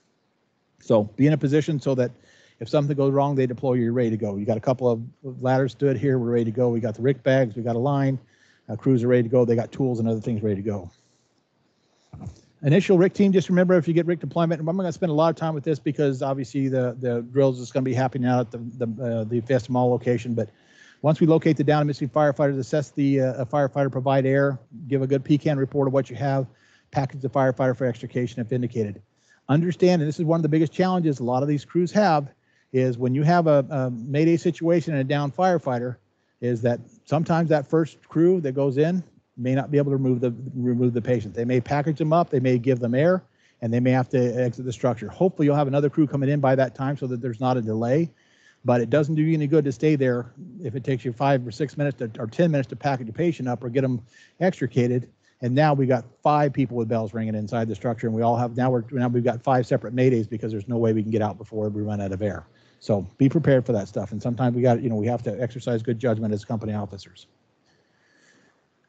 So be in a position so that if something goes wrong, they deploy you, you're ready to go. You got a couple of ladders stood here, we're ready to go. We got the RIC bags, we got a line, crews are ready to go. They got tools and other things ready to go. Initial RIC team, just remember, if you get RIC deployment, and I'm going to spend a lot of time with this because obviously the drills is going to be happening out at the Fiesta Mall location. But once we locate the down and missing firefighters, assess the firefighter, provide air, give a good PCAN report of what you have, package the firefighter for extrication if indicated. Understand, and this is one of the biggest challenges a lot of these crews have, is when you have a Mayday situation and a down firefighter, is that sometimes that first crew that goes in may not be able to remove the patient. They may package them up, they may give them air, and they may have to exit the structure. Hopefully you'll have another crew coming in by that time so that there's not a delay, but it doesn't do you any good to stay there if it takes you 5 or 6 minutes or 10 minutes to package a patient up or get them extricated. And now we got 5 people with bells ringing inside the structure, and we all have, now we've got 5 separate Maydays because there's no way we can get out before we run out of air. So be prepared for that stuff. And sometimes we have to exercise good judgment as company officers.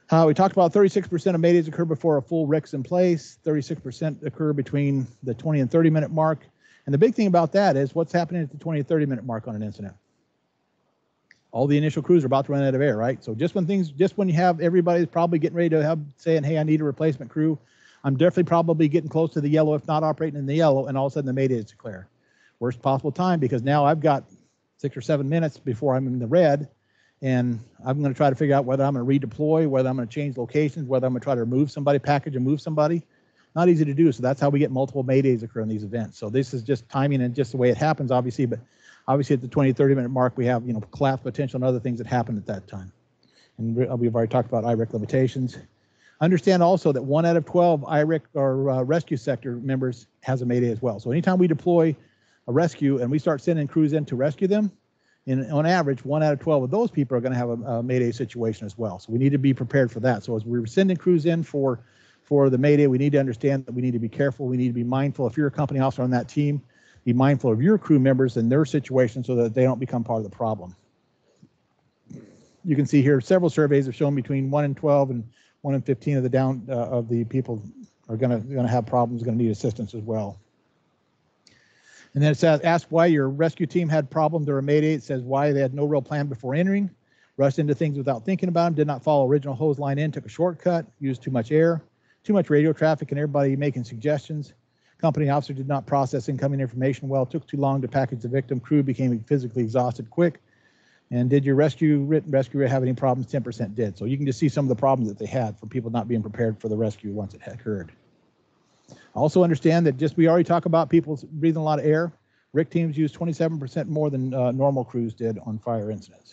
We talked about 36% of Maydays occur before a full RIC's in place. 36% occur between the 20 and 30-minute mark. And the big thing about that is what's happening at the 20 and 30-minute mark on an incident. All the initial crews are about to run out of air, right? So just when you have everybody's probably getting ready to have saying, hey, I need a replacement crew, I'm definitely probably getting close to the yellow, if not operating in the yellow, and all of a sudden the Mayday is declared. Worst possible time, because now I've got 6 or 7 minutes before I'm in the red, and I'm going to try to figure out whether I'm going to redeploy, whether I'm going to change locations, whether I'm going to try to remove somebody, package and move somebody. Not easy to do, so that's how we get multiple Maydays occur in these events. So this is just timing and just the way it happens, obviously, but obviously at the 20, 30-minute mark, we have, collapse potential and other things that happen at that time. And we've already talked about IRIC limitations. Understand also that 1 out of 12 IRIC or rescue sector members has a Mayday as well. So anytime we deploy a rescue and we start sending crews in to rescue them, on average, 1 out of 12 of those people are going to have a Mayday situation as well. So we need to be prepared for that. So as we're sending crews in for the Mayday, we need to understand that we need to be careful. We need to be mindful. If you're a company officer on that team, be mindful of your crew members and their situation so that they don't become part of the problem. You can see here several surveys have shown between 1 in 12 and 1 in 15 of the people are going to have problems, going to need assistance as well. And then it says, ask why your rescue team had problems during Mayday. It says why they had no real plan before entering, rushed into things without thinking about them, did not follow original hose line in, took a shortcut, used too much air, too much radio traffic and everybody making suggestions. Company officer did not process incoming information well, took too long to package the victim, crew became physically exhausted quick. And did your written rescue have any problems? 10% did. So you can just see some of the problems that they had for people not being prepared for the rescue once it had occurred. Also understand that we already talked about people breathing a lot of air. RIC teams use 27% more than normal crews did on fire incidents.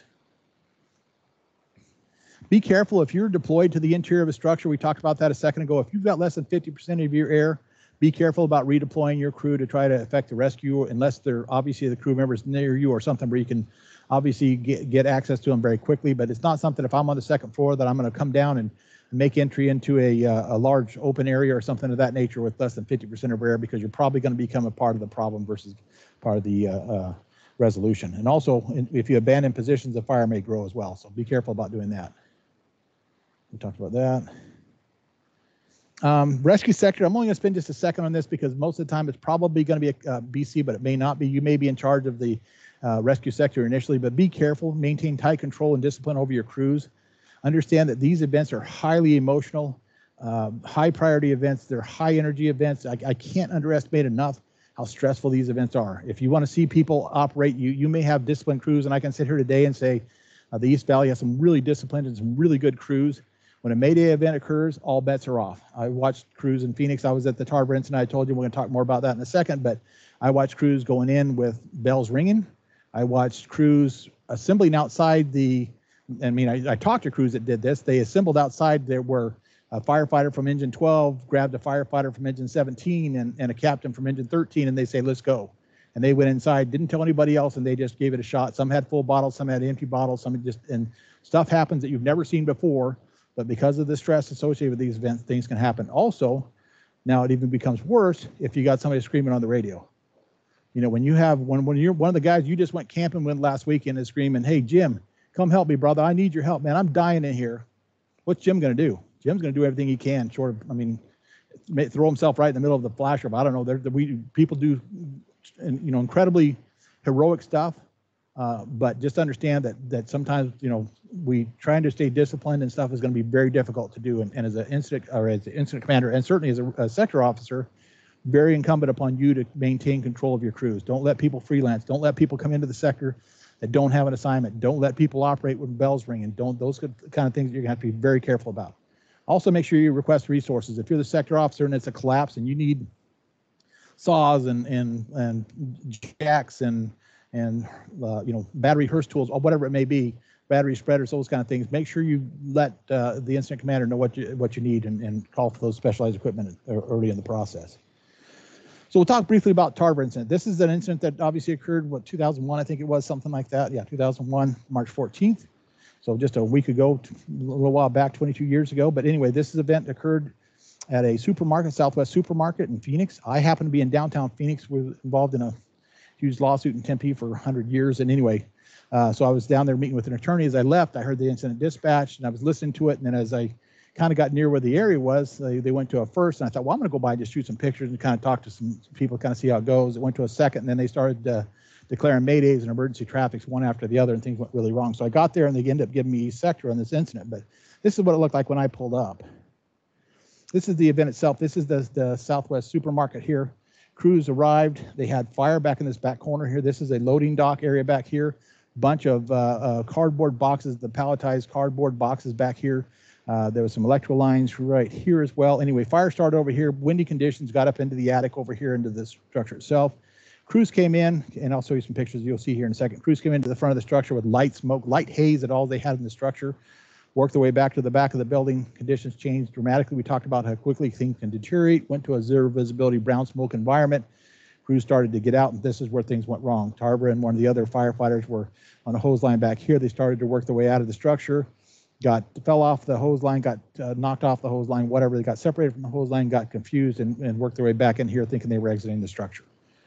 Be careful if you're deployed to the interior of a structure. We talked about that a second ago. If you've got less than 50% of your air, be careful about redeploying your crew to try to effect the rescue, unless they're obviously the crew members near you or something where you can obviously get access to them very quickly. But it's not something, if I'm on the second floor, that I'm going to come down and make entry into a large open area or something of that nature with less than 50% of air, because you're probably going to become a part of the problem versus part of the resolution. And also, if you abandon positions, the fire may grow as well. So be careful about doing that. We talked about that. Rescue sector, I'm only going to spend just a second on this because most of the time it's probably going to be a BC, but it may not be. You may be in charge of the rescue sector initially, but be careful, maintain tight control and discipline over your crews. Understand that these events are highly emotional, high priority events. They're high energy events. I can't underestimate enough how stressful these events are. If you want to see people operate, you may have disciplined crews, and I can sit here today and say the East Valley has some really disciplined and some really good crews. When a Mayday event occurs, all bets are off. I watched crews in Phoenix. I was at the Tarver incident. I told you we're going to talk more about that in a second, but I watched crews going in with bells ringing. I watched crews assembling outside I talked to crews that did this. They assembled outside. There were a firefighter from engine 12 grabbed a firefighter from engine 17 and a captain from engine 13, and they say, let's go. And they went inside, didn't tell anybody else, and they just gave it a shot. Some had full bottles, some had empty bottles, and stuff happens that you've never seen before. But because of the stress associated with these events, things can happen. Also, now it even becomes worse if you got somebody screaming on the radio. When you're one of the guys you just went camping with last weekend is screaming, hey, Jim, come help me, brother. I need your help, man. I'm dying in here. What's Jim going to do? Jim's going to do everything he can, short of, throw himself right in the middle of the flasher. I don't know. People do, incredibly heroic stuff. But just understand that sometimes, we trying to stay disciplined and stuff is going to be very difficult to do. And as an incident commander, and certainly as a sector officer, very incumbent upon you to maintain control of your crews. Don't let people freelance. Don't let people come into the sector that don't have an assignment. Don't let people operate with bells ringing. Those kind of things you're going to have to be very careful about. Also, make sure you request resources. If you're the sector officer and it's a collapse and you need saws and jacks and battery hearse tools or whatever it may be, battery spreaders, those kind of things, make sure you let the incident commander know what you need and call for those specialized equipment early in the process. So we'll talk briefly about Tarver incident. This is an incident that obviously occurred, 2001, I think it was, something like that. Yeah, 2001, March 14th. So just a week ago, a little while back, 22 years ago. But anyway, this event occurred at a supermarket, Southwest Supermarket in Phoenix. I happen to be in downtown Phoenix. We're involved in a huge lawsuit in Tempe for 100 years. And anyway, so I was down there meeting with an attorney. As I left, I heard the incident dispatch, and I was listening to it. And then as I kind of got near where the area was, they went to a first, and I thought, well, I'm going to go by and just shoot some pictures and kind of talk to some people, kind of see how it goes. It went to a second, and then they started declaring maydays and emergency traffics one after the other, and things went really wrong. So I got there, and they ended up giving me East Sector on this incident. But this is what it looked like when I pulled up. This is the event itself. This is the Southwest supermarket here. Crews arrived. They had fire back in this back corner here. This is a loading dock area back here. Bunch of cardboard boxes, the palletized cardboard boxes back here. There was some electrical lines right here as well. Anyway, fire started over here. Windy conditions got up into the attic over here into the structure itself. Crews came in, and I'll show you some pictures you'll see here in a second. Crews came into the front of the structure with light smoke, light haze at all they had in the structure. Worked their way back to the back of the building. Conditions changed dramatically. We talked about how quickly things can deteriorate. Went to a zero visibility brown smoke environment. Crews started to get out, and this is where things went wrong. Tarver and one of the other firefighters were on a hose line back here. They started to work their way out of the structure. Fell off the hose line, got knocked off the hose line, whatever. They got separated from the hose line, got confused, and worked their way back in here thinking they were exiting the structure.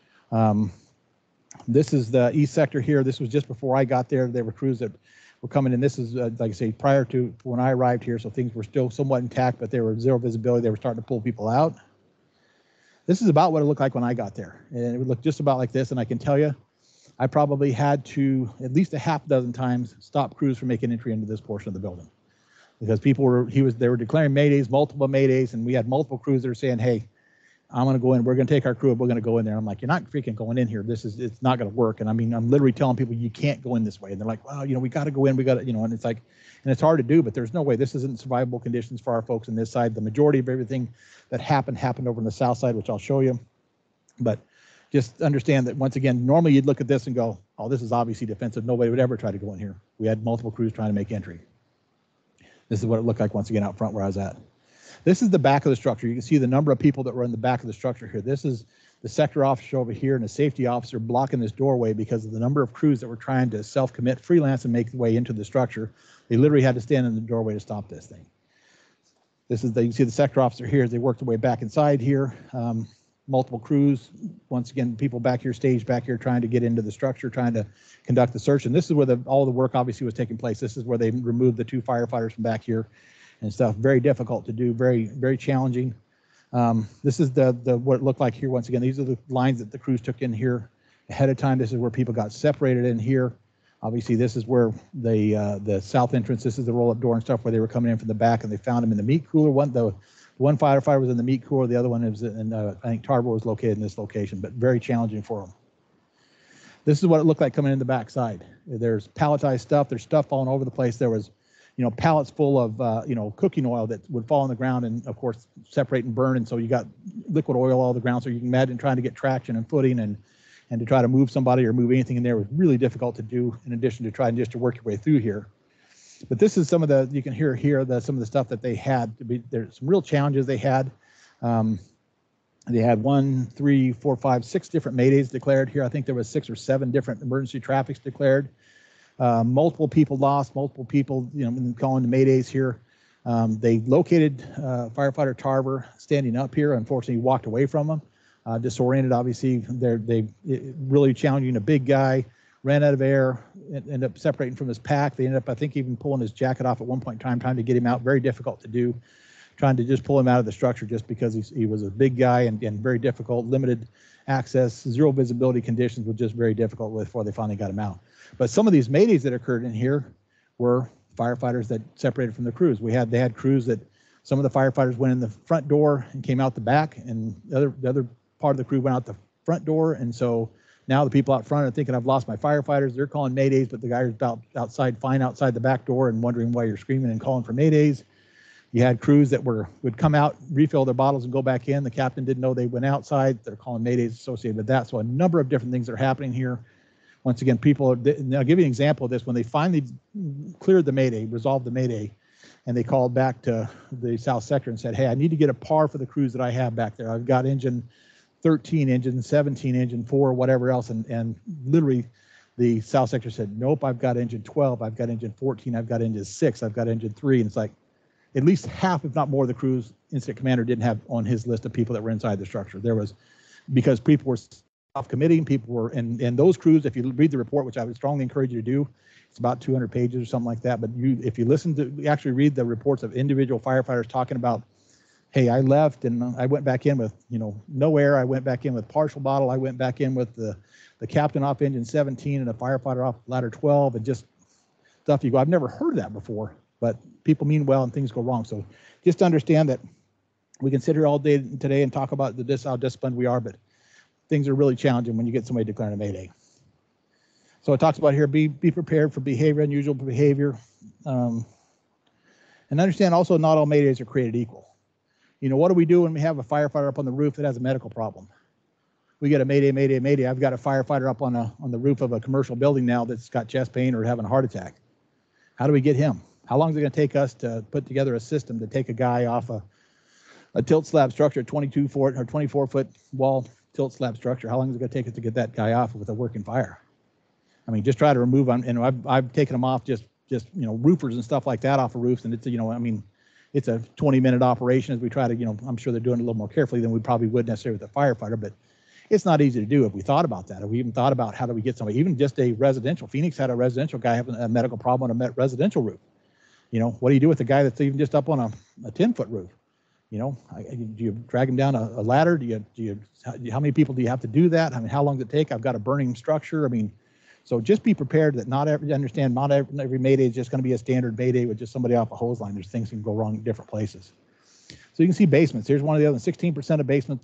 This is the East Sector here. This was just before I got there. There were crews that were coming in. This is, like I say, prior to when I arrived here, so things were still somewhat intact, but they were zero visibility. They were starting to pull people out. This is about what it looked like when I got there, and it would look just about like this. And I can tell you, I probably had to at least a half dozen times stop crews from making entry into this portion of the building, because people were they were declaring maydays, multiple maydays, and we had multiple crews that were saying, "Hey, I'm going to go in. We're going to take our crew. We're going to go in there." I'm like, "You're not freaking going in here. It's not going to work." And I mean, I'm literally telling people you can't go in this way, and they're like, "Well, we got to go in. We got to, and it's like, and it's hard to do, but there's no way. This isn't survivable conditions for our folks on this side. The majority of everything that happened over on the south side, which I'll show you. But just understand that once again, normally you'd look at this and go, "Oh, this is obviously defensive. Nobody would ever try to go in here." We had multiple crews trying to make entry. This is what it looked like once again out front where I was at. This is the back of the structure. You can see the number of people that were in the back of the structure here. This is the sector officer over here and a safety officer blocking this doorway because of the number of crews that were trying to self-commit, freelance, and make the way into the structure. They literally had to stand in the doorway to stop this thing. This is you can see the sector officer here as they worked their way back inside here. Multiple crews, once again, people back here, staged back here, trying to get into the structure, trying to conduct the search. And this is where all the work obviously was taking place. This is where they removed the 2 firefighters from back here and stuff. Very difficult to do, very, very challenging. This is what it looked like here. Once again, these are the lines that the crews took in here ahead of time. This is where people got separated in here. Obviously, this is where the south entrance, this is the roll-up door and stuff where they were coming in from the back, and they found them in the meat cooler. One firefighter was in the meat cooler. The other one was in, I think Tarver was located in this location, but very challenging for them. This is what it looked like coming in the backside. There's palletized stuff. There's stuff falling over the place. There was, pallets full of, cooking oil that would fall on the ground and, of course, separate and burn. And so you got liquid oil all over the ground. So you can imagine trying to get traction and footing and to try to move somebody or move anything in there was really difficult to do, in addition to trying just to work your way through here. But this is some of you can hear here, some of the stuff that they had. There's some real challenges they had. They had 1, 3, 4, 5, 6 different maydays declared here. I think there was 6 or 7 different emergency traffics declared. Multiple people lost, multiple people, calling the maydays here. They located firefighter Tarver standing up here. Unfortunately, he walked away from them, disoriented. Obviously, they really challenging a big guy. Ran out of air, ended up separating from his pack. They ended up, I think, even pulling his jacket off at one point in time, trying to get him out. Very difficult to do, trying to just pull him out of the structure just because he was a big guy and very difficult, limited access, zero visibility conditions was just very difficult before they finally got him out. But some of these maydays that occurred in here were firefighters that separated from the crews. They had crews that some of the firefighters went in the front door and came out the back, and the other part of the crew went out the front door, and so now the people out front are thinking, "I've lost my firefighters." They're calling maydays, but the guys outside the back door and wondering why you're screaming and calling for maydays. You had crews that would come out, refill their bottles, and go back in. The captain didn't know they went outside. They're calling maydays associated with that. So a number of different things are happening here. Once again, I'll give you an example of this. When they finally cleared the mayday, resolved the mayday, and they called back to the south sector and said, "Hey, I need to get a par for the crews that I have back there. I've got engine 13, engine 17, engine 4, whatever else," and literally the south sector said, "Nope, I've got engine 12, I've got engine 14, I've got engine 6, I've got engine 3, and it's like at least half, if not more, of the crews incident commander didn't have on his list of people that were inside the structure. There was, because people were off committing, people were, and those crews, if you read the report, which I would strongly encourage you to do, It's about 200 pages or something like that. But if you listen to, actually read the reports of individual firefighters talking about, hey, I left and I went back in with, no air. I went back in with partial bottle. I went back in with the captain off engine 17 and a firefighter off ladder 12, and just stuff you go, I've never heard of that before, but people mean well and things go wrong. So just understand that we can sit here all day today and talk about how disciplined we are, but things are really challenging when you get somebody declaring a Mayday. So it talks about here, be prepared for behavior, unusual behavior. And understand also not all Maydays are created equal. What do we do when we have a firefighter up on the roof that has a medical problem? We get a Mayday, Mayday, Mayday. I've got a firefighter up on the roof of a commercial building now that's got chest pain or having a heart attack. How do we get him? How long is it going to take us to put together a system to take a guy off a tilt slab structure, 22-foot or 24-foot wall tilt slab structure? How long is it going to take us to get that guy off with a working fire? I mean, just try to remove them. And I've taken them off just roofers and stuff like that off of roofs. And it's, it's a 20-minute operation as we try to, I'm sure they're doing it a little more carefully than we probably would necessarily with a firefighter, but it's not easy to do. If we thought about that, if we even thought about how do we get somebody, even just a residential, Phoenix had a residential guy having a medical problem on a residential roof. What do you do with a guy that's even just up on a 10-foot roof? Do you drag him down a ladder? How many people do you have to do that? I mean, how long does it take? I've got a burning structure. I mean, so just be prepared that not every Mayday is just going to be a standard Mayday with just somebody off a hose line. There's things that can go wrong in different places. So you can see basements. Here's one of the other 16% of basements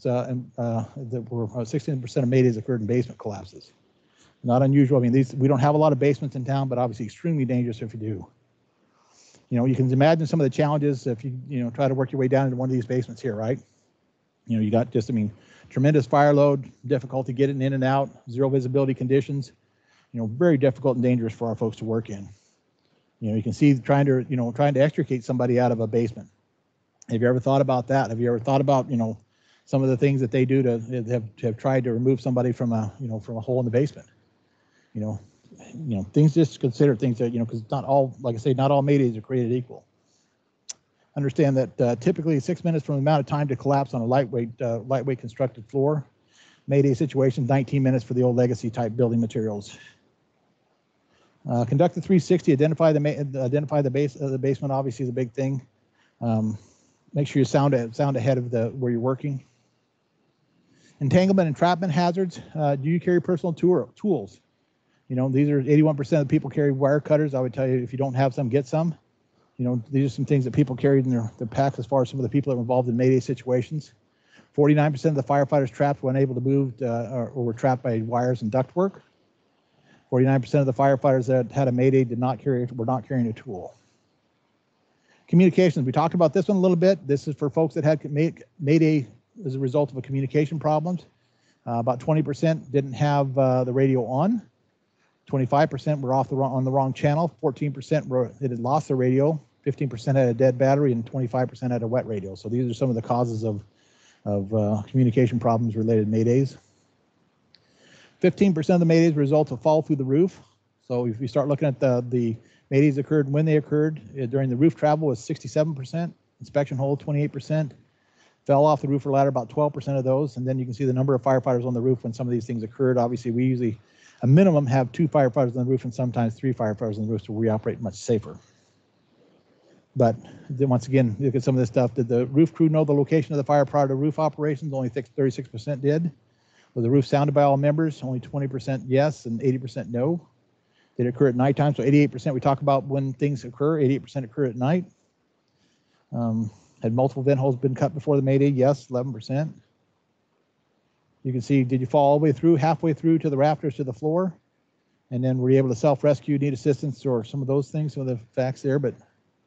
16% of Maydays occurred in basement collapses. Not unusual. I mean, we don't have a lot of basements in town, but obviously extremely dangerous if you do. You can imagine some of the challenges if you try to work your way down into one of these basements here, right? You got tremendous fire load, difficulty getting in and out, zero visibility conditions. Very difficult and dangerous for our folks to work in. You can see trying to extricate somebody out of a basement. Have you ever thought about that? Have you ever thought about, some of the things that they do to have tried to remove somebody from a hole in the basement? Things just consider things that, because not all, like I say, not all Maydays are created equal. Understand that typically 6 minutes from the amount of time to collapse on a lightweight constructed floor. Mayday situation, 19 minutes for the old legacy type building materials. Conduct the 360, identify the basement, obviously is a big thing. Make sure you sound ahead of where you're working. Entanglement and entrapment hazards. Do you carry personal tools? These are 81% of the people carry wire cutters. I would tell you if you don't have some, get some. These are some things that people carried in their packs as far as some of the people that were involved in Mayday situations. 49% of the firefighters trapped were unable to move or were trapped by wires and ductwork. 49% of the firefighters that had a Mayday were not carrying a tool. Communications, we talked about this one a little bit. This is for folks that had Mayday as a result of a communication problems. About 20% didn't have the radio on. 25% were on the wrong channel. 14% had lost their radio. 15% had a dead battery, and 25% had a wet radio. So these are some of the causes of communication problems related to Maydays. 15% of the Maydays result of fall through the roof. So if you start looking at the Maydays occurred when they occurred, during the roof travel was 67%, inspection hole 28%, fell off the roof or ladder about 12% of those, and then you can see the number of firefighters on the roof when some of these things occurred. Obviously, we usually, a minimum, have 2 firefighters on the roof and sometimes 3 firefighters on the roof, so we operate much safer. But then once again, look at some of this stuff. Did the roof crew know the location of the fire prior to roof operations? Only 36% did. Was the roof sounded by all members? Only 20% yes and 80% no. Did it occur at nighttime? So 88%, we talk about when things occur, 88% occur at night. Had multiple vent holes been cut before the Mayday? Yes, 11%. You can see, did you fall all the way through, halfway through to the rafters to the floor? And then were you able to self-rescue, need assistance, or some of those things, some of the facts there, but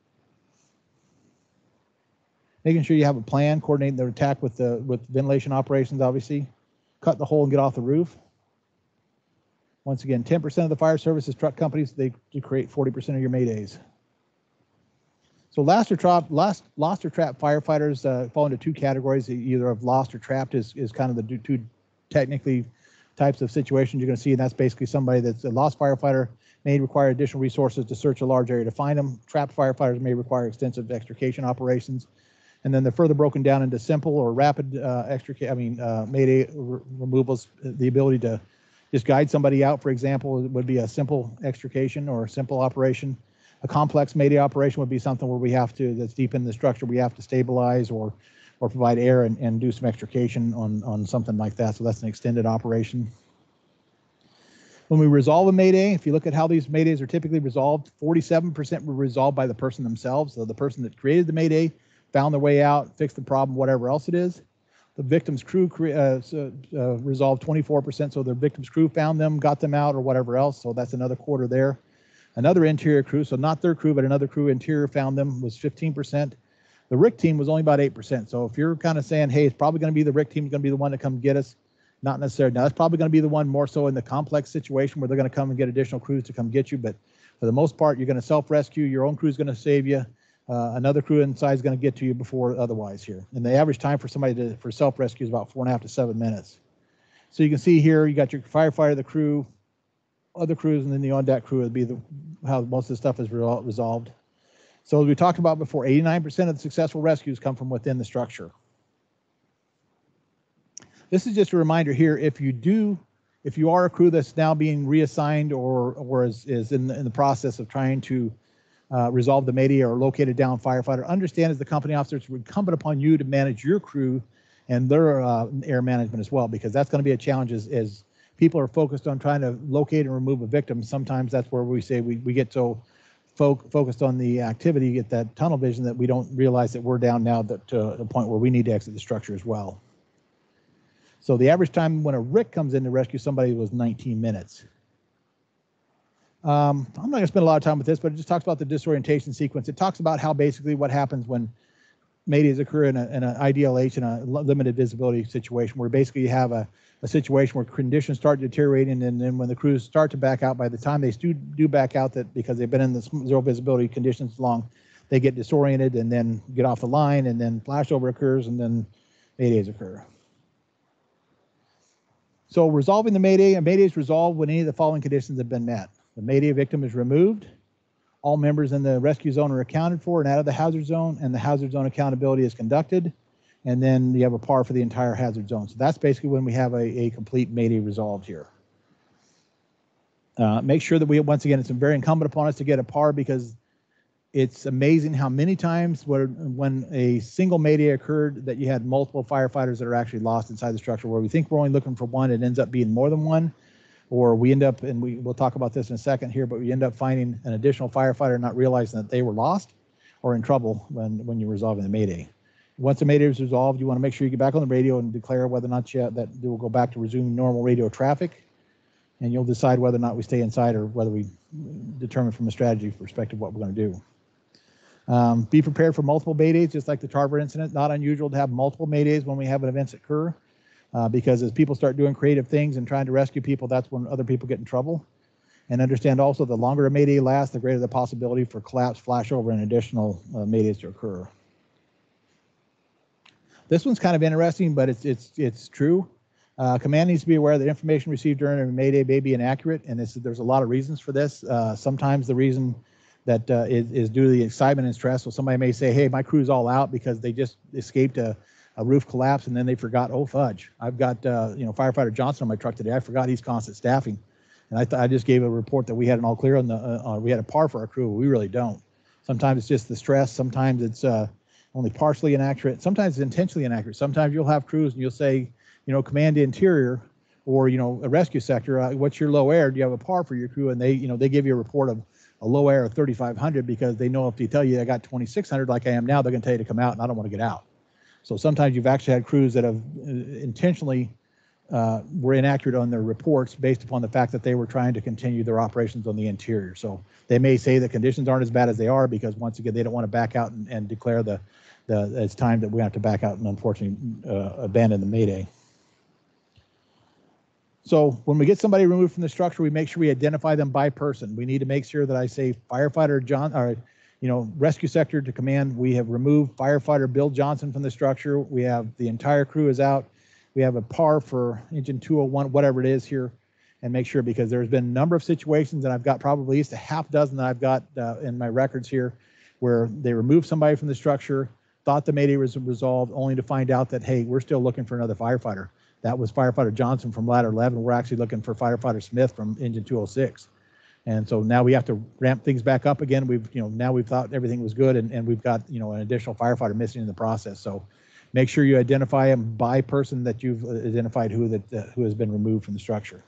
making sure you have a plan, coordinating the attack with ventilation operations, obviously. Cut the hole and get off the roof. Once again, 10% of the fire services truck companies, they create 40% of your Maydays. So lost or trapped firefighters fall into 2 categories. Either of lost or trapped is kind of the 2 technically types of situations you're going to see, and that's basically somebody that's a lost firefighter may require additional resources to search a large area to find them. Trapped firefighters may require extensive extrication operations. And then they're further broken down into simple or rapid Mayday removals, the ability to just guide somebody out, for example, it would be a simple extrication or a simple operation. A complex Mayday operation would be something where we have to, that's deep in the structure, we have to stabilize or provide air and do some extrication on something like that. So that's an extended operation. When we resolve a Mayday, if you look at how these Maydays are typically resolved, 47% were resolved by the person themselves. So the person that created the Mayday found their way out, fixed the problem, whatever else it is. The victim's crew resolved 24%, so the victim's crew found them, got them out, or whatever else. So that's another quarter there. Another interior crew, so not their crew, but another crew interior found them, was 15%. The RIC team was only about 8%. So if you're kind of saying, hey, it's probably going to be the RIC team going to be the one to come get us, not necessarily. Now, that's probably going to be the one more so in the complex situation where they're going to come and get additional crews to come get you. But for the most part, you're going to self-rescue. Your own crew is going to save you. Another crew inside is going to get to you before otherwise here. And the average time for somebody for self-rescue is about 4.5 to 7 minutes. So you can see here, you got your firefighter, the crew, other crews, and then the on-deck crew would be how most of the stuff is resolved. So as we talked about before, 89% of the successful rescues come from within the structure. This is just a reminder here, if you are a crew that's now being reassigned or is in the process of trying to resolve the Mayday or locate a down firefighter, understand as the company officer, it's incumbent upon you to manage your crew and their air management as well, because that's going to be a challenge as people are focused on trying to locate and remove a victim. Sometimes that's where we say we get so focused on the activity, get that tunnel vision that we don't realize that we're down now to the point where we need to exit the structure as well. So the average time when a RIC comes in to rescue somebody was 19 minutes. I'm not going to spend a lot of time with this, but it just talks about the disorientation sequence. It talks about how basically what happens when Maydays occur in an IDLH, in a limited visibility situation, where basically you have a situation where conditions start deteriorating, and then when the crews start to back out, by the time they do back out, that because they've been in the zero visibility conditions long, they get disoriented and then get off the line, and then flashover occurs, and then Maydays occur. So resolving the Mayday, a Mayday is resolved when any of the following conditions have been met. The Mayday victim is removed, all members in the rescue zone are accounted for and out of the hazard zone, and the hazard zone accountability is conducted, and then you have a par for the entire hazard zone. So that's basically when we have a complete Mayday resolved here. Make sure that once again, it's very incumbent upon us to get a par, because it's amazing how many times when a single Mayday occurred that you had multiple firefighters that are actually lost inside the structure, where we think we're only looking for one, it ends up being more than one, or we end up, and we'll talk about this in a second here, but we end up finding an additional firefighter not realizing that they were lost or in trouble when you're resolving the Mayday. Once the Mayday is resolved, you want to make sure you get back on the radio and declare whether or not that they will go back to resume normal radio traffic, and you'll decide whether or not we stay inside or whether we determine from a strategy perspective what we're going to do. Be prepared for multiple Maydays, just like the Tarver incident. Not unusual to have multiple Maydays when we have an event occur, because as people start doing creative things and trying to rescue people, that's when other people get in trouble. And understand also, the longer a Mayday lasts, the greater the possibility for collapse, flashover, and additional Maydays to occur. This one's kind of interesting, but it's true. Command needs to be aware that information received during a Mayday may be inaccurate, and there's a lot of reasons for this. Sometimes the reason that is due to the excitement and stress. So somebody may say, hey, my crew's all out because they just escaped a roof collapse, and then they forgot, oh fudge, I've got firefighter Johnson on my truck today. I forgot he's constant staffing. And I just gave a report that we had an all clear on we had a par for our crew. We really don't. Sometimes it's just the stress. Sometimes it's only partially inaccurate. Sometimes it's intentionally inaccurate. Sometimes you'll have crews and you'll say, command interior or, a rescue sector, what's your low air? Do you have a par for your crew? And they give you a report of a low air of 3,500 because they know if they tell you I got 2,600 like I am now, they're going to tell you to come out, and I don't want to get out. So sometimes you've actually had crews that have intentionally were inaccurate on their reports based upon the fact that they were trying to continue their operations on the interior. So they may say the conditions aren't as bad as they are because, once again, they don't want to back out and declare it's time that we have to back out and unfortunately abandon the Mayday. So when we get somebody removed from the structure, we make sure we identify them by person. We need to make sure that I say firefighter John, or rescue sector to command. We have removed firefighter Bill Johnson from the structure. We have the entire crew is out. We have a par for engine 201, whatever it is here, and make sure, because there's been a number of situations, and I've got probably at least a half dozen that I've got in my records here, where they removed somebody from the structure, thought the Mayday was resolved, only to find out that, hey, we're still looking for another firefighter. That was firefighter Johnson from ladder 11. We're actually looking for firefighter Smith from engine 206. And so now we have to ramp things back up again. Now we've thought everything was good, and we've got, an additional firefighter missing in the process. So make sure you identify them by person that you've identified who has been removed from the structure.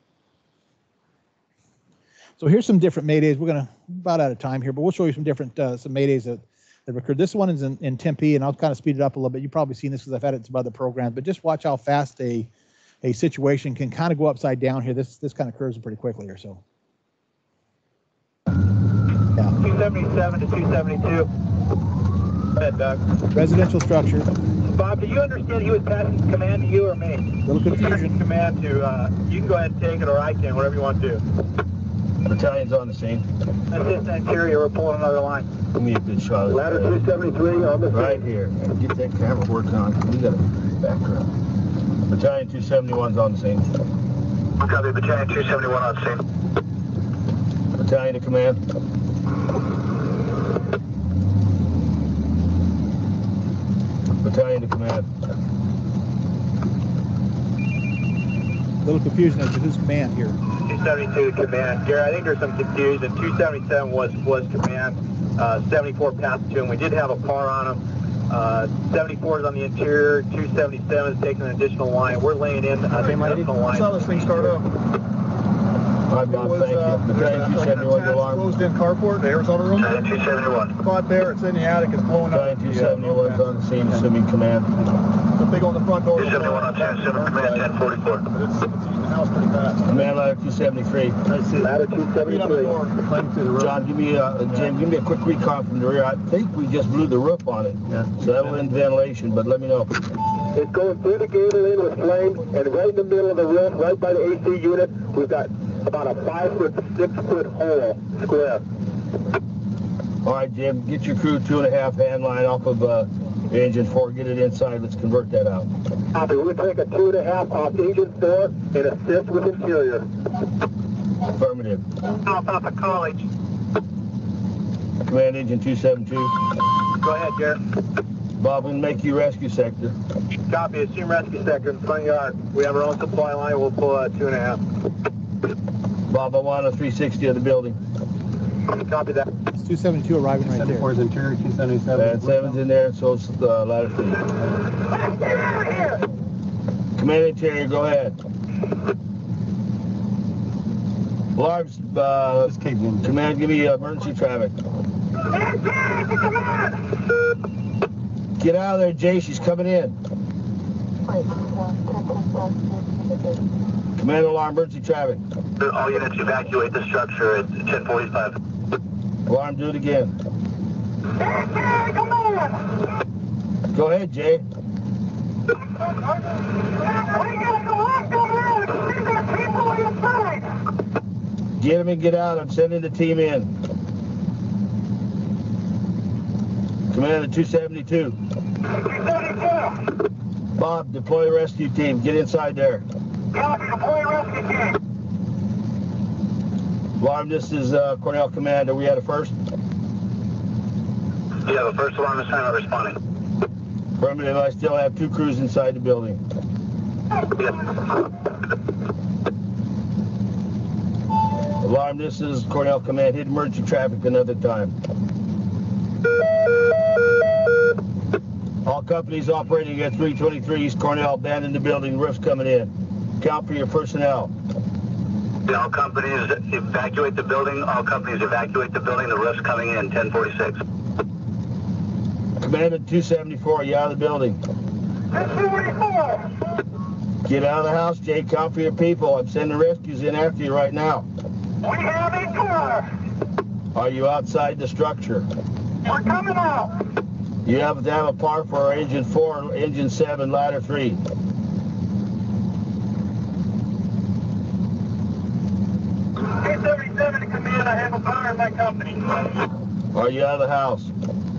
So here's some different Maydays. We're about out of time here, but we'll show you some different some Maydays that occurred. This one is in Tempe, and I'll kind of speed it up a little bit. You've probably seen this because I've had it in some other programs, but just watch how fast a situation can kind of go upside down here. This kind of curves pretty quickly here. So. Yeah. 277 to 272. Go ahead, Doug. Residential structure. Bob, do you understand he was passing command to you or me? Little confusion. Command to, you can go ahead and take it, or I can, whatever you want to do. Battalion's on the scene. Assistant interior, we're pulling another line. Give me a good shot of Ladder 273 on the scene. right here. Get that camera working on. We got a background. Battalion 271's on the scene. Copy, Battalion 271 on scene. Battalion to command. Battalion to command. Little confusion as to who's command here. 272 command. Gary, I think there's some confusion. 277 was command. 74 passed to him. We did have a par on him. 74 is on the interior. 277 is taking an additional line. We're laying in an additional line. I saw this thing start up. All right, Bob, thank you. Battalion 271 alarm. Closed-in carport, the Arizona room. 271. Spot there, it's in the attic, it's blowing up. Battalion 271's on the scene, assuming command. The big on the front door. 271 on 277, command 1044. It's eating the house pretty fast. Command ladder 273. I see. Ladder Clean up the 273. door, climb to the roof. John, Jim, give me a quick recon from the rear. I think we just blew the roof on it. Yeah. So that'll end ventilation, but let me know. It's going through the gable in with flame, and right in the middle of the roof, right by the AC unit, we've got about a 5-foot, 6-foot hole square. All right, Jim, get your crew 2.5 hand line off of engine 4. Get it inside. Let's convert that out. Copy. We're going to take a 2.5 off engine 4 and assist with interior. Affirmative. Off the college. Command engine 272. Go ahead, Garrett. Bob, we'll make you rescue sector. Copy. Assume rescue sector in the front yard. We have our own supply line. We'll pull 2.5. Bob, I want a 360 of the building. Copy that. It's 272 arriving right there. 74 is interior, 277. And 7's in there, so it's ladder 3. Command interior, go ahead. Alarms, command, give me emergency traffic. Get out of there, Jay, she's coming in. Command alarm, emergency traffic. All units evacuate the structure at 1045. Alarm, do it again. Go ahead, Jay. Get him and get out. I'm sending the team in. Command of 272. 272. Bob, deploy rescue team. Get inside there. Copy, deploy rescue team. Alarm, this is Cornell Command. Are we at a first? Yeah, the first alarm is not responding. Affirmative. I still have 2 crews inside the building. Yes. Alarm, this is Cornell Command. Hit emergency traffic another time. All companies operating at 323 East Cornell, abandon the building. Roof's coming in. Count for your personnel. All companies evacuate the building. All companies evacuate the building. The roof's coming in 1046. Command at 274. You out of the building. 244. Get out of the house, Jay. Count for your people. I'm sending rescues in after you right now. We have a car. Are you outside the structure? We're coming out. You have to have a par for our engine 4, engine 7, ladder 3. K-77 to command. I have a fire in my company. Are you out of the house?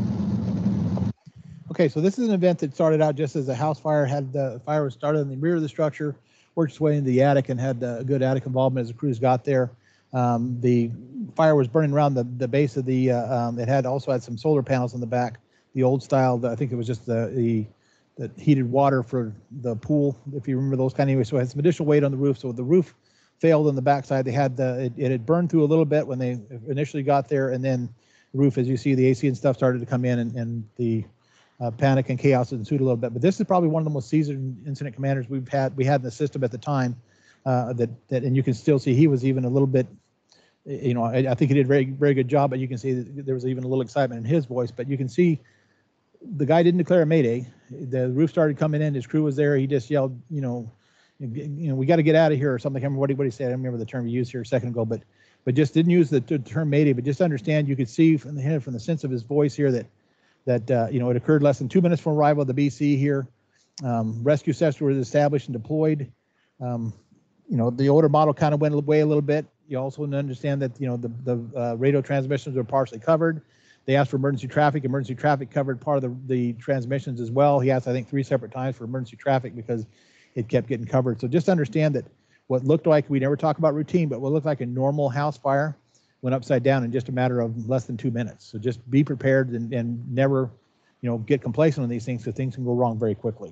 Okay, so this is an event that started out just as a house fire. The fire was started in the rear of the structure, worked its way into the attic, and had a good attic involvement as the crews got there. The fire was burning around the base of the. It had also had some solar panels in the back, the old style. I think it was just the heated water for the pool, if you remember those kind of, so it had some additional weight on the roof. So the roof failed on the backside. They had it had burned through a little bit when they initially got there, and then the roof, as you see, the AC and stuff started to come in, and the panic and chaos ensued a little bit. But this is probably one of the most seasoned incident commanders we had in the system at the time. And you can still see he was even a little bit, you know, I think he did a very, very good job, but you can see that there was even a little excitement in his voice. But you can see the guy didn't declare a mayday. The roof started coming in. His crew was there. He just yelled, you know, we got to get out of here or something. I can't remember what he said. I don't remember the term he used here a second ago, but just didn't use the term mayday. But just understand, you could see from the sense of his voice here that you know, it occurred less than 2 minutes from arrival at the BC here. Rescue sets were established and deployed. You know, the older model kind of went away a little bit. You also understand that, you know, the radio transmissions were partially covered. They asked for emergency traffic. Emergency traffic covered part of the transmissions as well. He asked, I think, 3 separate times for emergency traffic because it kept getting covered. So just understand that what looked like, we never talk about routine, but what looked like a normal house fire went upside down in just a matter of less than 2 minutes. So just be prepared and never, you know, get complacent on these things, because things can go wrong very quickly.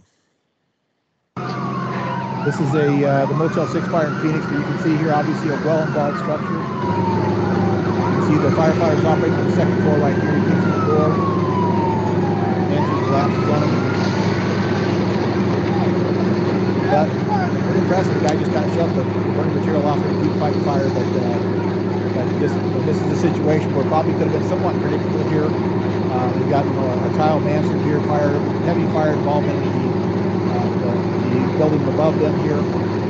This is the Motel 6 fire in Phoenix, but you can see here, obviously, a well-involved structure. You can see the firefighters operating on the second floor right here. He kicks in the door. Entry collapses on him. But pretty impressive. The guy just kind of shoved the burning material off and keep fighting fire. But this is a situation where it probably could have been somewhat predictable here. We've got, you know, a tile mansard here, heavy fire involvement in the building above them here.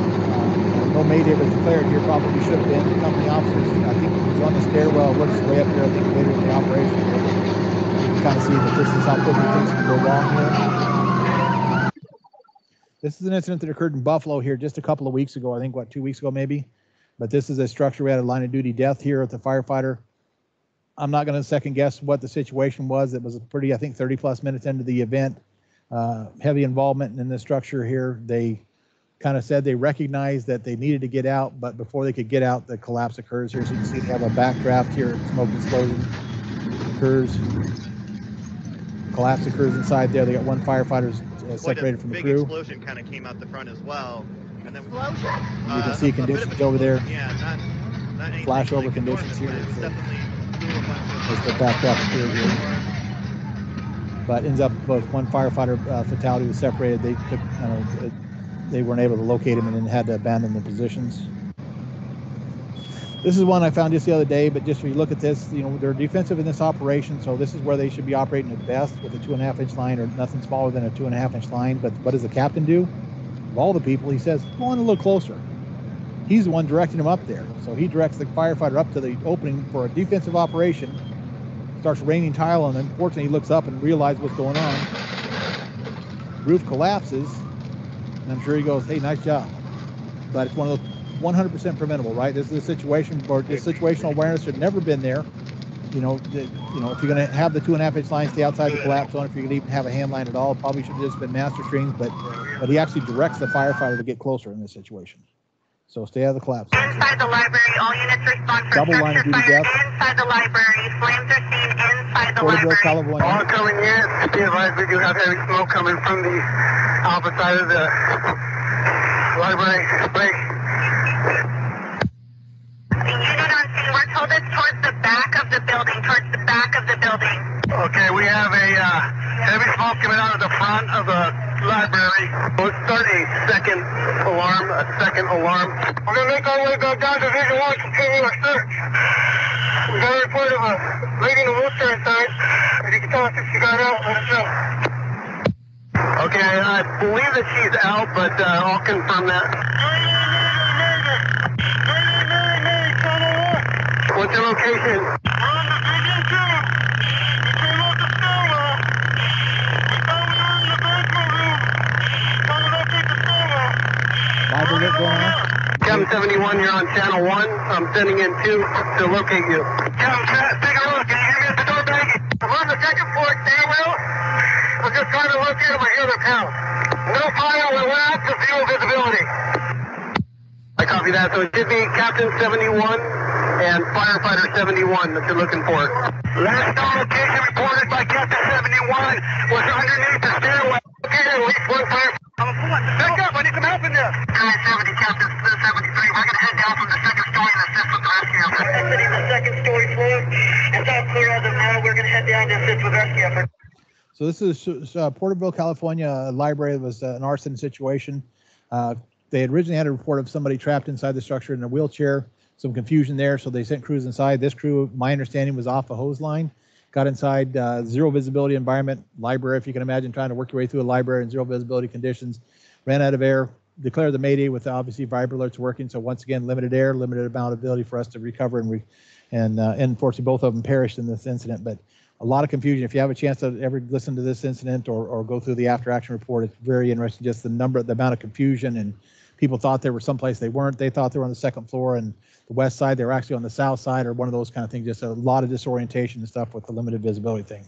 No mayday was declared here. Probably should have been. The company officers, I think, was on the stairwell, works his way up here. I think later in the operation, you can kind of see that this is how quickly things can go wrong here. This is an incident that occurred in Buffalo here just a couple of weeks ago. I think, 2 weeks ago maybe. But this is a structure. We had a line of duty death here at the firefighter. I'm not going to second guess what the situation was. It was a pretty, I think, 30 plus minutes into the event. Heavy involvement in the structure here. They kind of said they recognized that they needed to get out, but before they could get out, the collapse occurs here. So you can see they have a backdraft here. Smoke explosion occurs. Collapse occurs inside there. They got one firefighter separated from the crew. Big explosion kind of came out the front as well. And then you can see conditions over there. Yeah, not flash over conditions here. As the backdraft appears here. But ends up both one firefighter fatality was separated. They took, they weren't able to locate him and then had to abandon the positions. This is one I found just the other day, but just when you look at this, you know, they're defensive in this operation, so this is where they should be operating at best with a 2.5-inch line or nothing smaller than a 2.5-inch line. But what does the captain do? Of all the people, he says, go on a little closer. He's the one directing them up there. So he directs the firefighter up to the opening for a defensive operation, starts raining tile on them. Fortunately, he looks up and realizes what's going on. Roof collapses, and I'm sure he goes, hey, nice job. But it's one of those 100% preventable, right? This is a situation where this situational awareness should never been there. You know, if you're going to have the 2.5-inch line stay outside the collapse zone, if you could even have a hand line at all, probably should have just been master strings, but he actually directs the firefighter to get closer in this situation. So stay out of the collapse zone. Inside the library, all units respond for double line of duty death. Inside the library, flames are seen inside the Portable library. California. All coming in, be advised we do have heavy smoke coming from the opposite side of the library. Break. The unit on scene, we're told it's towards the back of the building, Okay, we have a heavy smoke coming out of the front of the library. We'll start a second alarm. We're going to make our way back down to Division 1, continue our search. We got a report of a lady in a wheelchair inside. If you can tell us if she got out, let us know. Okay, I believe that she's out, but I'll confirm that. What's your location? Captain 71, you're on channel 1. I'm sending in 2 to locate you. Captain, take a look. Can you hear me at the door back? I'm on the second floor stairwell. I'm just trying to locate him. I hear the pound. No fire, we're out to zero visibility. I copy that. So it should be Captain 71 and Firefighter 71 that you're looking for. Last known location reported by Captain 71 was underneath the stairwell. Okay, we So this is Porterville, California library. It was an arson situation. They had originally had a report of somebody trapped inside the structure in a wheelchair. Some confusion there, so they sent crews inside. This crew, my understanding, was off a hose line. Got inside, zero visibility environment, library, if you can imagine trying to work your way through a library in zero visibility conditions. Ran out of air, declared the Mayday with obviously vibra alerts working. So once again, limited air, limited amount of ability for us to recover, and unfortunately both of them perished in this incident. But a lot of confusion. If you have a chance to ever listen to this incident or go through the after action report, it's very interesting. Just the amount of confusion, and people thought they were someplace they weren't. They thought they were on the second floor and the west side. They were actually on the south side, or one of those kind of things. Just a lot of disorientation and stuff with the limited visibility thing.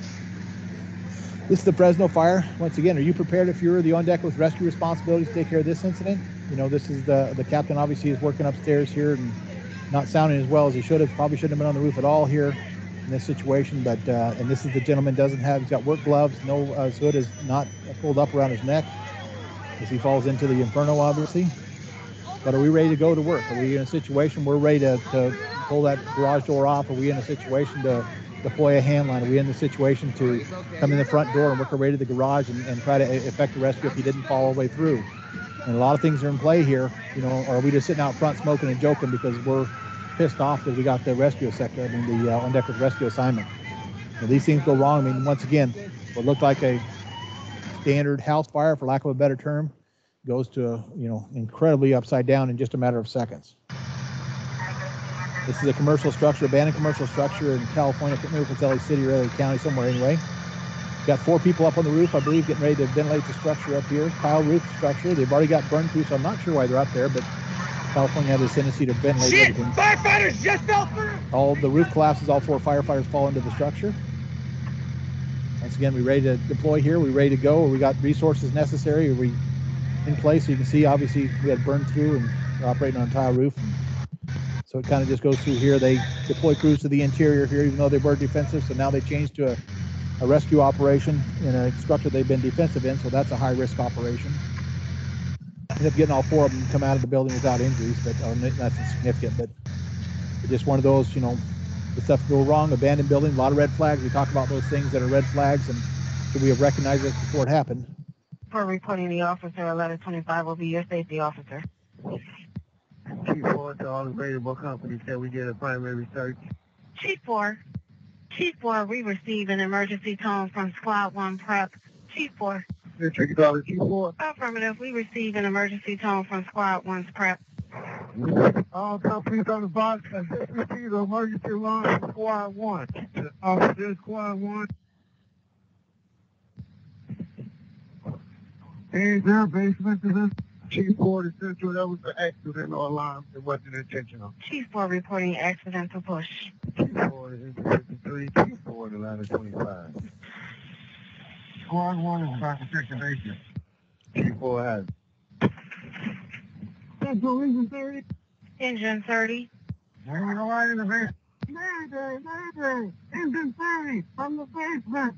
This is the Fresno fire. Once again, are you prepared if you're the on deck with rescue responsibilities to take care of this incident? You know, this is the captain obviously is working upstairs here and not sounding as well as he should have. Probably shouldn't have been on the roof at all here in this situation. But and this is the gentleman he's got work gloves. No, his hood is not pulled up around his neck as he falls into the inferno, obviously. But are we ready to go to work? Are we in a situation we're ready to pull that garage door off? Are we in a situation to deploy a hand line? Are we in the situation to come in the front door and work our way to the garage and try to effect a rescue if he didn't fall all the way through? And a lot of things are in play here. You know, or are we just sitting out front smoking and joking because we're pissed off because we got the rescue sector, the on deck with rescue assignment? And these things go wrong. I mean, once again, what looked like a standard house fire, for lack of a better term, goes to incredibly upside down in just a matter of seconds. This is a commercial structure, abandoned commercial structure in California. I can't remember if it's LA City or LA County, somewhere anyway. Got 4 people up on the roof, I believe, getting ready to ventilate the structure up here. Tile roof structure. They've already got burn proof, so I'm not sure why they're up there, but California has a tendency to ventilate everything. Firefighters just fell through! All the roof collapses, all 4 firefighters fall into the structure. Once again, we ready to deploy here? We ready to go? Or we got resources necessary? Are we in place? So you can see, obviously, we had burned through and we're operating on a tile roof. So it kind of just goes through here. They deploy crews to the interior here, even though they were defensive. So now they changed to a rescue operation in a structure they've been defensive in. So that's a high-risk operation. Ended up getting all 4 of them to come out of the building without injuries, but that's insignificant. But just one of those, the stuff go wrong, abandoned building, a lot of red flags. We talk about those things that are red flags, and should we have recognized it before it happened? For reporting the officer, 1125 will be your safety officer. Chief 4 to all available companies said we did a primary search. Chief 4, we received an emergency tone from Squad 1 Prep. Chief 4. Chief 4. Affirmative, we received an emergency tone from Squad 1's Prep. All companies on the box have received an emergency line from Squad 1. Officer Squad 1. Hands down, basement to this. Chief 4 to Central, that was an accident, no alarm. It wasn't intentional. Chief 4 reporting accidental push. Chief 4 to 53, Chief 4 to 1125. Squad 1 is about to check the basement. Chief 4 has it. Central Engine 30. Engine 30. We're right in the basement. Mayday, Mayday, Engine 30 from the basement.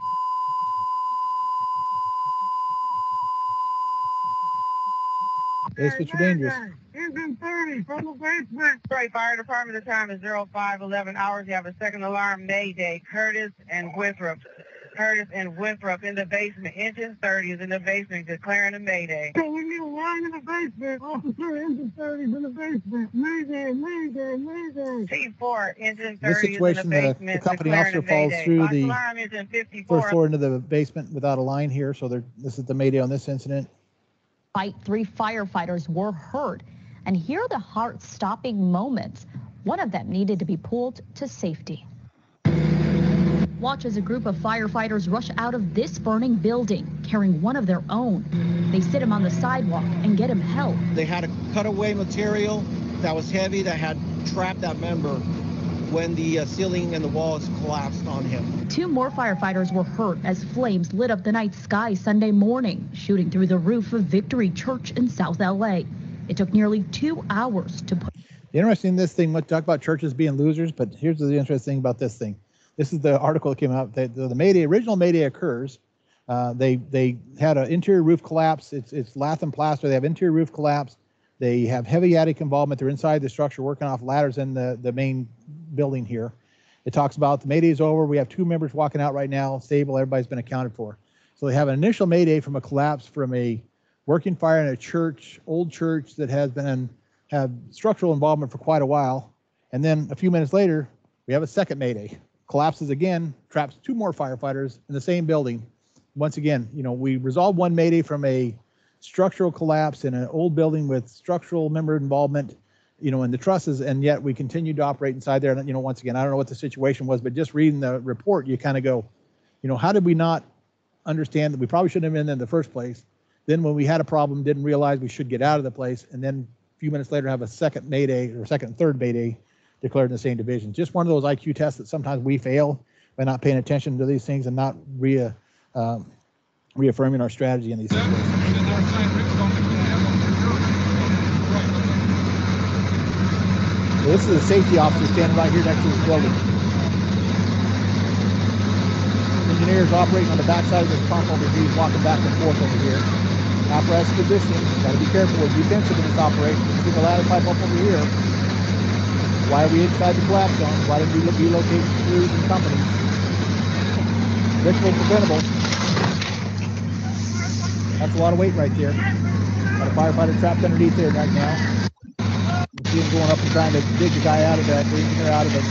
Basements are dangerous. Engine 30 from the basement. Detroit Fire Department, the time is 05:11 hours. You have a second alarm, Mayday. Curtis and Winthrop in the basement. Engine 30 is in the basement declaring a Mayday. So we need a line in the basement. Officer, Engine 30 is in the basement. Mayday, Mayday, Mayday. Chief 4, Engine 30 In this situation, is in the basement. the company officer falls through the first floor into the basement without a line here. So this is the Mayday on this incident. 3 firefighters were hurt, and here are the heart-stopping moments. One of them needed to be pulled to safety. Watch as a group of firefighters rush out of this burning building, carrying one of their own. They sit him on the sidewalk and get him help. They had a cutaway material that was heavy that had trapped that member when the ceiling and the walls collapsed on him. 2 more firefighters were hurt as flames lit up the night sky Sunday morning, shooting through the roof of Victory Church in South LA. It took nearly 2 hours to put. The interesting this thing, let's talk about churches being losers, but here's the interesting thing about this thing. This is the article that came out. The Mayday, original Mayday occurs. They had an interior roof collapse. It's lath and plaster. They have interior roof collapse. They have heavy attic involvement. They're inside the structure working off ladders in the main building here. It talks about the Mayday is over. We have 2 members walking out right now, stable. Everybody's been accounted for. So they have an initial Mayday from a collapse from a working fire in a church, old church that has been had structural involvement for quite a while. And then a few minutes later, we have a second Mayday. Collapses again, traps 2 more firefighters in the same building. Once again, you know, we resolved 1 Mayday from a structural collapse in an old building with structural member involvement, you know, in the trusses, and yet we continued to operate inside there. And, you know, once again, I don't know what the situation was, but just reading the report, you kind of go, you know, how did we not understand that we probably shouldn't have been in the first place? Then when we had a problem, didn't realize we should get out of the place, and then a few minutes later have a second Mayday or second and third Mayday declared in the same division. Just one of those IQ tests that sometimes we fail by not paying attention to these things and not reaffirming our strategy in these situations. So this is a safety officer standing right here next to this building. Engineers operating on the backside of this pump over here. He's walking back and forth over here. Apparatus positioning. Got to be careful. We're defensive in this operation. See the ladder pipe up over here. Why are we inside the collapse zone? Why did we relocate crews and companies? Victual preventable. That's a lot of weight right there. Got a firefighter trapped underneath there right now. You see him going up and trying to dig the guy out of that, the engineer out of the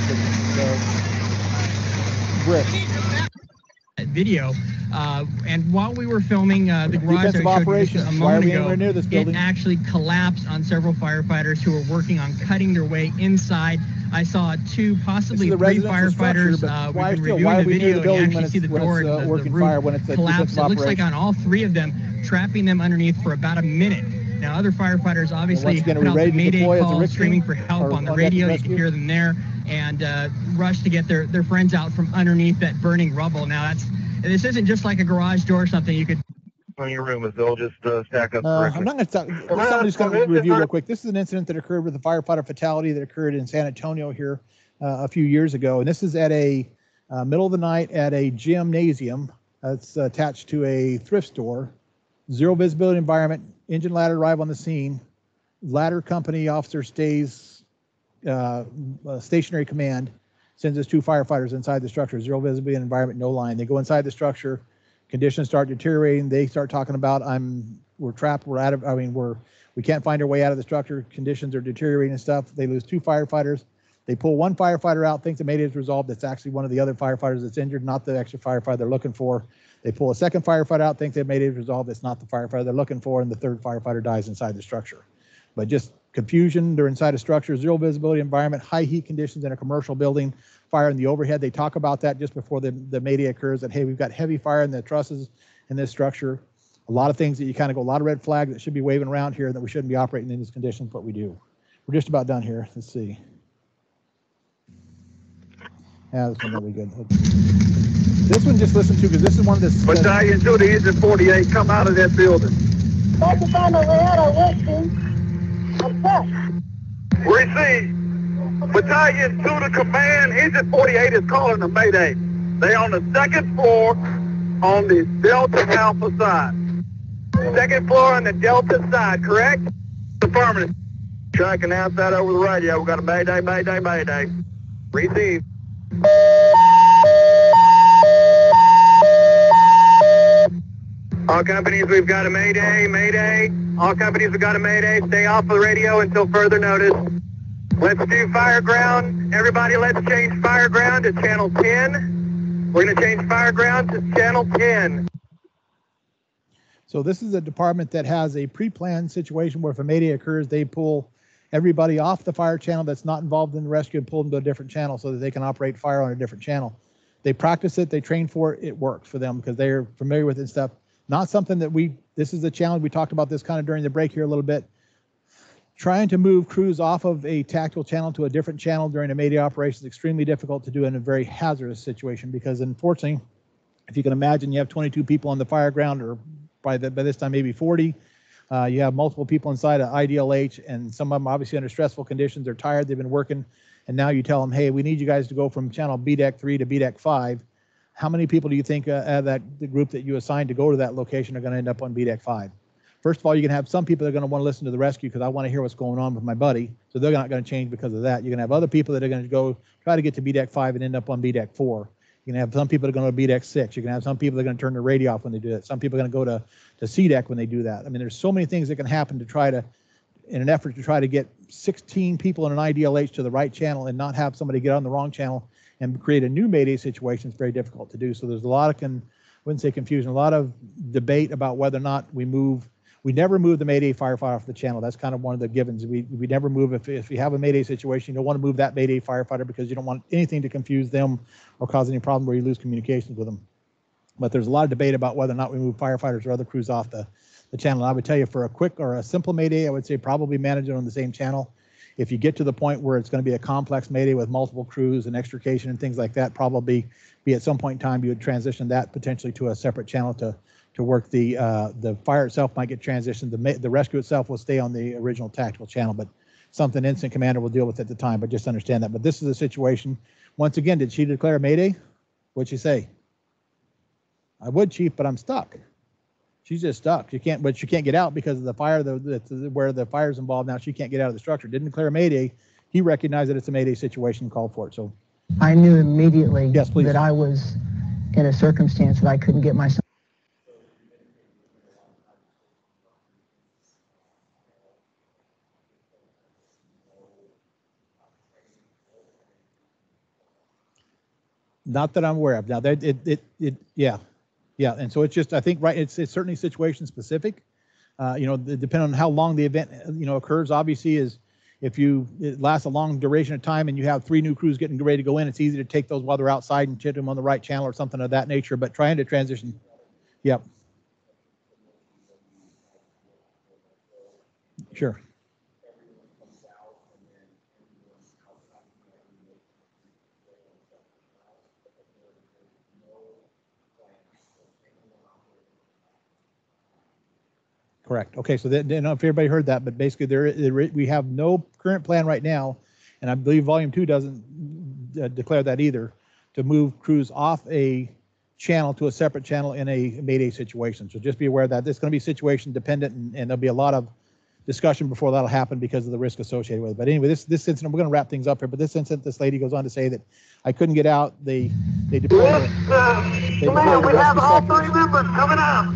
brick. Video, and while we were filming the garage that I showed you just a moment ago, it actually collapsed on several firefighters who were working on cutting their way inside. I saw 2, possibly 3 firefighters. We've been reviewing the video, and you actually see the door and the roof collapse. It looks like on all 3 of them, trapping them underneath for about a minute. Now, other firefighters obviously put out the Mayday call, screaming for help on the radio. You can hear them there, and rush to get their friends out from underneath that burning rubble. Now, this isn't just like a garage door or something. You could. On your room, they'll just stack up. I'm not going to talk. I'm just going to review real quick. This is an incident that occurred with a firefighter fatality that occurred in San Antonio here a few years ago. And this is at a middle of the night at a gymnasium that's attached to a thrift store. Zero visibility environment. Engine ladder arrive on the scene. Ladder company officer stays stationary command. Sends us 2 firefighters inside the structure. Zero visibility environment, no line. They go inside the structure. Conditions start deteriorating. They start talking about we're trapped. We can't find our way out of the structure. Conditions are deteriorating and stuff. They lose 2 firefighters. They pull 1 firefighter out, think the Mayday is resolved. That's actually one of the other firefighters that's injured, not the extra firefighter they're looking for. They pull a second firefighter out, think the Mayday is resolved. It's not the firefighter they're looking for, and the 3rd firefighter dies inside the structure. But just confusion. They're inside a structure, zero visibility environment, high heat conditions in a commercial building, fire in the overhead. They talk about that just before the Mayday occurs, that, hey, we've got heavy fire in the trusses in this structure. A lot of things that you kind of go, a lot of red flags that should be waving around here that we shouldn't be operating in these conditions, but we do. We're just about done here. Let's see. Yeah, this one will be good. This one just listen to, because this is one of the... Battalion 2 to Engine 48, come out of that building. Receive. Battalion 2 to command, Engine 48 is calling the Mayday. They on the 2nd floor on the Delta Alpha side. 2nd floor on the Delta side, correct? Affirmative. Try to announce that over the radio. We got a Mayday, Mayday, Mayday. Receive. All companies, we've got a Mayday, Mayday. All companies, we've got a Mayday. Stay off of the radio until further notice. Let's do Fireground. Everybody, let's change Fireground to channel 10. We're going to change Fireground to channel 10. So this is a department that has a pre-planned situation where if a Mayday occurs, they pull everybody off the fire channel that's not involved in the rescue and pull them to a different channel so that they can operate fire on a different channel. They practice it, they train for it, it works for them because they're familiar with it and stuff. Not something that this is a challenge. We talked about this kind of during the break here a little bit. Trying to move crews off of a tactical channel to a different channel during a Mayday operation is extremely difficult to do in a very hazardous situation because unfortunately, if you can imagine, you have 22 people on the Fireground, or by this time maybe 40. You have multiple people inside of IDLH, and some of them obviously under stressful conditions. They're tired, they've been working, and now you tell them, hey, we need you guys to go from channel BDEC 3 to BDEC 5. How many people do you think out of the group that you assigned to go to that location are going to end up on BDEC 5? First of all, you're going to have some people that are going to want to listen to the rescue because I want to hear what's going on with my buddy. So they're not going to change because of that. You're going to have other people that are going to go try to get to B deck 5 and end up on B deck 4. You're going to have some people that are going to B deck 6. You're going to have some people that are going to turn the radio off when they do that. Some people are going to go to C deck when they do that. I mean, there's so many things that can happen to try to, in an effort to try to get 16 people in an IDLH to the right channel and not have somebody get on the wrong channel and create a new Mayday situation. It's very difficult to do. So there's a lot of, I wouldn't say confusion, a lot of debate about whether or not we move. We never move the Mayday firefighter off the channel. That's kind of one of the givens. We never move if you have a Mayday situation. You don't want to move that Mayday firefighter because you don't want anything to confuse them or cause any problem where you lose communications with them. But there's a lot of debate about whether or not we move firefighters or other crews off the channel. And I would tell you, for a quick or a simple Mayday, I would say probably manage it on the same channel. If you get to the point where it's going to be a complex Mayday with multiple crews and extrication and things like that, probably be at some point in time you would transition that potentially to a separate channel to work. The fire itself might get transitioned. The rescue itself will stay on the original tactical channel, but something incident commander will deal with at the time. But just understand that. But this is a situation. Once again, did she declare Mayday? What'd she say? I would, Chief, but I'm stuck. She's just stuck. She can't get out because of the fire. Where the fire's involved now, she can't get out of the structure. Didn't declare Mayday. He recognized that it's a Mayday situation and called for it. So I knew immediately yes, please, that I was in a circumstance that I couldn't get myself. Not that I'm aware of. Now that yeah. And so it's just, I think, right. It's certainly situation specific. Depending on how long the event, occurs, obviously is if it lasts a long duration of time and you have 3 new crews getting ready to go in, it's easy to take those while they're outside and hit them on the right channel or something of that nature, but trying to transition. Yep. Sure. Correct. Okay, so I don't know if everybody heard that, but basically we have no current plan right now, and I believe Volume 2 doesn't declare that either, to move crews off a channel to a separate channel in a Mayday situation. So just be aware that it's going to be situation dependent, and there'll be a lot of discussion before that'll happen because of the risk associated with it. But anyway, this incident, we're going to wrap things up here, but this incident, this lady goes on to say that I couldn't get out. They deployed. We have all 3 members coming out.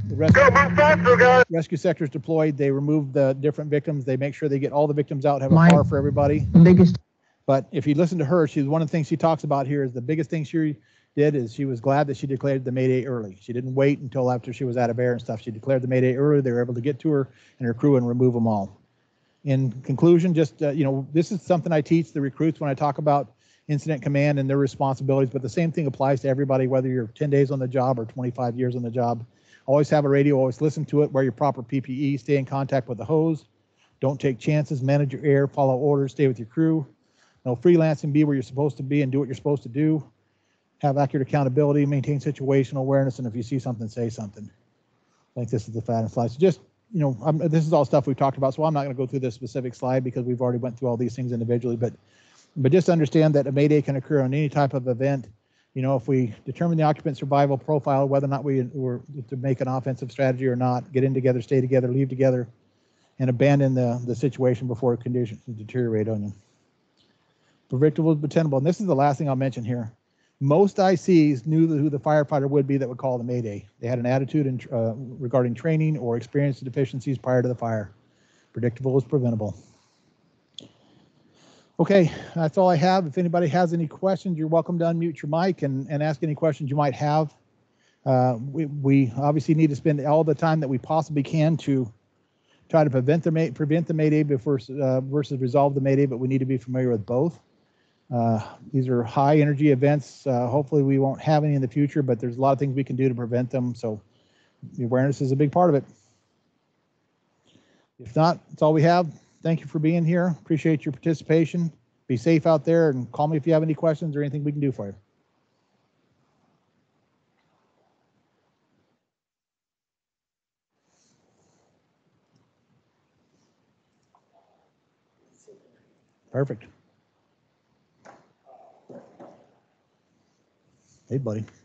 Rescue sectors deployed. They remove the different victims. They make sure they get all the victims out, have a car for everybody. But if you listen to her, one of the things she talks about here is the biggest thing she did is she was glad that she declared the Mayday early. She didn't wait until after she was out of air and stuff. She declared the Mayday early. They were able to get to her and her crew and remove them all. In conclusion, just, this is something I teach the recruits when I talk about incident command and their responsibilities, but the same thing applies to everybody, whether you're 10 days on the job or 25 years on the job. Always have a radio, always listen to it, wear your proper PPE, stay in contact with the hose, don't take chances, manage your air, follow orders, stay with your crew. No freelancing, be where you're supposed to be and do what you're supposed to do. Have accurate accountability, maintain situational awareness, and if you see something, say something. I think this is the fat and slide. So just, this is all stuff we've talked about, so I'm not going to go through this specific slide because we've already went through all these things individually, but just understand that a Mayday can occur on any type of event. If we determine the occupant survival profile, whether or not we were to make an offensive strategy or not, get in together, stay together, leave together, and abandon the situation before conditions deteriorate on you. Predictable, dependable, and this is the last thing I'll mention here. Most ICs knew who the firefighter would be that would call the Mayday. They had an attitude regarding training or experienced deficiencies prior to the fire. Predictable is preventable. Okay, that's all I have. If anybody has any questions, you're welcome to unmute your mic and ask any questions you might have. We obviously need to spend all the time that we possibly can to try to prevent the Mayday versus resolve the Mayday, but we need to be familiar with both. These are high energy events. Hopefully we won't have any in the future, but there's a lot of things we can do to prevent them. So the awareness is a big part of it. If not, that's all we have. Thank you for being here. Appreciate your participation. Be safe out there and call me if you have any questions or anything we can do for you. Perfect. Hey, buddy.